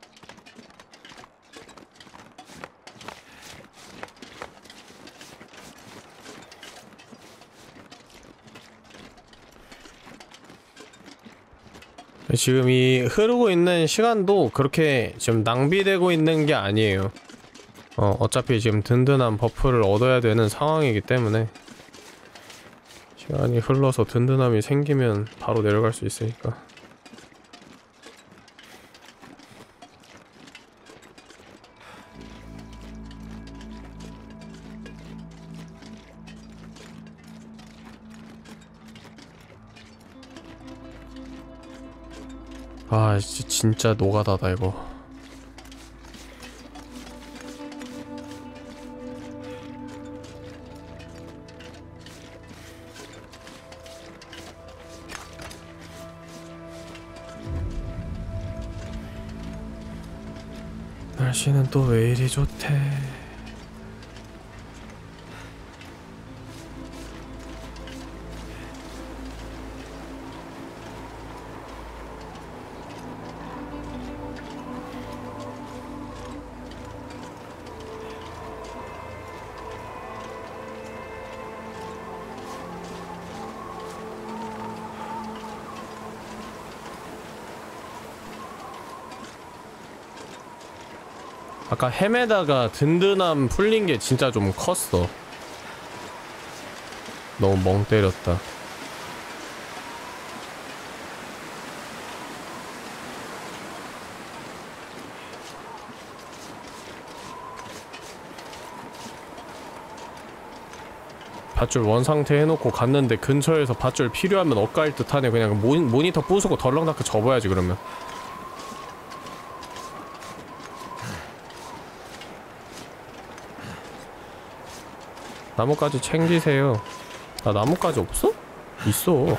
지금 이 흐르고 있는 시간도 그렇게 지금 낭비되고 있는 게 아니에요. 어차피 지금 든든한 버프를 얻어야 되는 상황이기 때문에 시간이 흘러서 든든함이 생기면 바로 내려갈 수 있으니까. 아, 진짜 노가다다 이거. 날씨는 또 왜 이리 좋대. 아까 헤매다가 든든함 풀린 게 진짜 좀 컸어. 너무 멍 때렸다. 밧줄 원상태 해놓고 갔는데 근처에서 밧줄 필요하면 엇갈 듯하네. 그냥 모니터 부수고 덜렁다크 접어야지 그러면. 나뭇가지 챙기세요. 나 나뭇가지 없어? 있어.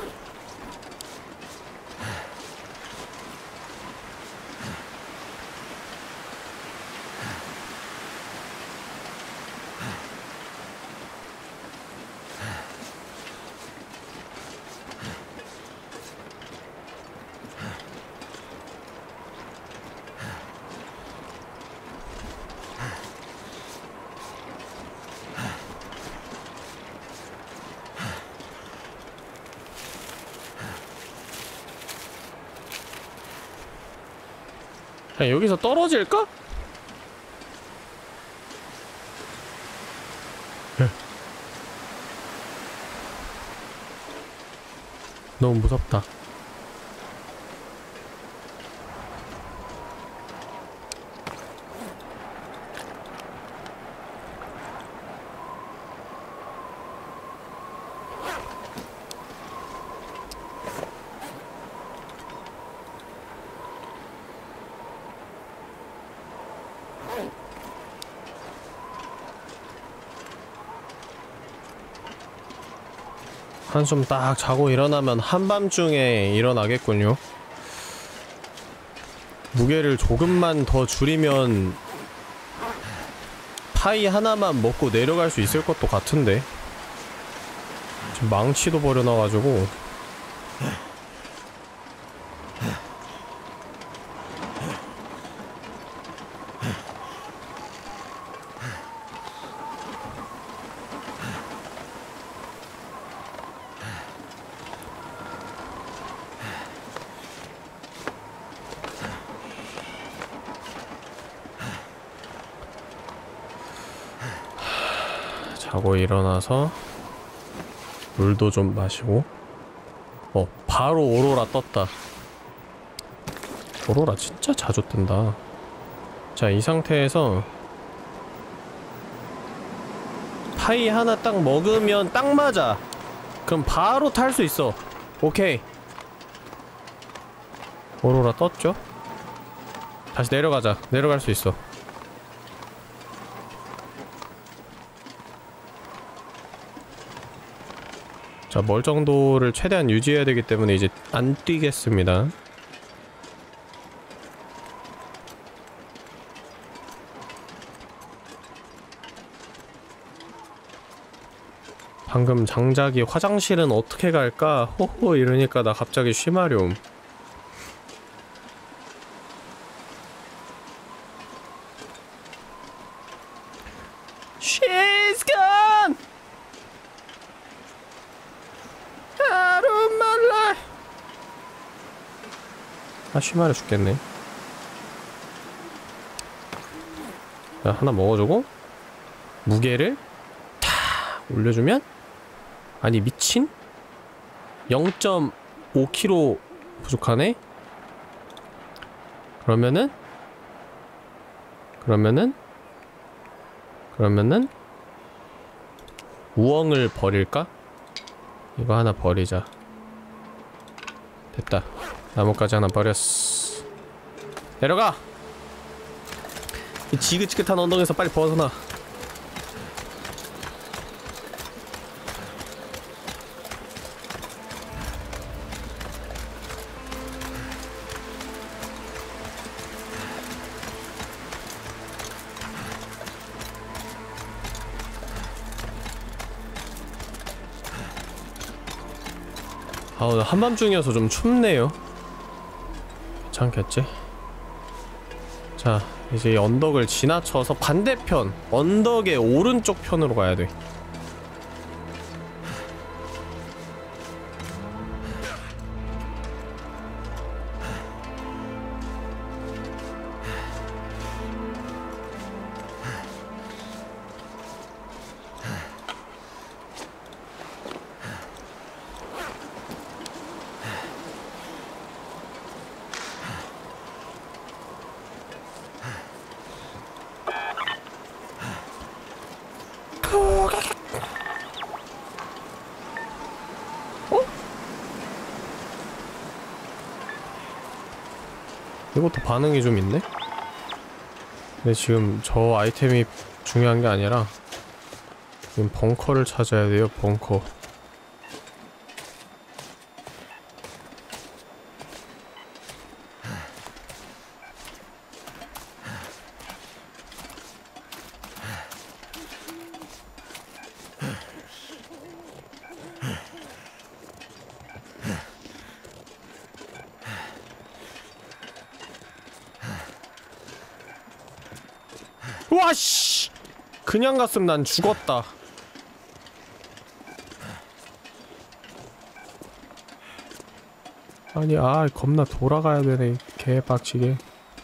그냥 여기서 떨어질까? 너무 무섭다. 한숨 딱 자고 일어나면 한밤중에 일어나겠군요. 무게를 조금만 더 줄이면 파이 하나만 먹고 내려갈 수 있을 것도 같은데. 지금 망치도 버려놔가지고. 자고 일어나서 물도 좀 마시고. 바로 오로라 떴다. 오로라 진짜 자주 뜬다. 자, 이 상태에서 파이 하나 딱 먹으면 딱 맞아. 그럼 바로 탈 수 있어. 오케이. 오로라 떴죠? 다시 내려가자. 내려갈 수 있어. 자, 멀정도를 최대한 유지해야 되기 때문에 이제 안 뛰겠습니다. 방금 장작이 화장실은 어떻게 갈까? 호호 이러니까 나 갑자기 쉬마려움. She's gone! Out of my life! 아, 쉬마려 죽겠네. 자, 하나 먹어주고 무게를 탁 올려주면, 아니 미친? 0.5kg 부족하네? 그러면은 우엉을 버릴까? 이거 하나 버리자. 됐다. 나뭇가지 하나 버렸어. 내려가! 이 지긋지긋한 언덕에서 빨리 벗어나. 아, 오늘 한밤중이어서 좀 춥네요. 괜찮겠지? 자, 이제 이 언덕을 지나쳐서 반대편 언덕의 오른쪽 편으로 가야 돼. 이것도 반응이 좀 있네? 근데 지금 저 아이템이 중요한 게 아니라 지금 벙커를 찾아야 돼요. 벙커. 와씨! 그냥 갔으면 난 죽었다. 아니, 겁나 돌아가야 되네. 개빡치게.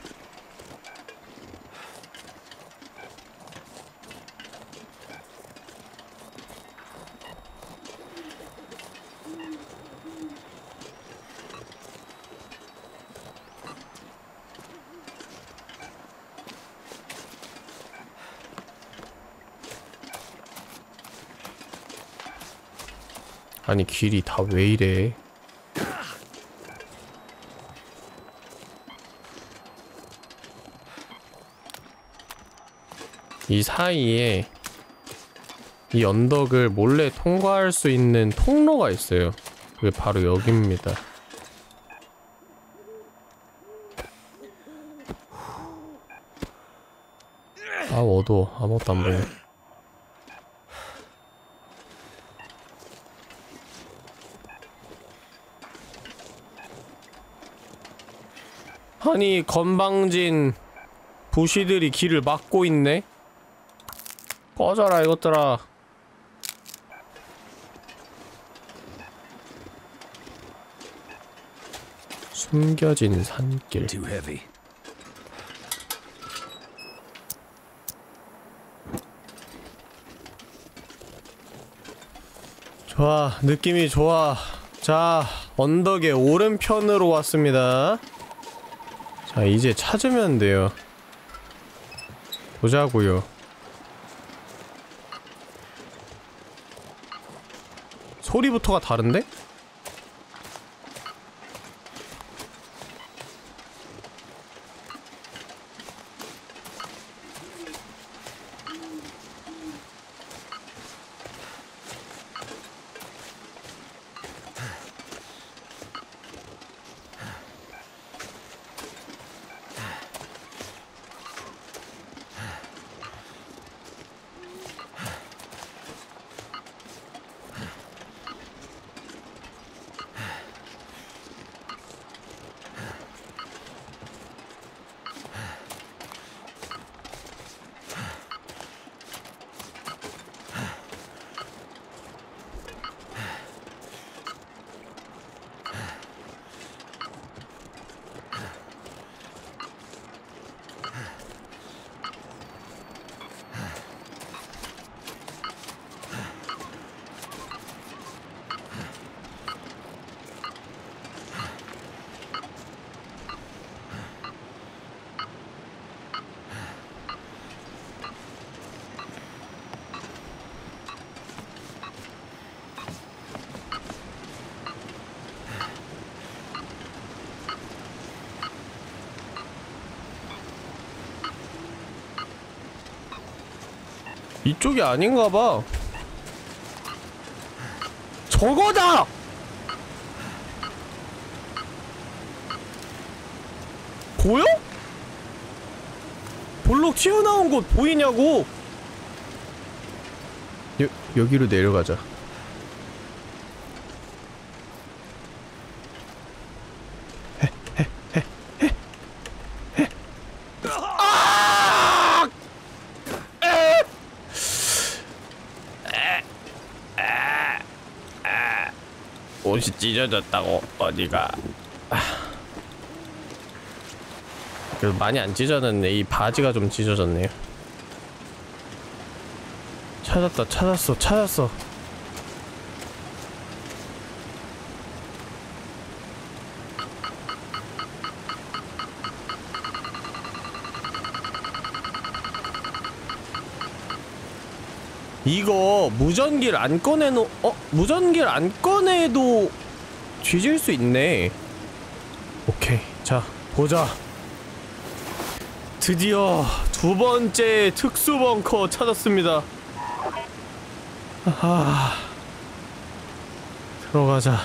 아니, 길이 다 왜 이래? 이 사이에 이 언덕을 몰래 통과할 수 있는 통로가 있어요. 그게 바로 여기입니다. 아 어두워. 아무것도 안 보이네. 아니 건방진 부시들이 길을 막고 있네? 꺼져라 이것들아. 숨겨진 산길. Too heavy. 좋아, 느낌이 좋아. 자, 언덕의 오른편으로 왔습니다. 자, 이제 찾으면 돼요. 보자고요. 소리부터가 다른데? 이쪽이 아닌가봐. 저거다! 보여? 볼록 튀어나온 곳 보이냐고! 여기로 내려가자. 옷이 찢어졌다고. 어디가. 그래도 많이 안 찢어졌네. 이 바지가 좀 찢어졌네요. 찾았다. 찾았어. 이거 무전기를 안 꺼내놓... 무전기를 안 꺼내도 뒤질 수 있네. 오케이, 자 보자. 드디어 두 번째 특수 벙커 찾았습니다. 아하... 들어가자.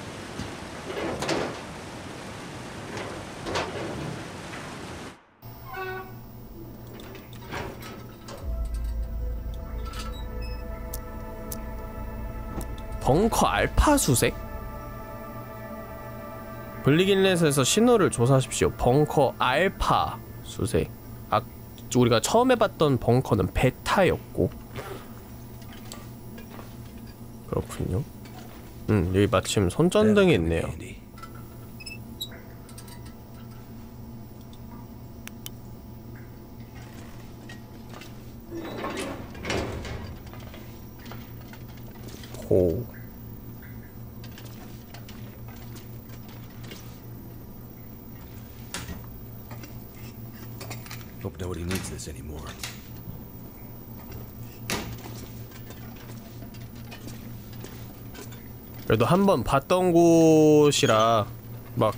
벙커 알파 수색? 블리긴렛에서 신호를 조사하십시오. 벙커 알파 수색. 우리가 처음 해봤던 벙커는 베타였고. 그렇군요. 여기 마침 손전등이 있네요. 호. Hope nobody needs this anymore. 그래도 한번 봤던 곳이라 막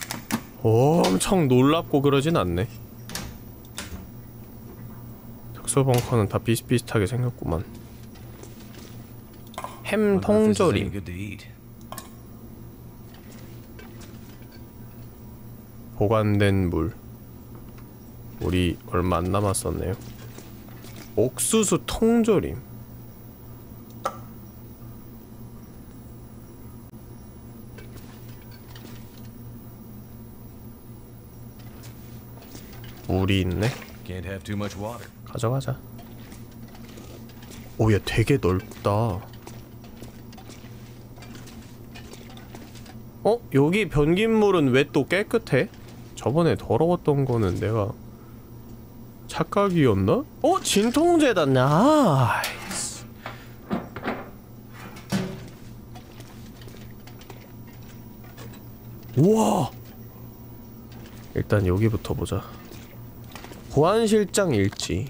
엄청 놀랍고 그러진 않네. 각소 벙커는 다 비슷비슷하게 생겼구만. 햄 통조림. Good to eat. 보관된 물. 물이 얼마 안 남았었네요. 옥수수 통조림. 물이 있네. Can't have too much water. 가져가자. 오, 얘 되게 넓다. 어? 여기 변기물은 왜 또 깨끗해? 저번에 더러웠던 거는 내가 착각이었나? 어? 진통제다. 나이스. 우와. 일단 여기부터 보자. 보안실장 일지.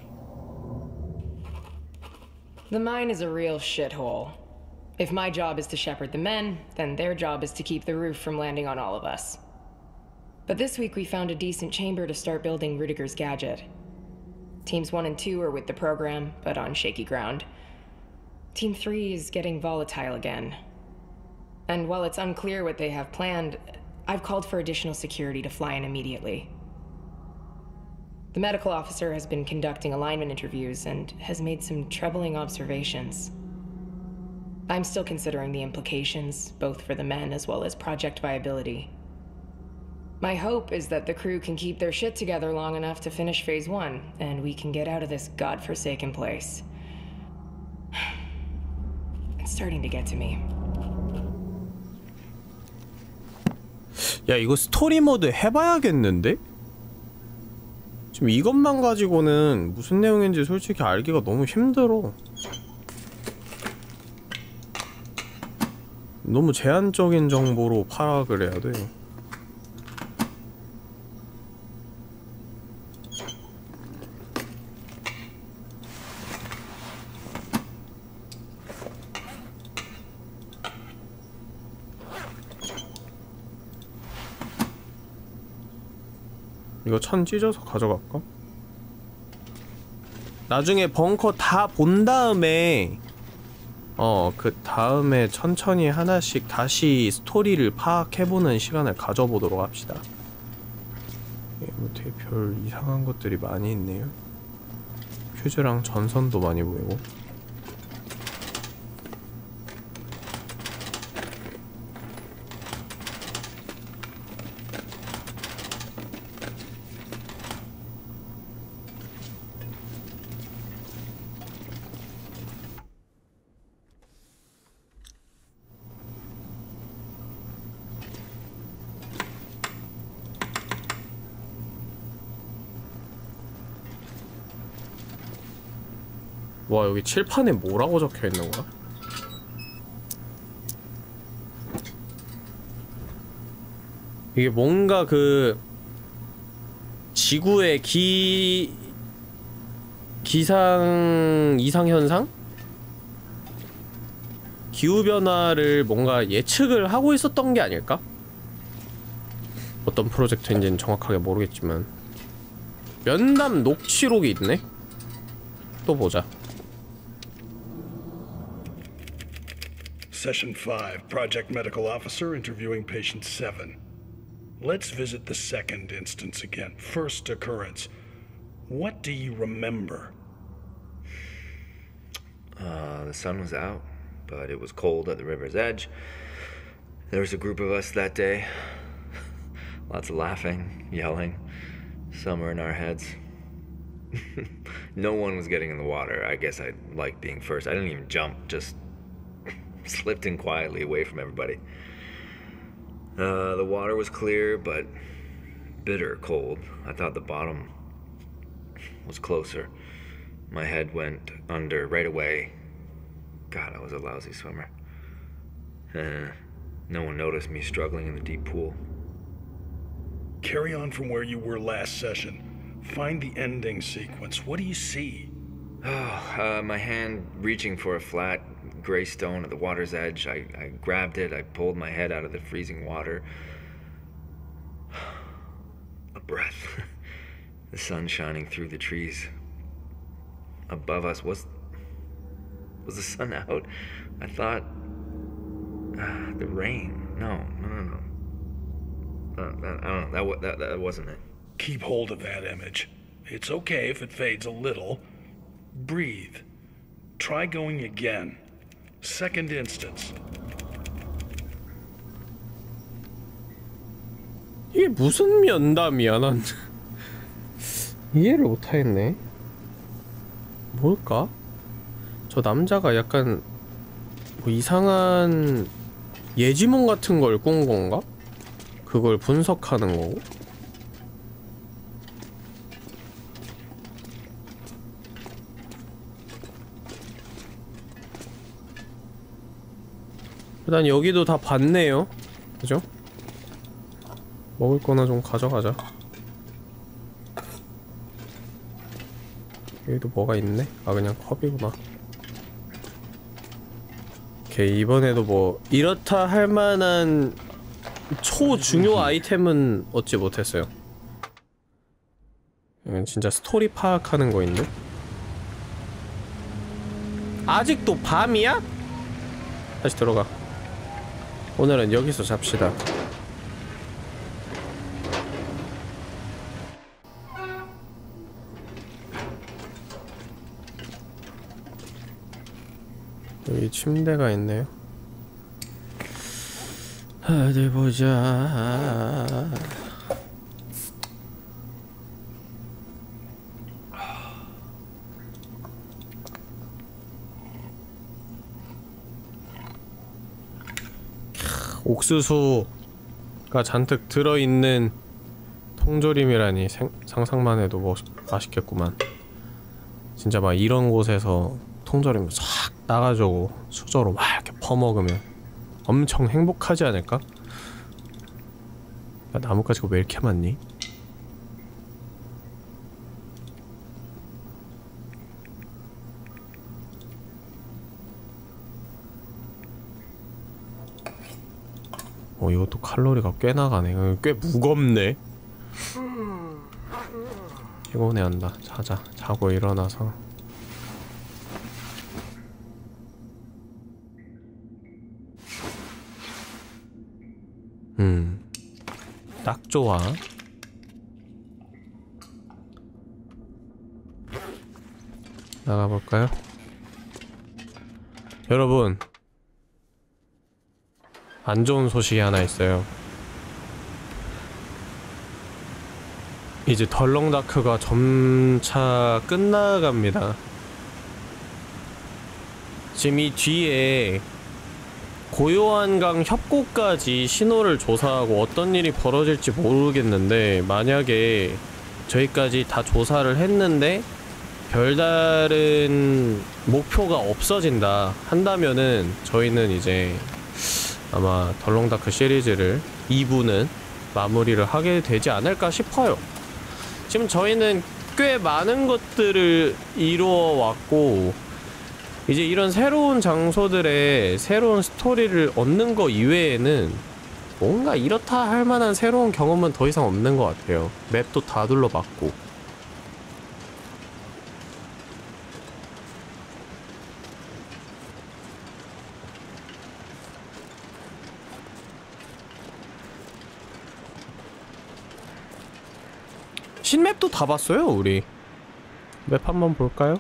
The mine is a real shithole. If my job is to shepherd the men, then their job is to keep the roof from landing on all of us. But this week we found a decent chamber to start building Rudiger's gadget. Teams 1 and 2 are with the program, but on shaky ground. Team 3 is getting volatile again. And while it's unclear what they have planned, I've called for additional security to fly in immediately. The medical officer has been conducting alignment interviews and has made some troubling observations. I'm still considering the implications, both for the men as well as project viability. My hope is that the crew can keep their shit together long enough to finish Phase 1, and we can get out of this godforsaken place. It's starting to get to me. 야, 이거 스토리 모드 해봐야겠는데? 지금 이것만 가지고는 무슨 내용인지 솔직히 알기가 너무 힘들어. 너무 제한적인 정보로 파악을 해야 돼. 이거 천 찢어서 가져갈까? 나중에 벙커 다 본 다음에 그 다음에 천천히 하나씩 다시 스토리를 파악해보는 시간을 가져보도록 합시다. 뭐 되게 별 이상한 것들이 많이 있네요. 퓨즈랑 전선도 많이 보이고. 와, 여기 칠판에 뭐라고 적혀있는 거야? 이게 뭔가 그 지구의 기상 이상현상? 기후변화를 뭔가 예측을 하고 있었던 게 아닐까? 어떤 프로젝트인지는 정확하게 모르겠지만 면담 녹취록이 있네? 또 보자. Session 5, Project Medical Officer interviewing Patient 7. Let's visit the second instance again. First occurrence. What do you remember? The sun was out, but it was cold at the river's edge. There was a group of us that day. Lots of laughing, yelling. Some were in our heads. No one was getting in the water. I guess I liked being first. I didn't even jump, just slipped in quietly away from everybody. The water was clear, but bitter cold. I thought the bottom was closer. My head went under right away. God, I was a lousy swimmer. No one noticed me struggling in the deep pool. Carry on from where you were last session. Find the ending sequence. What do you see? My hand reaching for a flat gray stone at the water's edge. I grabbed it. I pulled my head out of the freezing water. A breath. The sun shining through the trees. above us. Was the sun out? I thought the rain. No. I don't know. That wasn't it. Keep hold of that image. It's okay if it fades a little. Breathe. Try going again. Second instance. 이게 무슨 면담이야? 난 이해를 못하겠네. 뭘까? 저 남자가 약간 뭐 이상한 예지몽 같은 걸 꾼 건가? 그걸 분석하는 거고? 일단 여기도 다 봤네요. 그죠? 먹을 거나 좀 가져가자. 여기도 뭐가 있네? 아, 그냥 컵이구나. 오케이, 이번에도 뭐 이렇다 할 만한 초중요 아이템은 얻지 못했어요. 이건 진짜 스토리 파악하는 거인데? 아직도 밤이야? 다시 들어가. 오늘은 여기서 잡시다. 여기 침대가 있네요. 어디 보자. 옥수수가 잔뜩 들어있는 통조림이라니 상상만 해도 맛있겠구만. 진짜 막 이런 곳에서 통조림 싹 따가지고 수저로 막 이렇게 퍼먹으면 엄청 행복하지 않을까? 야, 나뭇가지가 왜 이렇게 많니? 이것도 칼로리가 꽤 나가네. 꽤 무겁네. 피곤해한다. 자자. 자고 일어나서 딱 좋아. 나가볼까요? 여러분, 안 좋은 소식이 하나 있어요. 이제 덜렁다크가 점차 끝나갑니다. 지금 이 뒤에 고요한강 협곡까지 신호를 조사하고 어떤 일이 벌어질지 모르겠는데, 만약에 저희까지 다 조사를 했는데 별다른 목표가 없어진다 한다면은 저희는 이제 아마 덜렁다크 시리즈를 2부는 마무리를 하게 되지 않을까 싶어요. 지금 저희는 꽤 많은 것들을 이루어 왔고, 이제 이런 새로운 장소들의 새로운 스토리를 얻는 거 이외에는 뭔가 이렇다 할 만한 새로운 경험은 더 이상 없는 것 같아요. 맵도 다 둘러봤고. 신맵도 다 봤어요, 우리. 맵 한번 볼까요?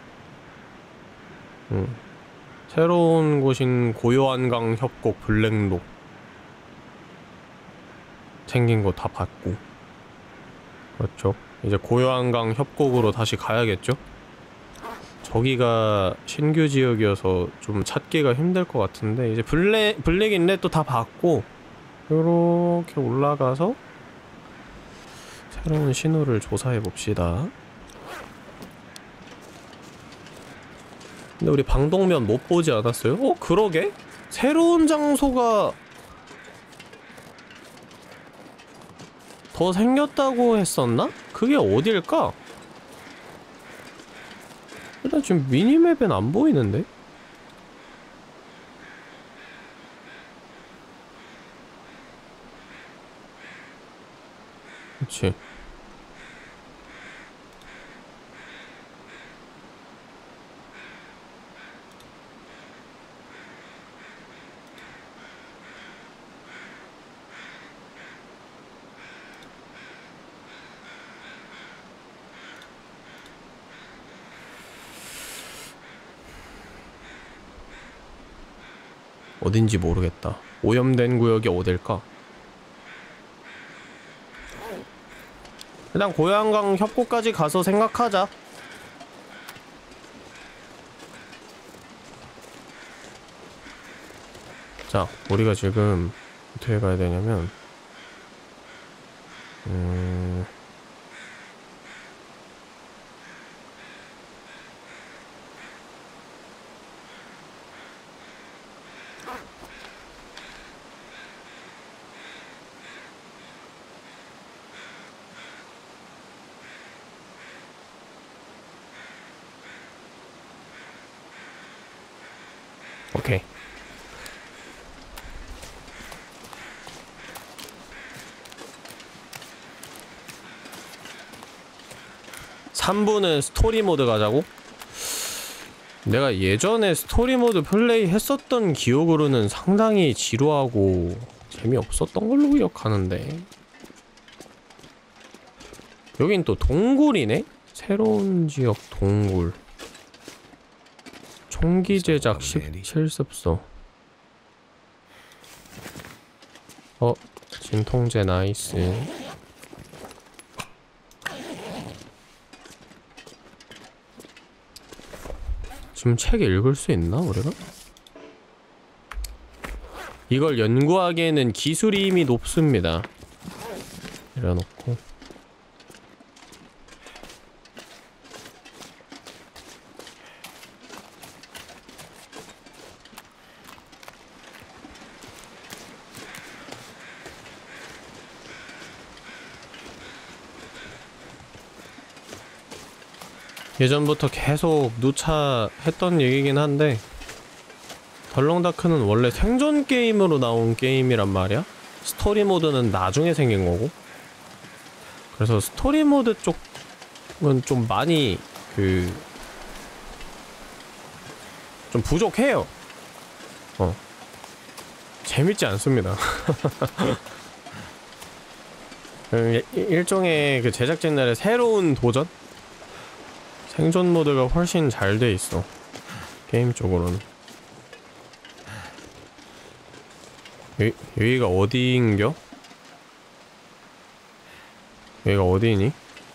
새로운 곳인 고요한강 협곡 블랙록 생긴 거 다 봤고. 그렇죠. 이제 고요한강 협곡으로 다시 가야겠죠? 저기가 신규 지역이어서 좀 찾기가 힘들 것 같은데, 이제 블랙 인렛도 다 봤고, 요렇게 올라가서 새로운 신호를 조사해 봅시다. 근데 우리 방독면 못 보지 않았어요? 그러게? 새로운 장소가 더 생겼다고 했었나? 그게 어딜까? 일단 지금 미니맵엔 안 보이는데? 그치. 어딘지 모르겠다. 오염된 구역이 어딜까? 일단 고양강 협곡까지 가서 생각하자. 자, 우리가 지금 어떻게 가야 되냐면 오케이. 3부는 스토리 모드 가자고? 내가 예전에 스토리 모드 플레이 했었던 기억으로는 상당히 지루하고 재미없었던 걸로 기억하는데. 여긴 또 동굴이네? 새로운 지역 동굴. 총기 제작 17습소. 진통제 나이스. 지금 책 읽을 수 있나 우리가? 이걸 연구하기에는 기술이 이미 높습니다. 이래놓고 예전부터 계속 누차 했던 얘기긴 한데 덜렁다크는 원래 생존 게임으로 나온 게임이란 말이야? 스토리 모드는 나중에 생긴 거고. 그래서 스토리 모드 쪽은 좀 많이 좀 부족해요. 재밌지 않습니다. 일종의 그 제작진들의 새로운 도전? 생존 모드가 훨씬 잘 돼 있어. 게임 쪽으로는. 여기가 어디인겨? 여기가 어디니?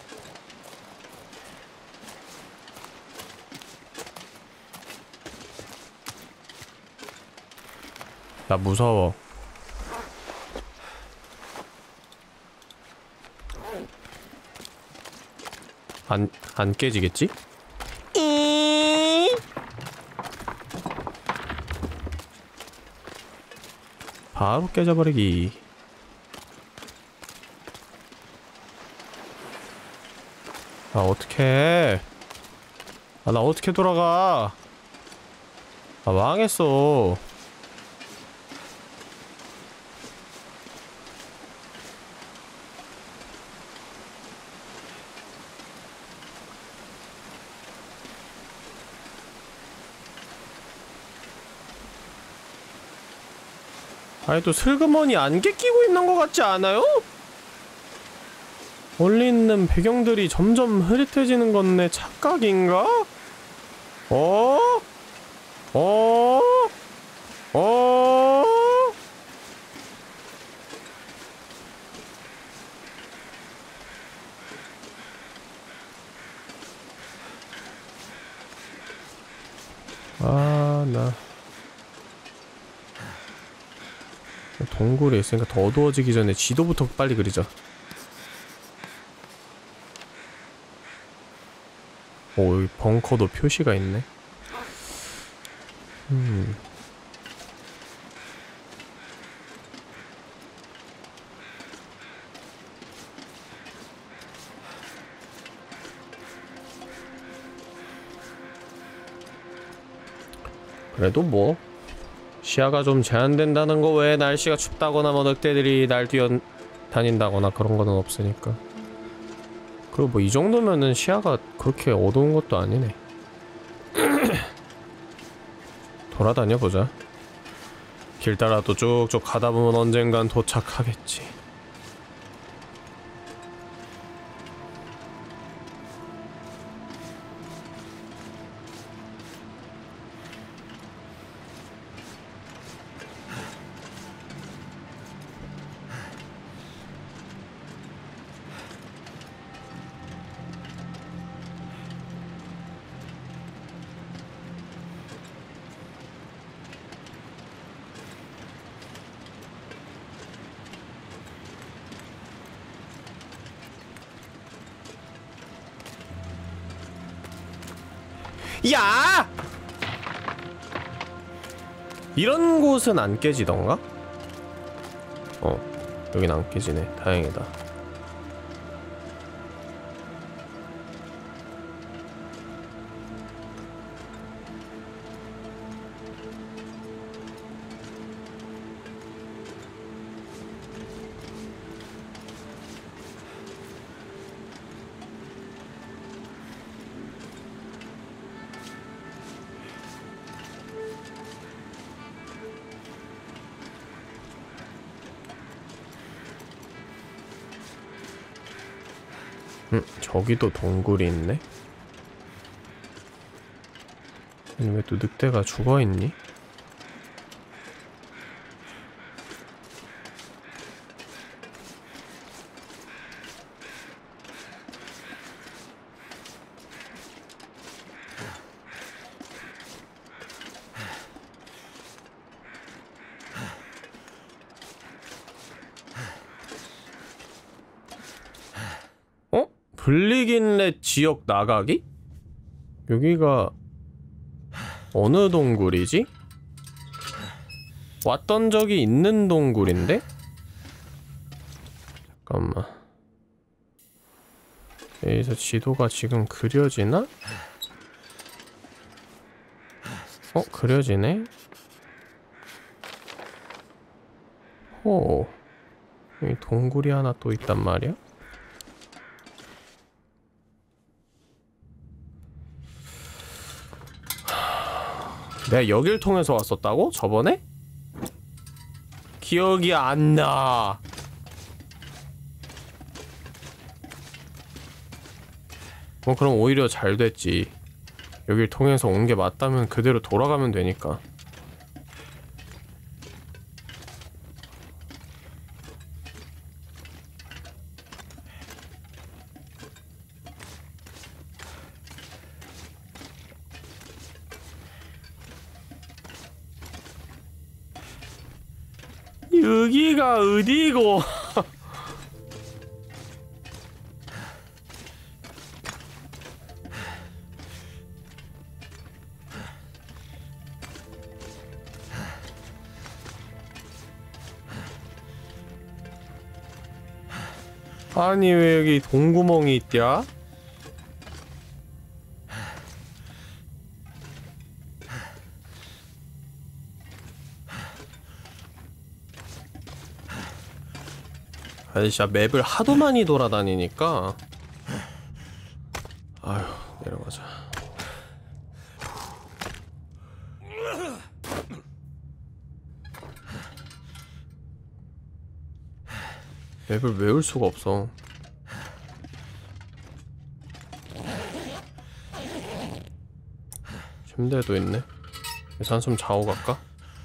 나 무서워. 안 깨지겠지? 바로 깨져버리기. 아, 어떡해. 아, 나 어떻게 돌아가. 아, 망했어. 아니, 또 슬그머니 안개 끼고 있는 것 같지 않아요? 멀리 있는 배경들이 점점 흐릿해지는 건 내 착각인가? 나 동굴에 있으니까 더 어두워지기 전에 지도부터 빨리 그리자. 오, 여기 벙커도 표시가 있네. 그래도 뭐 시야가 좀 제한된다는 거 외에 날씨가 춥다거나 뭐 늑대들이 날 뛰어다닌다거나 그런 거는 없으니까. 그리고 뭐 이 정도면은 시야가 그렇게 어두운 것도 아니네. 돌아다녀보자. 길 따라 또 쭉쭉 가다보면 언젠간 도착하겠지. 야! 이런 곳은 안 깨지던가? 여긴 안 깨지네. 다행이다. 저기도 동굴이 있네? 아니 왜 또 늑대가 죽어있니? 블릭인렛 지역 나가기? 여기가 어느 동굴이지? 왔던 적이 있는 동굴인데? 잠깐만. 여기서 지도가 지금 그려지나? 그려지네? 여기 동굴이 하나 또 있단 말이야? 내가 여길 통해서 왔었다고? 저번에? 기억이 안 나. 그럼 오히려 잘 됐지. 여길 통해서 온 게 맞다면 그대로 돌아가면 되니까. 여기가 어디고? 아니 왜 여기 동구멍이 있냐? 아니 진짜 맵을 하도 많이 돌아다니니까. 아휴, 내려가자. 맵을 외울 수가 없어. 침대도 있네. 그래서 한숨 자고 갈까?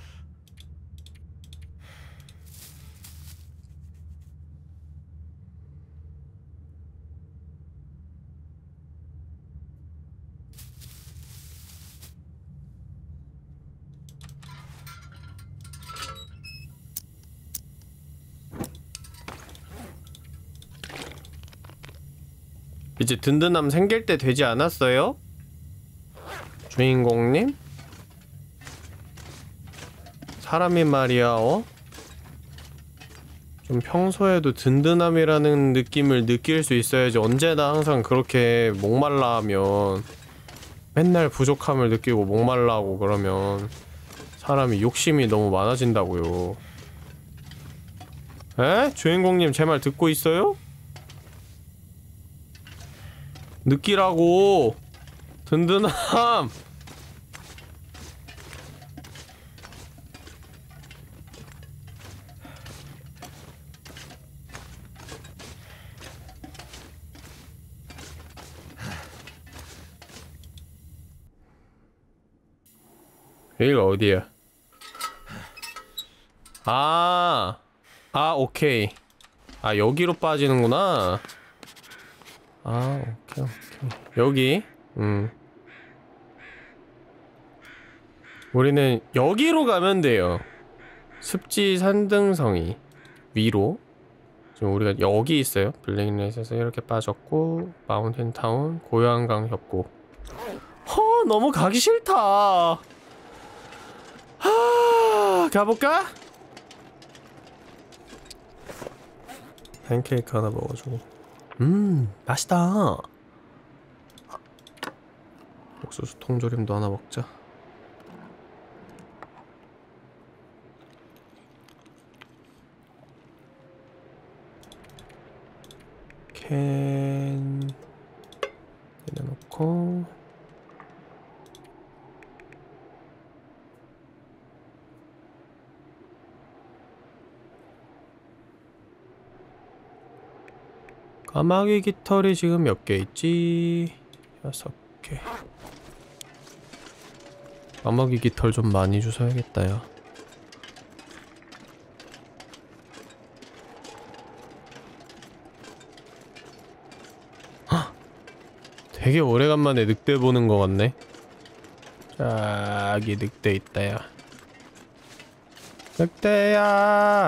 이제 든든함 생길 때 되지 않았어요? 주인공님? 사람이 말이야, 좀 평소에도 든든함이라는 느낌을 느낄 수 있어야지. 언제나 항상 그렇게 목말라 하면, 맨날 부족함을 느끼고 목말라 하고 그러면 사람이 욕심이 너무 많아진다고요. 에? 주인공님 제 말 듣고 있어요? 느끼라고! 든든함! 여기가 어디야? 오케이. 여기로 빠지는구나. 오케이. 여기? 우리는 여기로 가면 돼요. 습지 산등성이 위로. 지금 우리가 여기 있어요. 블랙넷에서 이렇게 빠졌고, 마운틴타운, 고요한강 협곡. 너무 가기 싫다. 가볼까? 팬케이크 하나 먹어주고. 맛있다. 옥수수 통조림도 하나 먹자. 캔 내려놓고 까마귀 깃털이 지금 몇 개 있지? 6개. 까마귀 깃털 좀 많이 주워야겠다, 야. 되게 오래간만에 늑대 보는 것 같네. 저기 늑대 있다, 야. 늑대야!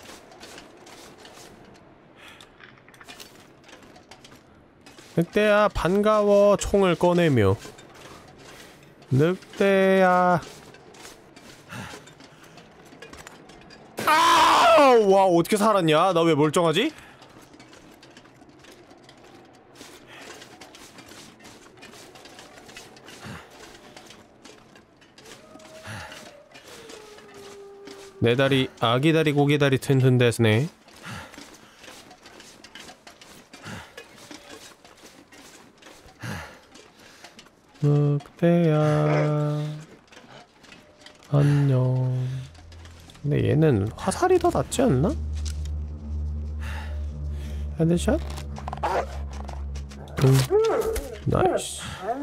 늑대야, 반가워. 총을 꺼내며. 늑대야. 아! 와, 어떻게 살았냐? 나 왜 멀쩡하지? 내 다리, 아기 다리, 고기 다리 튼튼대스네. 늑대야 안녕. 근데 얘는 화살이 더 낫지 않나? 헤드샷? 나이스.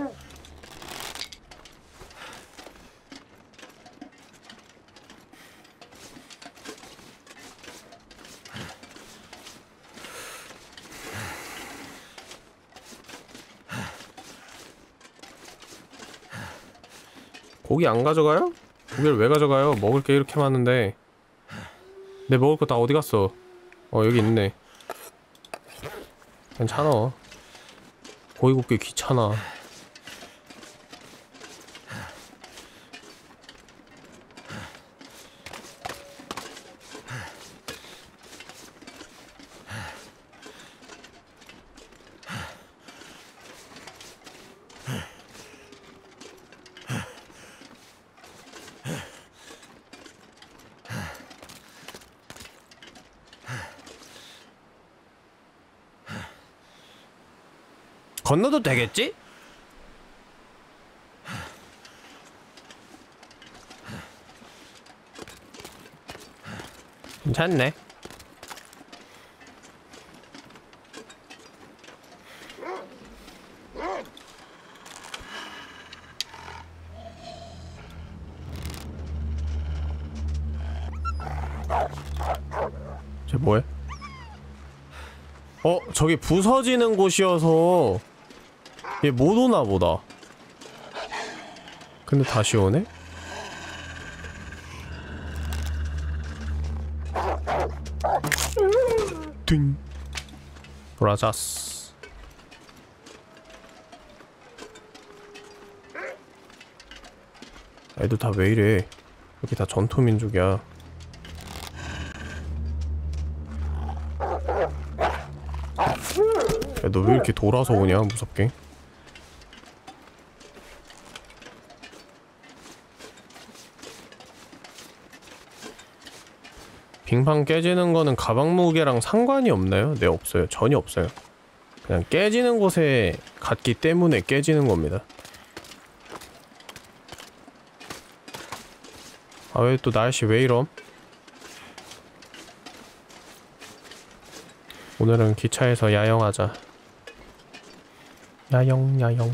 고기 안 가져가요? 고기를 왜 가져가요? 먹을 게 이렇게 많은데. 내 먹을 거 다 어디 갔어? 여기 있네. 괜찮아. 고기 굽기 귀찮아. 건너도 되겠지? 괜찮네. 쟤 뭐해? 저기 부서지는 곳이어서 얘 못 오나 보다. 근데 다시 오네? 띵. 브라자스. 애들 다 왜 이래? 여기 다 전투민족이야. 야, 너 왜 이렇게 돌아서 오냐, 무섭게. 빙판 깨지는 거는 가방 무게랑 상관이 없나요? 네, 없어요. 전혀 없어요. 그냥 깨지는 곳에 갔기 때문에 깨지는 겁니다. 아, 왜 또 날씨 왜 이럼? 오늘은 기차에서 야영하자. 야영, 야영.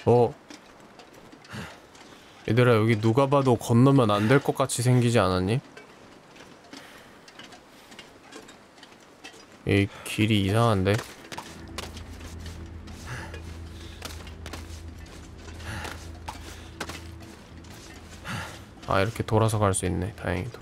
얘들아, 여기 누가 봐도 건너면 안 될 것 같이 생기지 않았니? 이 길이 이상한데? 아, 이렇게 돌아서 갈 수 있네. 다행히도.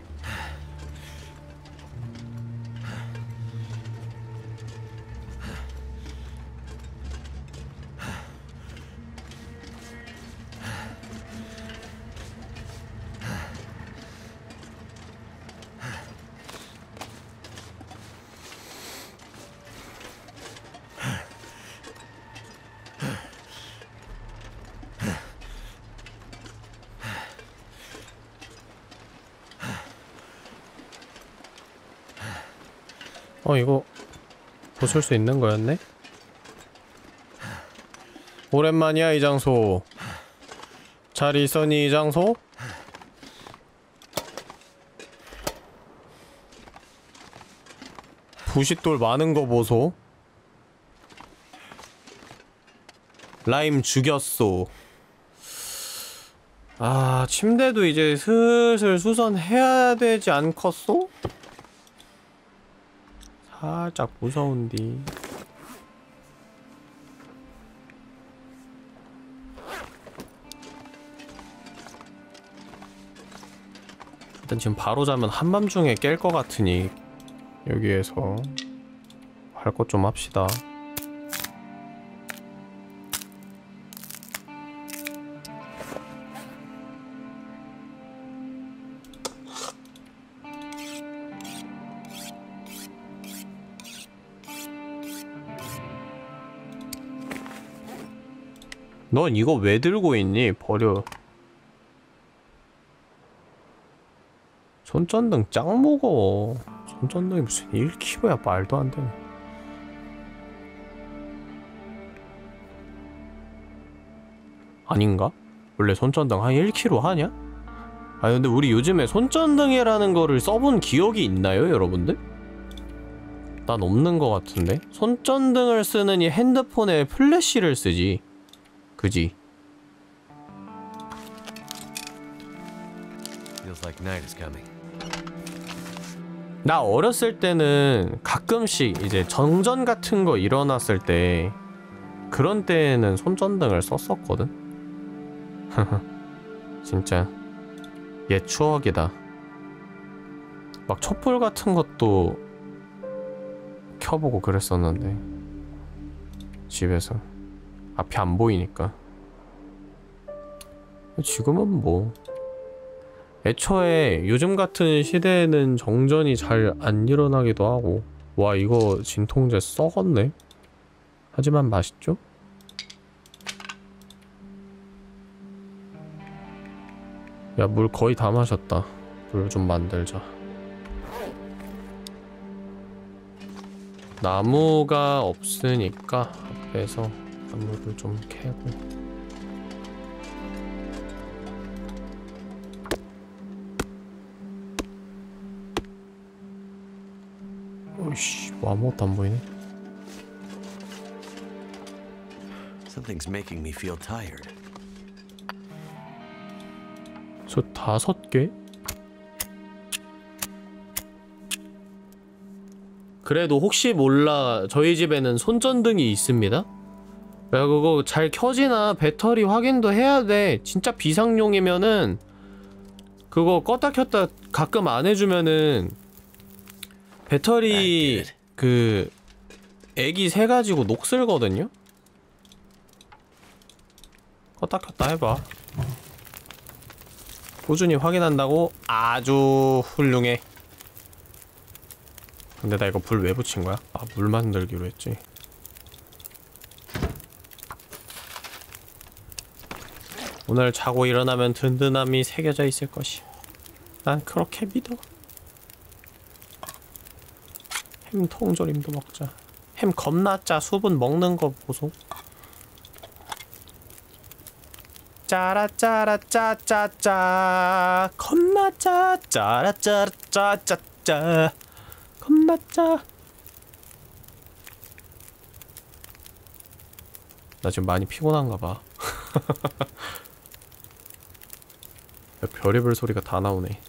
이거 보실 수 있는 거였네? 오랜만이야, 이 장소. 잘 있었니, 이 장소? 부싯돌 많은 거 보소. 라임 죽였소. 아, 침대도 이제 슬슬 수선해야 되지 않겠소? 살짝 무서운디. 일단 지금 바로 자면 한밤중에 깰 것 같으니 여기에서 할 것 좀 합시다. 넌 이거 왜 들고 있니? 버려. 손전등 짱 무거워. 손전등이 무슨 1kg야. 말도 안 되네. 아닌가? 원래 손전등 한 1kg 하냐? 아니 근데 우리 요즘에 손전등이라는 거를 써본 기억이 있나요, 여러분들? 난 없는 거 같은데? 손전등을 쓰느니 핸드폰에 플래시를 쓰지. 그지? Feels like night is coming. 나 어렸을 때는 가끔씩 이제 정전 같은 거 일어났을 때 그런 때에는 손전등을 썼었거든? 진짜 옛 추억이다. 막 촛불 같은 것도 켜보고 그랬었는데 집에서 앞이 안 보이니까. 지금은 뭐 애초에 요즘 같은 시대에는 정전이 잘 안 일어나기도 하고. 와, 이거 진통제 썩었네. 하지만 맛있죠? 야, 물 거의 다 마셨다. 물 좀 만들자. 나무가 없으니까 앞에서 나무를 좀 캐고. 오이씨, 뭐 아무것도 안 보이네. Something's making me feel tired. 저 5개? 그래도 혹시 몰라 저희 집에는 손전등이 있습니다. 야, 그거 잘 켜지나 배터리 확인도 해야 돼. 진짜 비상용이면은 그거 껐다 켰다 가끔 안 해주면은 배터리 그 액이 새가지고 녹슬거든요? 껐다 켰다 해봐. 꾸준히 확인한다고? 아주 훌륭해. 근데 나 이거 불 왜 붙인 거야? 아, 물 만들기로 했지. 오늘 자고 일어나면 든든함이 새겨져 있을 것이야. 난 그렇게 믿어. 햄 통조림도 먹자. 햄 겁나 짜. 수분 먹는 거 보소. 짜라 짜짜짜 겁나 짜. 짜라 짜짜짜짜 겁나 짜. 나 지금 많이 피곤한가 봐. 별의별 소리가 다 나오네.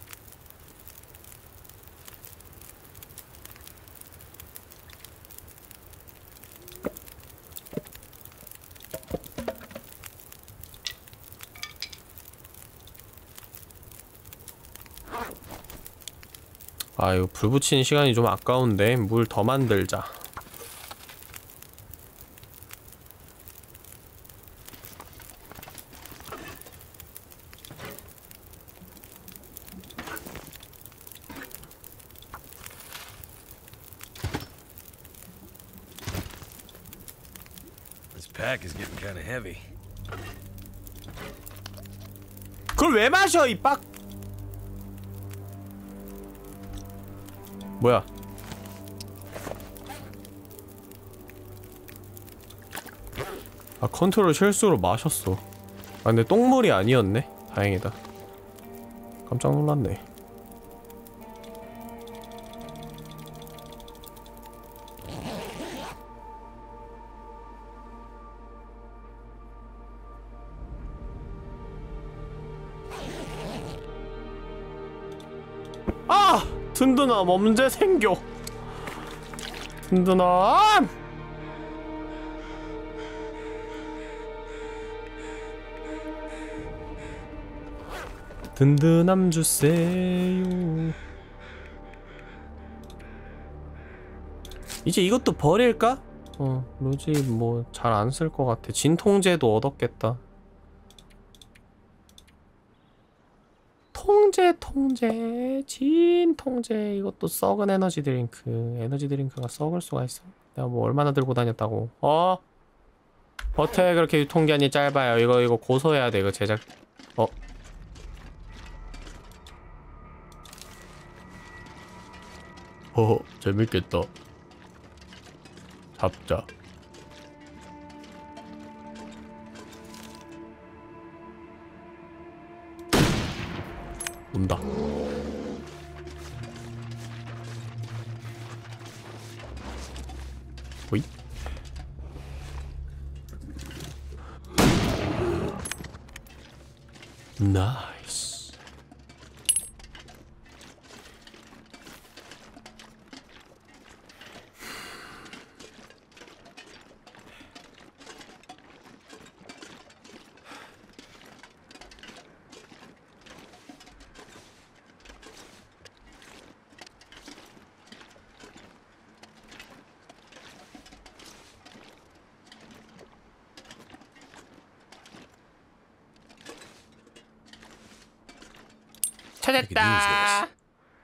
아, 이거 불 붙이는 시간이 좀 아까운데 물 더 만들자. This pack is getting kind of heavy. 그걸 왜 마셔, 이 빡! 뭐야? 아, 컨트롤 실수로 마셨어. 아, 근데 똥물이 아니었네. 다행이다. 깜짝 놀랐네. 아! 든든함 언제 생겨? 든든함! 든든함 주세요. 이제 이것도 버릴까? 로지 뭐 잘 안 쓸 것 같아. 진통제도 얻었겠다. 통제 진통제. 이것도 썩은 에너지 드링크. 에너지 드링크가 썩을 수가 있어. 내가 뭐 얼마나 들고 다녔다고. 버터에 그렇게 유통기한이 짧아요. 이거 고소해야 돼. 이거 제작. 재밌겠다. 잡자. 온다. 호이. 나이스. 찾았다.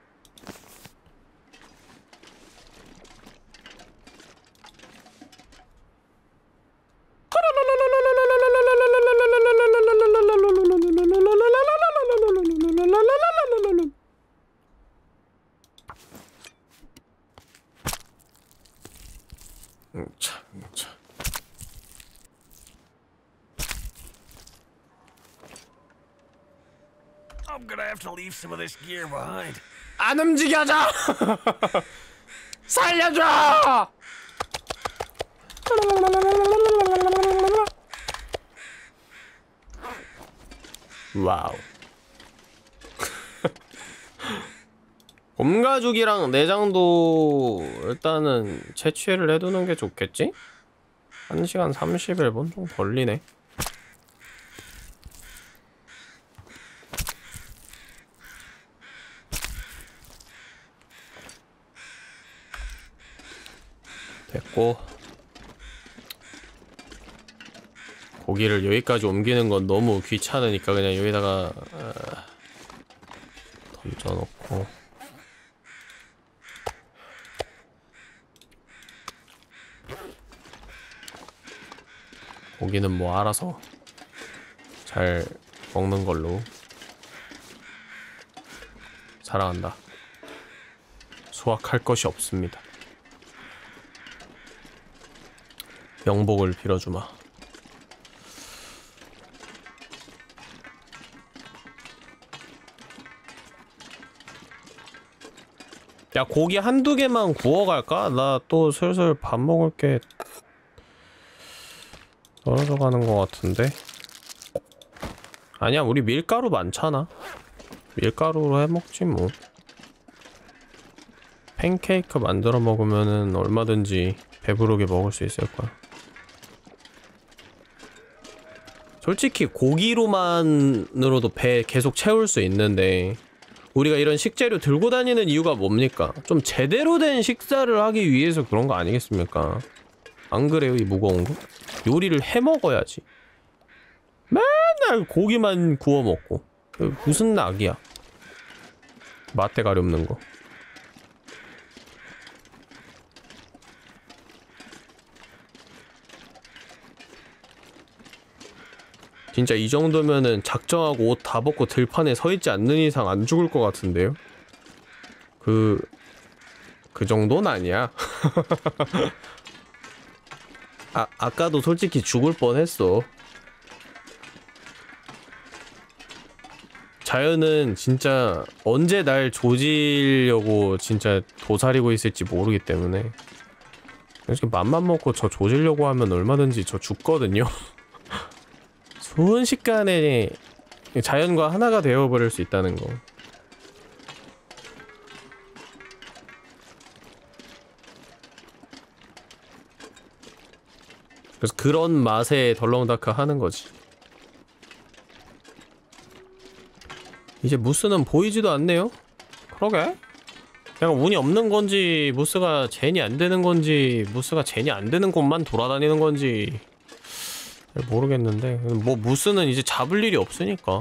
I'm gonna have to leave some of this gear behind. 안 움직여져. 살려줘. 와우. 곰가죽이랑 내장도 일단은 채취를 해두는 게 좋겠지? 1시간 30일 좀 걸리네. 됐고, 고기를 여기까지 옮기는 건 너무 귀찮으니까 그냥 여기다가 던져놓고. 고기는 뭐 알아서 잘 먹는 걸로. 사랑한다. 수확할 것이 없습니다. 명복을 빌어주마. 야, 고기 한두 개만 구워갈까? 나 또 슬슬 밥 먹을 게 떨어져 가는 것 같은데? 아니야, 우리 밀가루 많잖아. 밀가루로 해먹지 뭐. 팬케이크 만들어 먹으면은 얼마든지 배부르게 먹을 수 있을 거야. 솔직히 고기로만으로도 배 계속 채울 수 있는데 우리가 이런 식재료 들고 다니는 이유가 뭡니까? 좀 제대로 된 식사를 하기 위해서 그런 거 아니겠습니까? 안 그래요, 이 무거운 거? 요리를 해 먹어야지. 맨날 고기만 구워 먹고 무슨 낙이야? 맛대가리 없는 거. 진짜 이 정도면은 작정하고 옷 다 벗고 들판에 서 있지 않는 이상 안 죽을 것 같은데요? 그 정도는 아니야. 아까도 솔직히 죽을 뻔했어. 자연은 진짜 언제 날 조지려고 진짜 도사리고 있을지 모르기 때문에 이렇게 맘만 먹고 저 조지려고 하면 얼마든지 저 죽거든요. 순식간에 자연과 하나가 되어버릴 수 있다는 거. 그래서 그런 맛에 덜렁다크 하는 거지. 이제 무스는 보이지도 않네요? 그러게? 그냥 운이 없는 건지, 무스가 젠이 안 되는 건지, 무스가 젠이 안 되는 곳만 돌아다니는 건지 모르겠는데, 뭐 무스는 이제 잡을 일이 없으니까.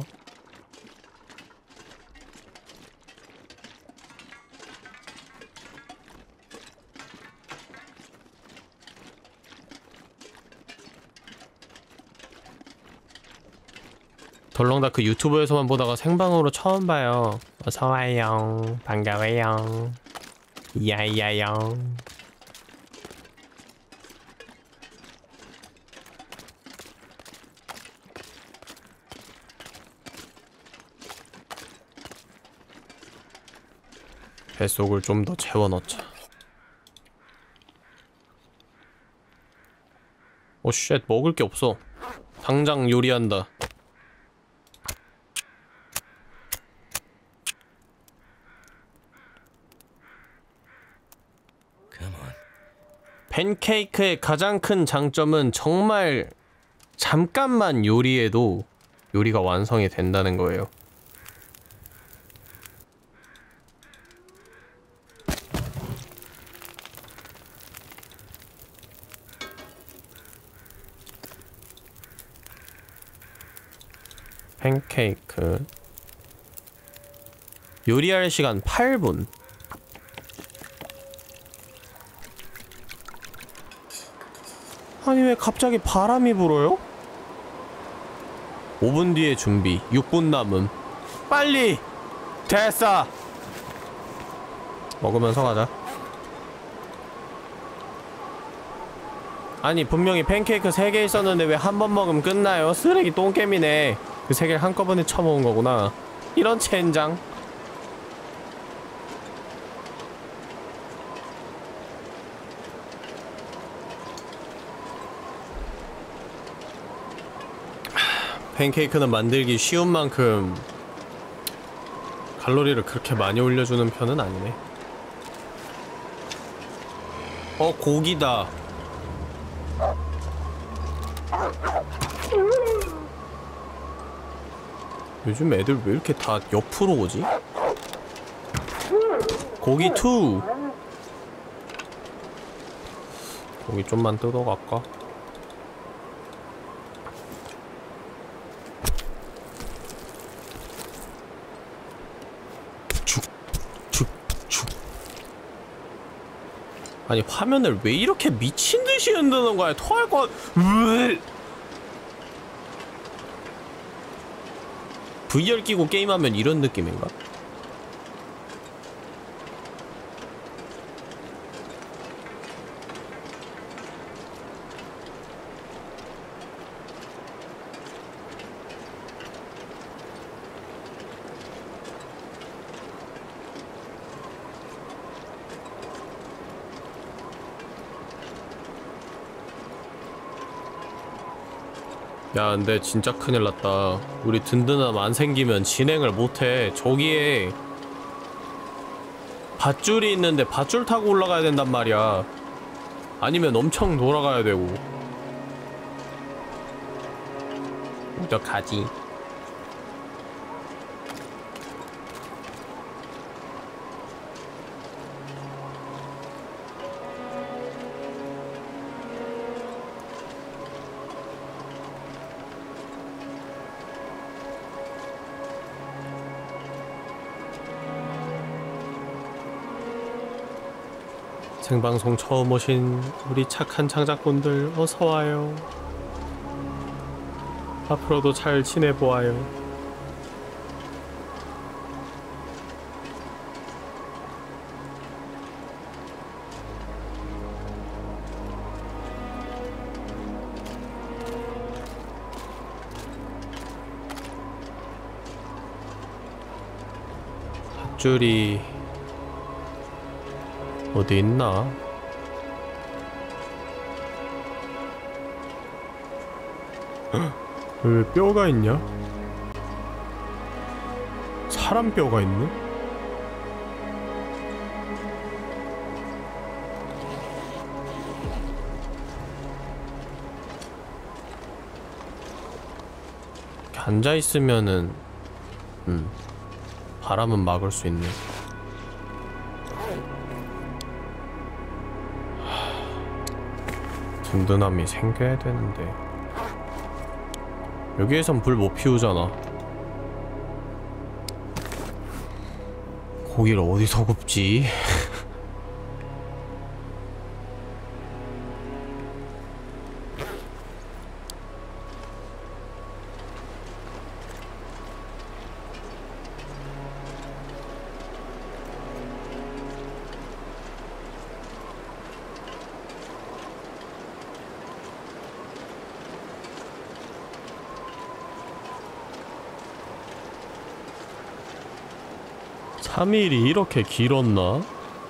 덜렁다크 유튜브에서만 보다가 생방으로 처음 봐요. 어서와요. 반가워요. 야야요. 뱃속을 좀 더 채워넣자. 오 쉣, 먹을 게 없어. 당장 요리한다. 팬케이크의 가장 큰 장점은 정말 잠깐만 요리해도 요리가 완성이 된다는 거예요. 팬케이크 요리할 시간 8분. 아니 왜 갑자기 바람이 불어요? 5분 뒤에 준비. 6분 남음. 빨리! 됐어! 먹으면서 가자. 아니 분명히 팬케이크 3개 있었는데 왜 한 번 먹으면 끝나요? 쓰레기 똥개미네. 그 3개를 한꺼번에 쳐먹은 거구나. 이런 젠장. 팬케이크는 만들기 쉬운 만큼 칼로리를 그렇게 많이 올려주는 편은 아니네. 고기다. 요즘 애들 왜 이렇게 다 옆으로 오지? 고기 2. 고기 좀만 뜯어갈까? 아니 화면을 왜 이렇게 미친듯이 흔드는 거야? 토할 것 VR 끼고 게임하면 이런 느낌인가? 야 근데 진짜 큰일 났다. 우리 든든함 안 생기면 진행을 못해. 저기에 밧줄이 있는데 밧줄 타고 올라가야 된단 말이야. 아니면 엄청 돌아가야 되고. 어떡하지? 생방송 처음 오신 우리 착한 창작꾼들 어서와요. 앞으로도 잘 지내보아요. 밧줄이 어디 있나? 왜 뼈가 있냐? 사람 뼈가 있네? 이렇게 앉아있으면은 바람은 막을 수 있네. 든든함이 생겨야 되는데 여기에선 불 못 피우잖아. 고기를 어디서 굽지? 삼일이 이렇게 길었나?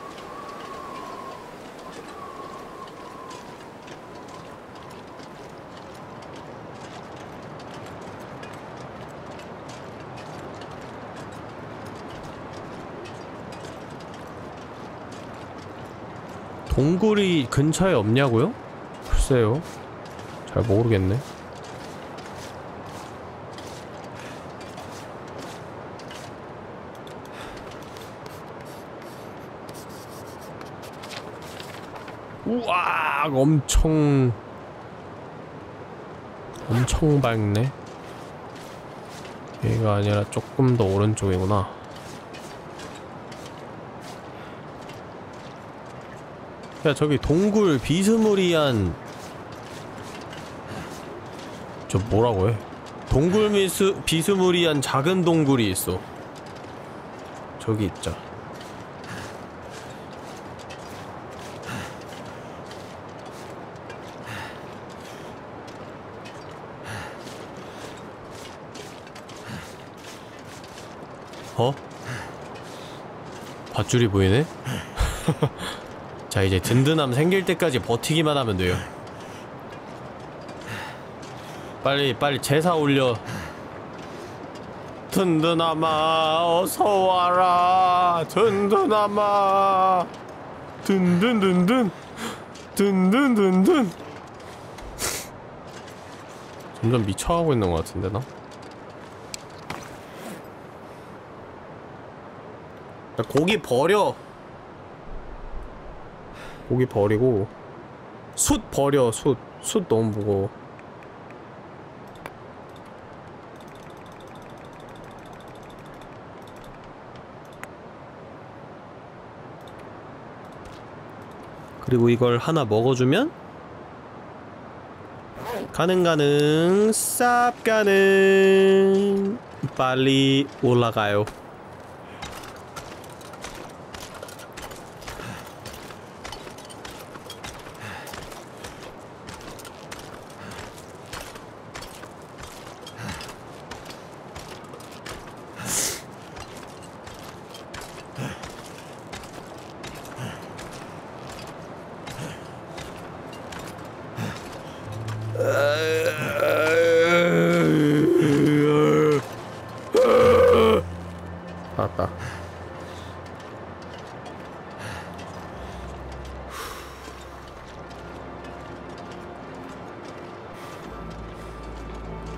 동굴이 근처에 없냐고요? 글쎄요. 잘 모르겠네. 우와, 엄청 밝네. 얘가 아니라 조금 더 오른쪽이구나. 야, 저기 동굴 비스무리한 저 뭐라고 해? 동굴 비스무리한 작은 동굴이 있어. 저기 있자. 어? 밧줄이 보이네? 자, 이제 든든함 생길 때까지 버티기만 하면 돼요. 빨리 제사 올려. 든든함아 어서와라. 든든함아. 든든든든 든든든든. 점점 미쳐가고 있는 것 같은데 나? 고기 버려. 고기 버리고 숯 버려. 숯 너무 무거워. 그리고 이걸 하나 먹어주면 가능 쌉 가능. 빨리 올라가요.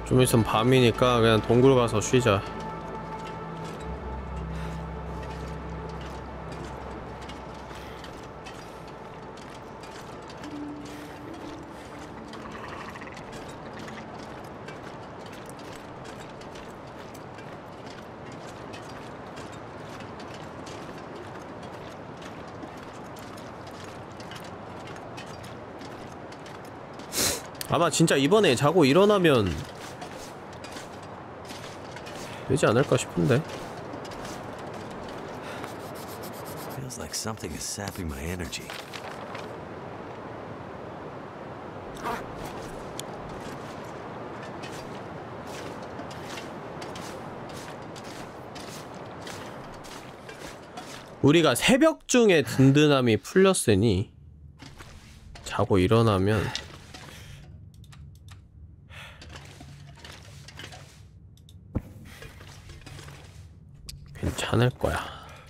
좀 있으면 밤이니까 그냥 동굴 가서 쉬자. 아마 진짜 이번에 자고 일어나면 되지 않을까 싶은데. Feels like something is sapping my energy. 우리가 새벽 중에 든든함이 풀렸으니 자고 일어나면 괜찮을 거야.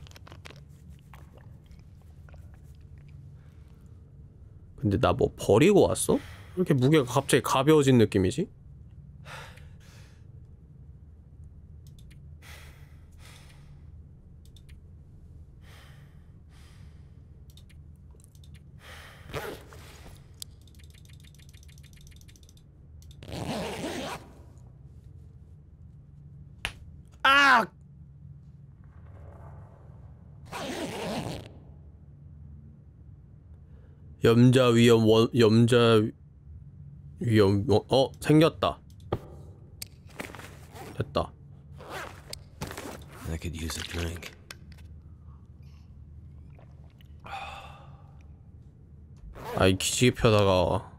근데 나 뭐 버리고 왔어? 왜 이렇게 무게가 갑자기 가벼워진 느낌이지? 아! 염자 위험 염자 위험 생겼다. 됐다. I could use a drink. 아이 기지개 펴다가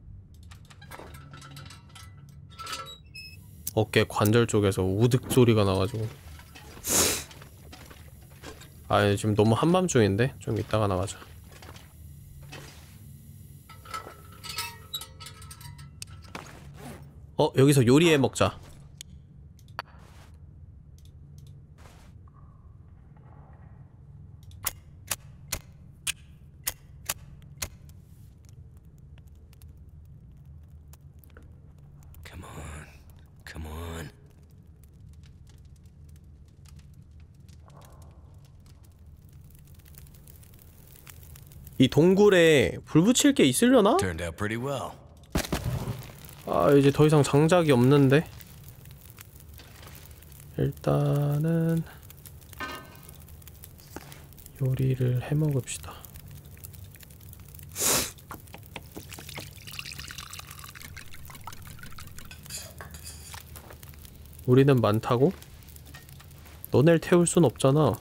어깨 관절 쪽에서 우득 소리가 나가지고. 아 지금 너무 한밤중인데 좀 이따가 나가자. 여기서 요리해 먹자. Come on. Come on. 이 동굴에 불 붙일 게 있으려나? Turned out pretty well. 아 이제 더 이상 장작이 없는데. 일단은 요리를 해 먹읍시다. 우리는 많다고? 너네를 태울 순 없잖아.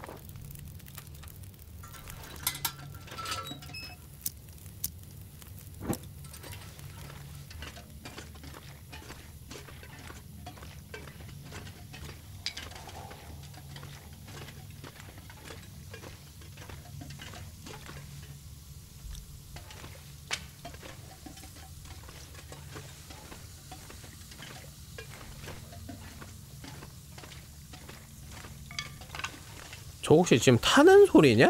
저 혹시 지금 타는 소리냐?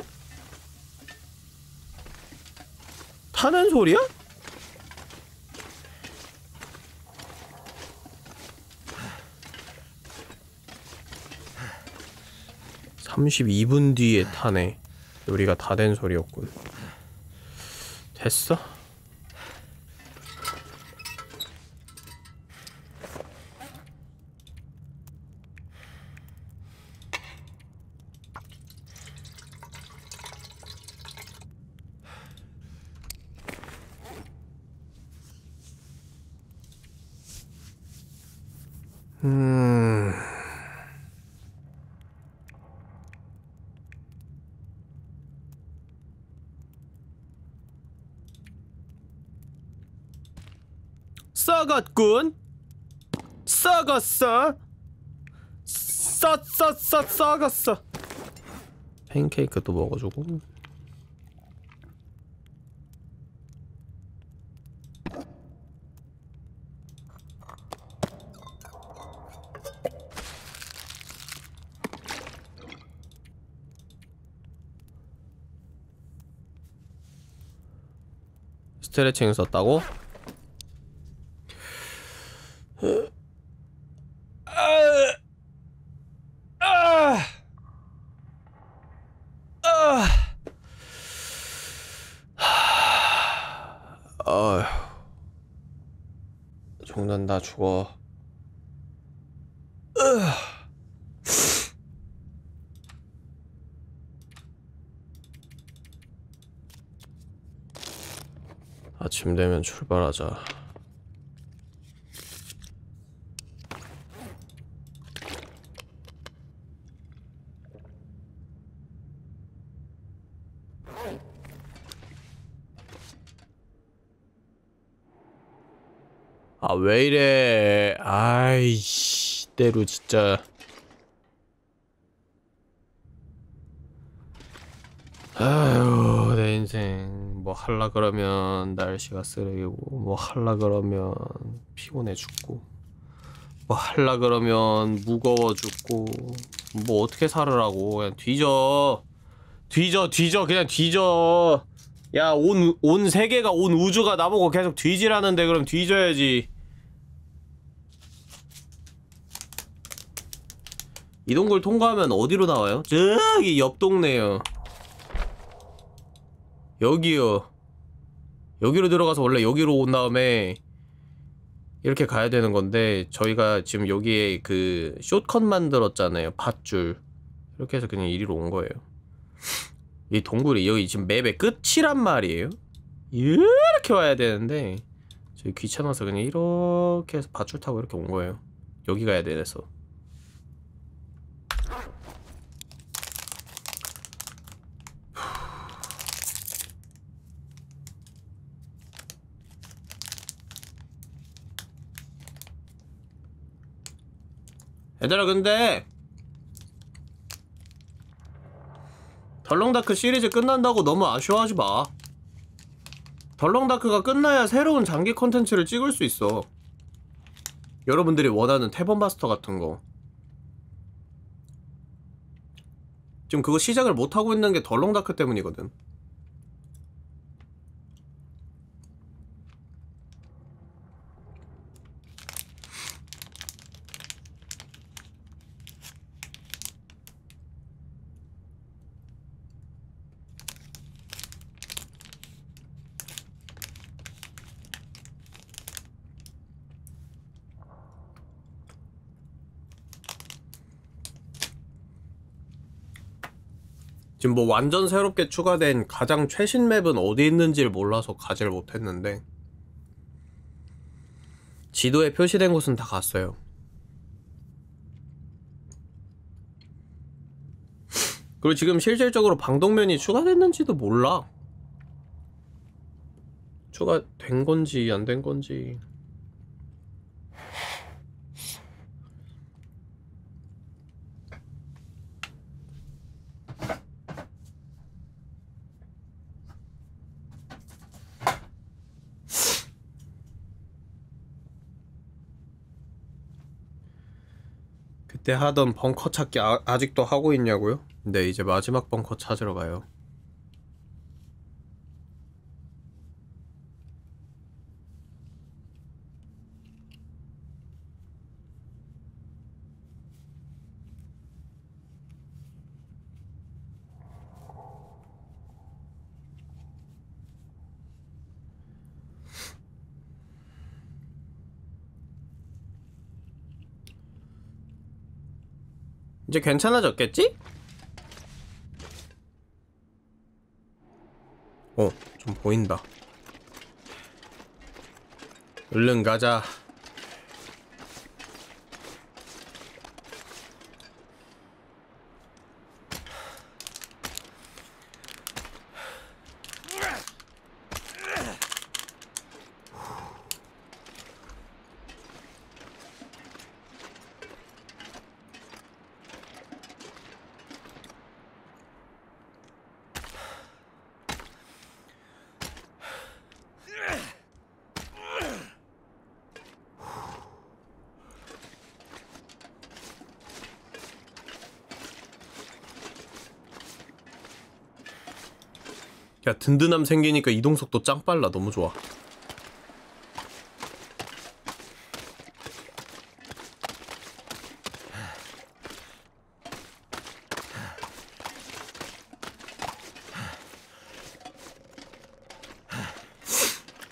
타는 소리야? (32분) 뒤에 타네. 요리가 다 된 소리였군. 됐어? 썩었군. 썩었어. 썩었어. 팬케이크도 먹어주고. 스트레칭 썼다고? 죽는다 죽어. 아침 되면 출발하자. 아, 왜 이래. 아이씨, 때로 진짜. 아유, 내 인생. 뭐 할라 그러면 날씨가 쓰레기고, 뭐 할라 그러면 피곤해 죽고, 뭐 할라 그러면 무거워 죽고, 뭐 어떻게 살으라고. 그냥 뒤져. 뒤져, 그냥 뒤져. 야, 온 세계가, 온 우주가 나보고 계속 뒤지라는데 그럼 뒤져야지. 이 동굴 통과하면 어디로 나와요? 저기 옆 동네요. 여기요. 여기로 들어가서 원래 여기로 온 다음에 이렇게 가야 되는 건데 저희가 지금 여기에 그 숏컷 만들었잖아요. 밧줄. 이렇게 해서 그냥 이리로 온 거예요. 이 동굴이 여기 지금 맵의 끝이란 말이에요. 이렇게 와야 되는데 저희 귀찮아서 그냥 이렇게 해서 밧줄 타고 이렇게 온 거예요. 여기 가야 돼서. 얘들아, 근데 덜렁다크 시리즈 끝난다고 너무 아쉬워하지 마. 덜렁다크가 끝나야 새로운 장기 콘텐츠를 찍을 수 있어. 여러분들이 원하는 태범마스터 같은 거. 지금 그거 시작을 못하고 있는 게 덜렁다크 때문이거든. 지금 뭐 완전 새롭게 추가된 가장 최신 맵은 어디 있는지를 몰라서 가지를 못했는데 지도에 표시된 곳은 다 갔어요. 그리고 지금 실질적으로 방독면이 추가됐는지도 몰라. 추가된 건지 안 된 건지. 그때 하던 벙커 찾기 아직도 하고 있냐고요? 네, 이제 마지막 벙커 찾으러 가요. 이제 괜찮아졌겠지? 좀 보인다. 얼른 가자. 야, 든든함 생기니까 이동속도 짱 빨라. 너무 좋아.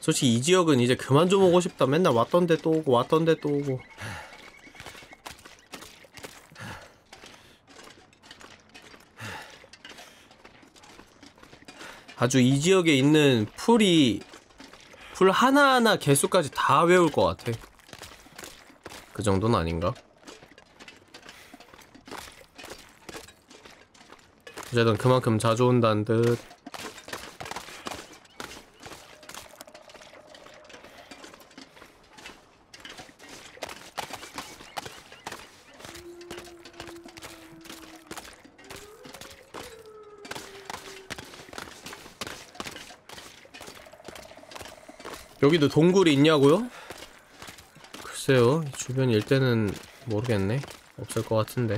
솔직히 이 지역은 이제 그만 좀 오고 싶다. 맨날 왔던데 또 오고 왔던데 또 오고. 아주 이 지역에 있는 풀 하나하나 개수까지 다 외울 것 같아. 그 정도는 아닌가? 어쨌든 그만큼 자주 온다는 듯. 여기도 동굴이 있냐고요? 글쎄요, 이 주변 일대는 모르겠네. 없을 것 같은데.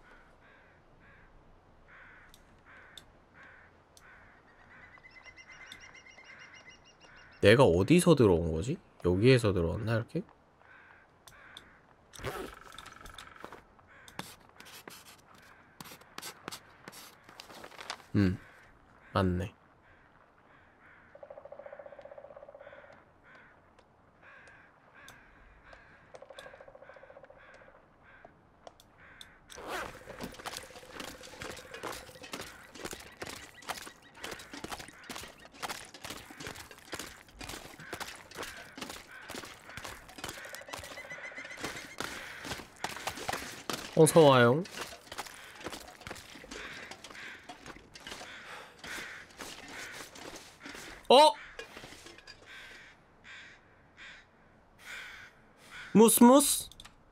내가 어디서 들어온 거지? 여기에서 들어왔나, 이렇게? 맞네. 어서와요. 무스무스?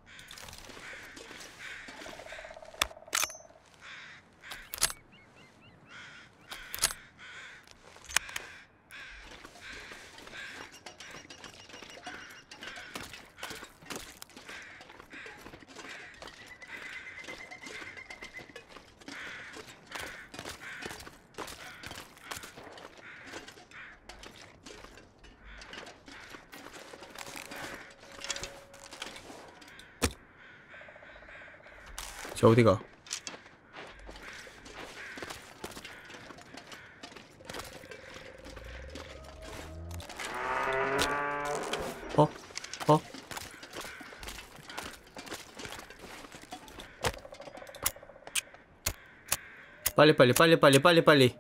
저 어디가? 어? 빨리.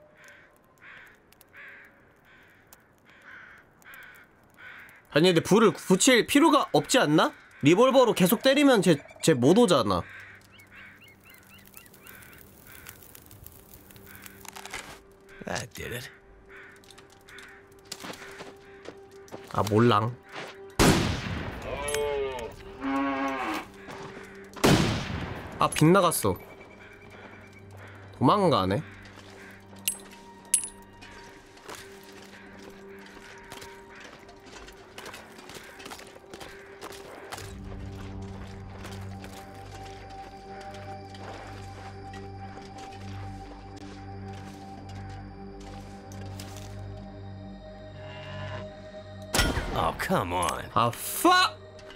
아니 근데 불을 붙일 필요가 없지 않나? 리볼버로 계속 때리면 쟤 못 오잖아. That did it. 아 몰랑. 아 빗나갔어. 도망가네. Oh, come on. 아 fuck!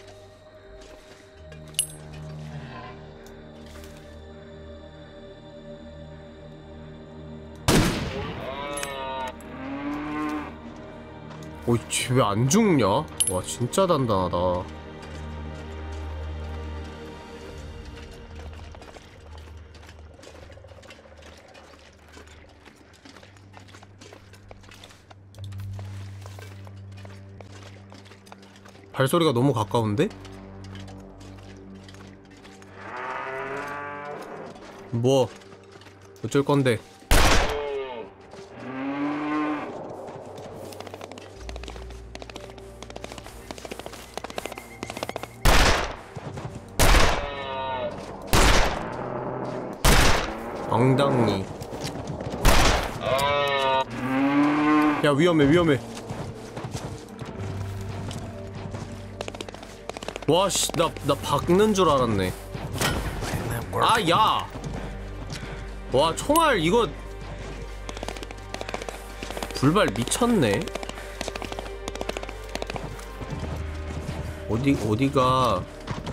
어이 쟤 왜 안 죽냐? 와 진짜 단단하다. 발소리가 너무 가까운데? 뭐 어쩔 건데? 엉덩이. 야 위험해. 와씨 나 박는 줄 알았네. 아 야. 와 총알 이거 불발 미쳤네. 어디가.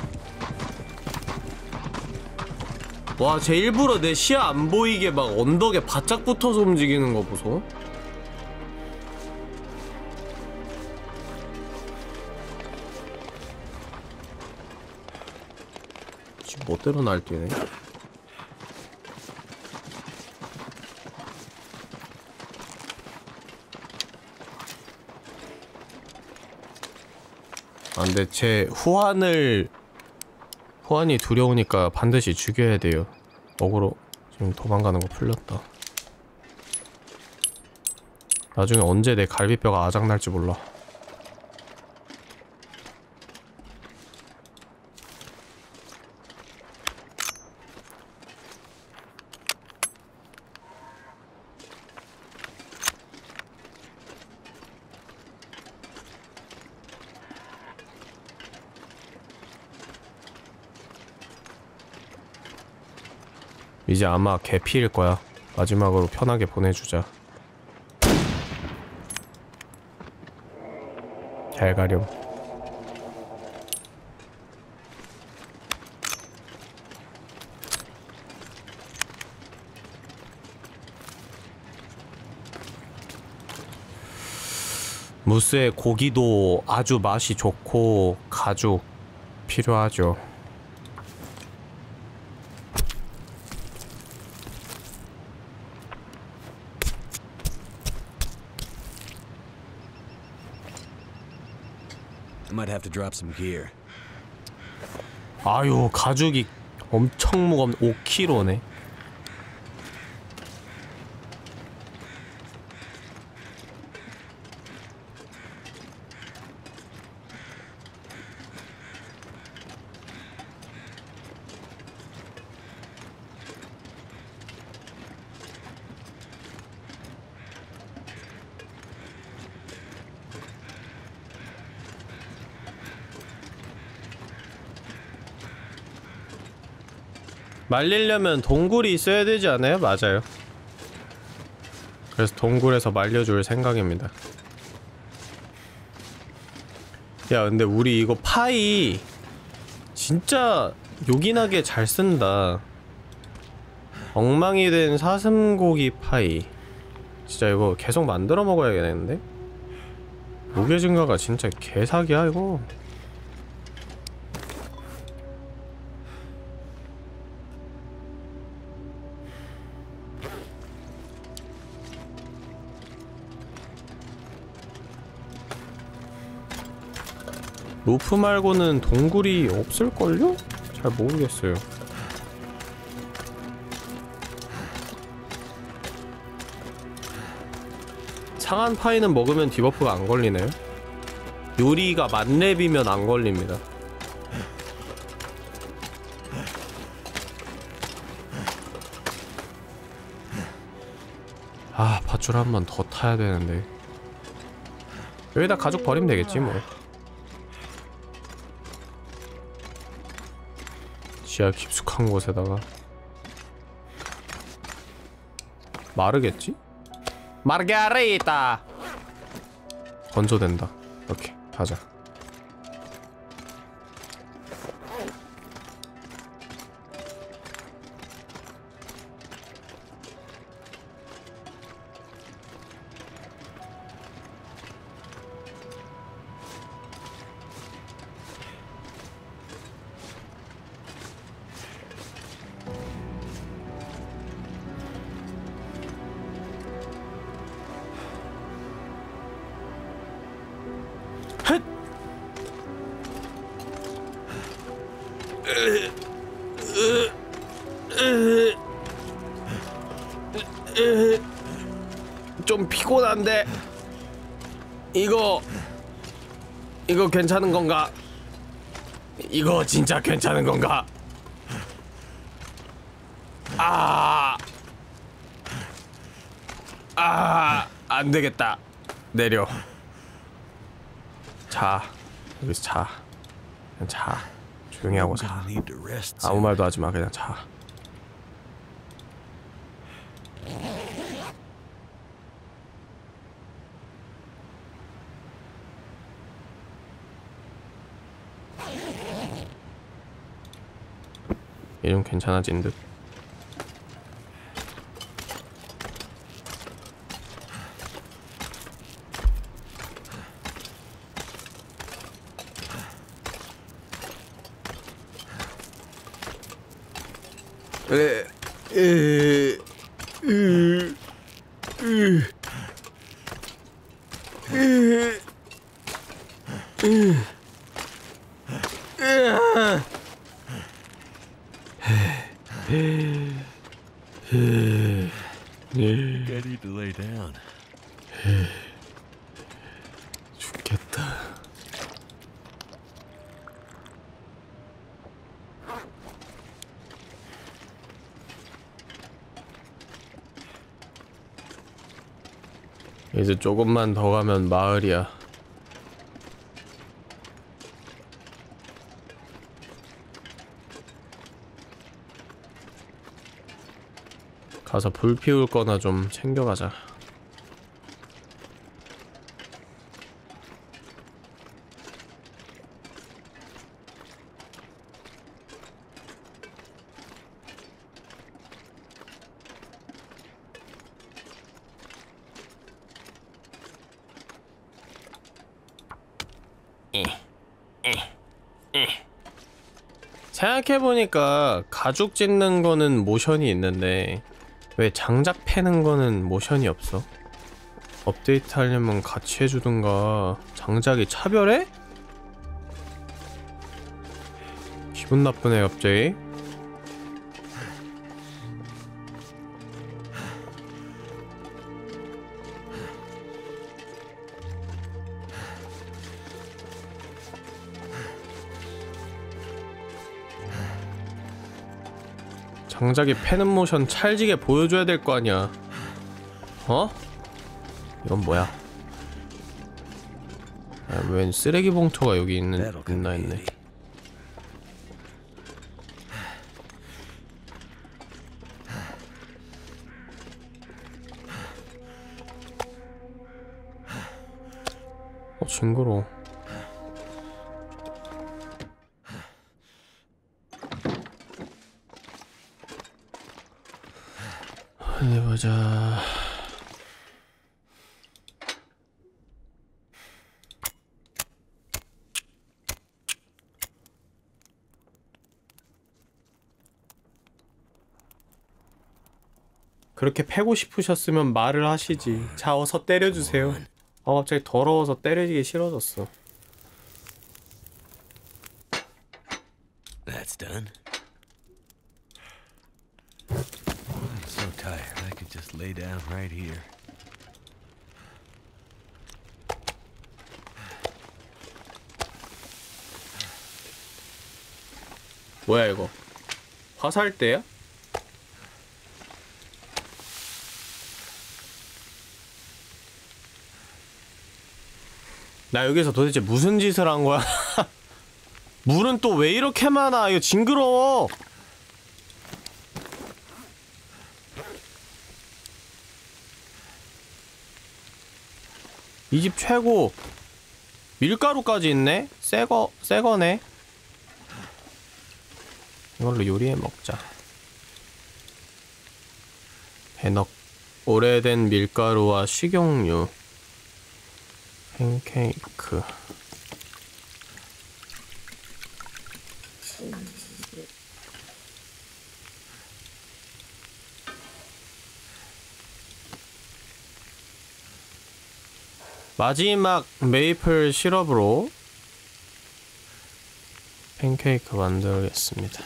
와 쟤 일부러 내 시야 안 보이게 막 언덕에 바짝 붙어서 움직이는 거 보소. 멋대로 날뛰네. 아, 근데 제 후환이 두려우니까 반드시 죽여야 돼요. 어그로 지금 도망가는 거 풀렸다. 나중에 언제 내 갈비뼈가 아작날지 몰라. 이제 아마 개피일 거야. 마지막으로 편하게 보내주자. 잘 가렴. 무스의 고기도 아주 맛이 좋고 가죽 필요하죠. I might have to drop some gear. 아유, 가죽이 엄청 무겁네. 5kg네. 말리려면 동굴이 있어야 되지 않아요? 맞아요. 그래서 동굴에서 말려줄 생각입니다. 야, 근데 우리 이거 파이 진짜 요긴하게 잘 쓴다. 엉망이 된 사슴고기 파이. 진짜 이거 계속 만들어 먹어야겠는데? 무게 증가가 진짜 개사기야 이거. 로프 말고는 동굴이 없을걸요? 잘 모르겠어요. 상한 파이는 먹으면 디버프가 안 걸리네요. 요리가 만렙이면 안 걸립니다. 아, 밧줄 한 번 더 타야 되는데. 여기다 가죽 버리면 되겠지 뭐. 지하 깊숙한 곳에다가 마르겠지? 마르게리타! 건조된다. 오케이, 가자. 좀 피곤한데 이거 괜찮은 건가? 이거 진짜 괜찮은 건가? 안 되겠다. 내려. 자, 여기서 자. 그냥 자. 조용히 하고 자. 아무 말도 하지 마. 그냥 자. 얘 좀 괜찮아진 듯. I need to lay down. 죽겠다. 이제 조금만 더 가면 마을이야. 가서 불 피울 거나 좀 챙겨가자. 생각해보니까 가죽 찢는 거는 모션이 있는데 왜 장작 패는 거는 모션이 없어? 업데이트 하려면 같이 해주든가. 장작이 차별해? 기분 나쁘네 갑자기. 장작이 패는 모션 찰지게 보여줘야 될 거 아니야. 어? 이건 뭐야? 아, 웬 쓰레기 봉투가 여기 있나 했네. 징그러워. 어디 보자. 그렇게 패고 싶으셨으면 말을 하시지. 자, 어서 때려주세요. 아, 갑자기 더러워서 때리기 싫어졌어. That's done. I'm so tired. I could just lay down right here. 뭐야 이거? 화살대야? 나 여기서 도대체 무슨 짓을 한 거야? 물은 또 왜 이렇게 많아? 이거 징그러워. 이 집 최고. 밀가루까지 있네? 새거네. 이걸로 요리해 먹자. 배넉. 오래된 밀가루와 식용유. 팬케이크. 마지막 메이플 시럽으로 팬케이크 만들겠습니다.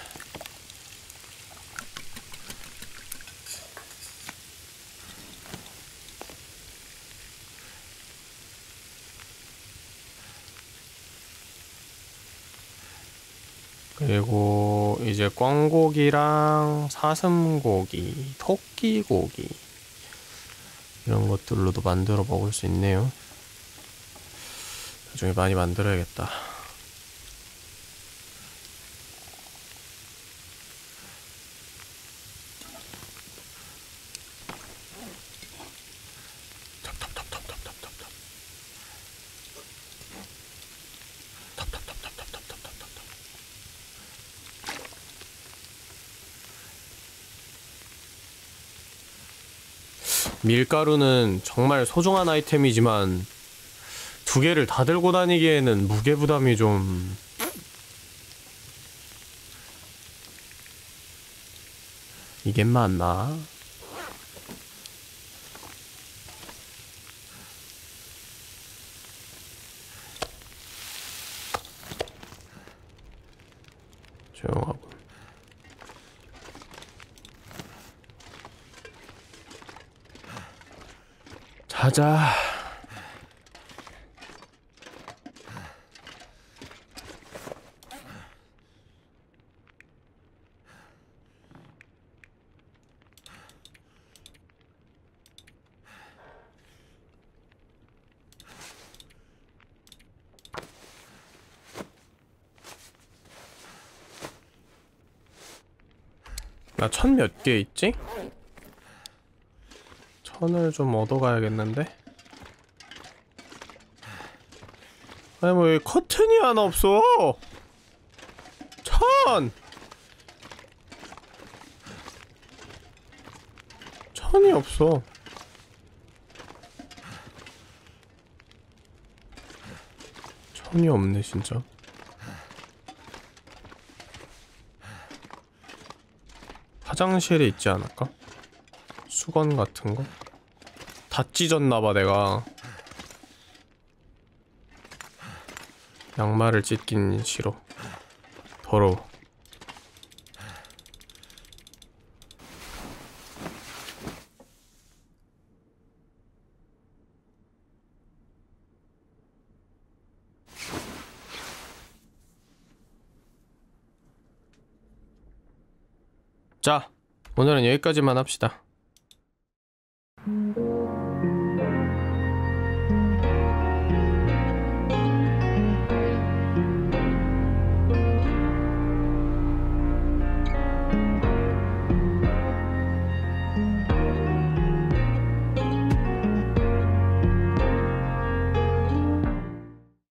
그리고 이제 꿩고기랑 사슴고기, 토끼고기 이런 것들로도 만들어 먹을 수 있네요. 나중에 많이 만들어야겠다. 밀가루는 정말 소중한 아이템이지만 두 개를 다 들고 다니기에는 무게 부담이 좀... 이게 맞나? 조용하고. 자자. 나 천 몇 개 있지? 천을 좀 얻어가야겠는데? 아니 뭐 여기 커튼이 하나 없어! 천! 천이 없어. 천이 없네 진짜. 화장실에 있지 않을까? 수건 같은 거? 다 찢었나봐 내가. 양말을 찢긴 싫어. 더러워. 자, 오늘은 여기까지만 합시다.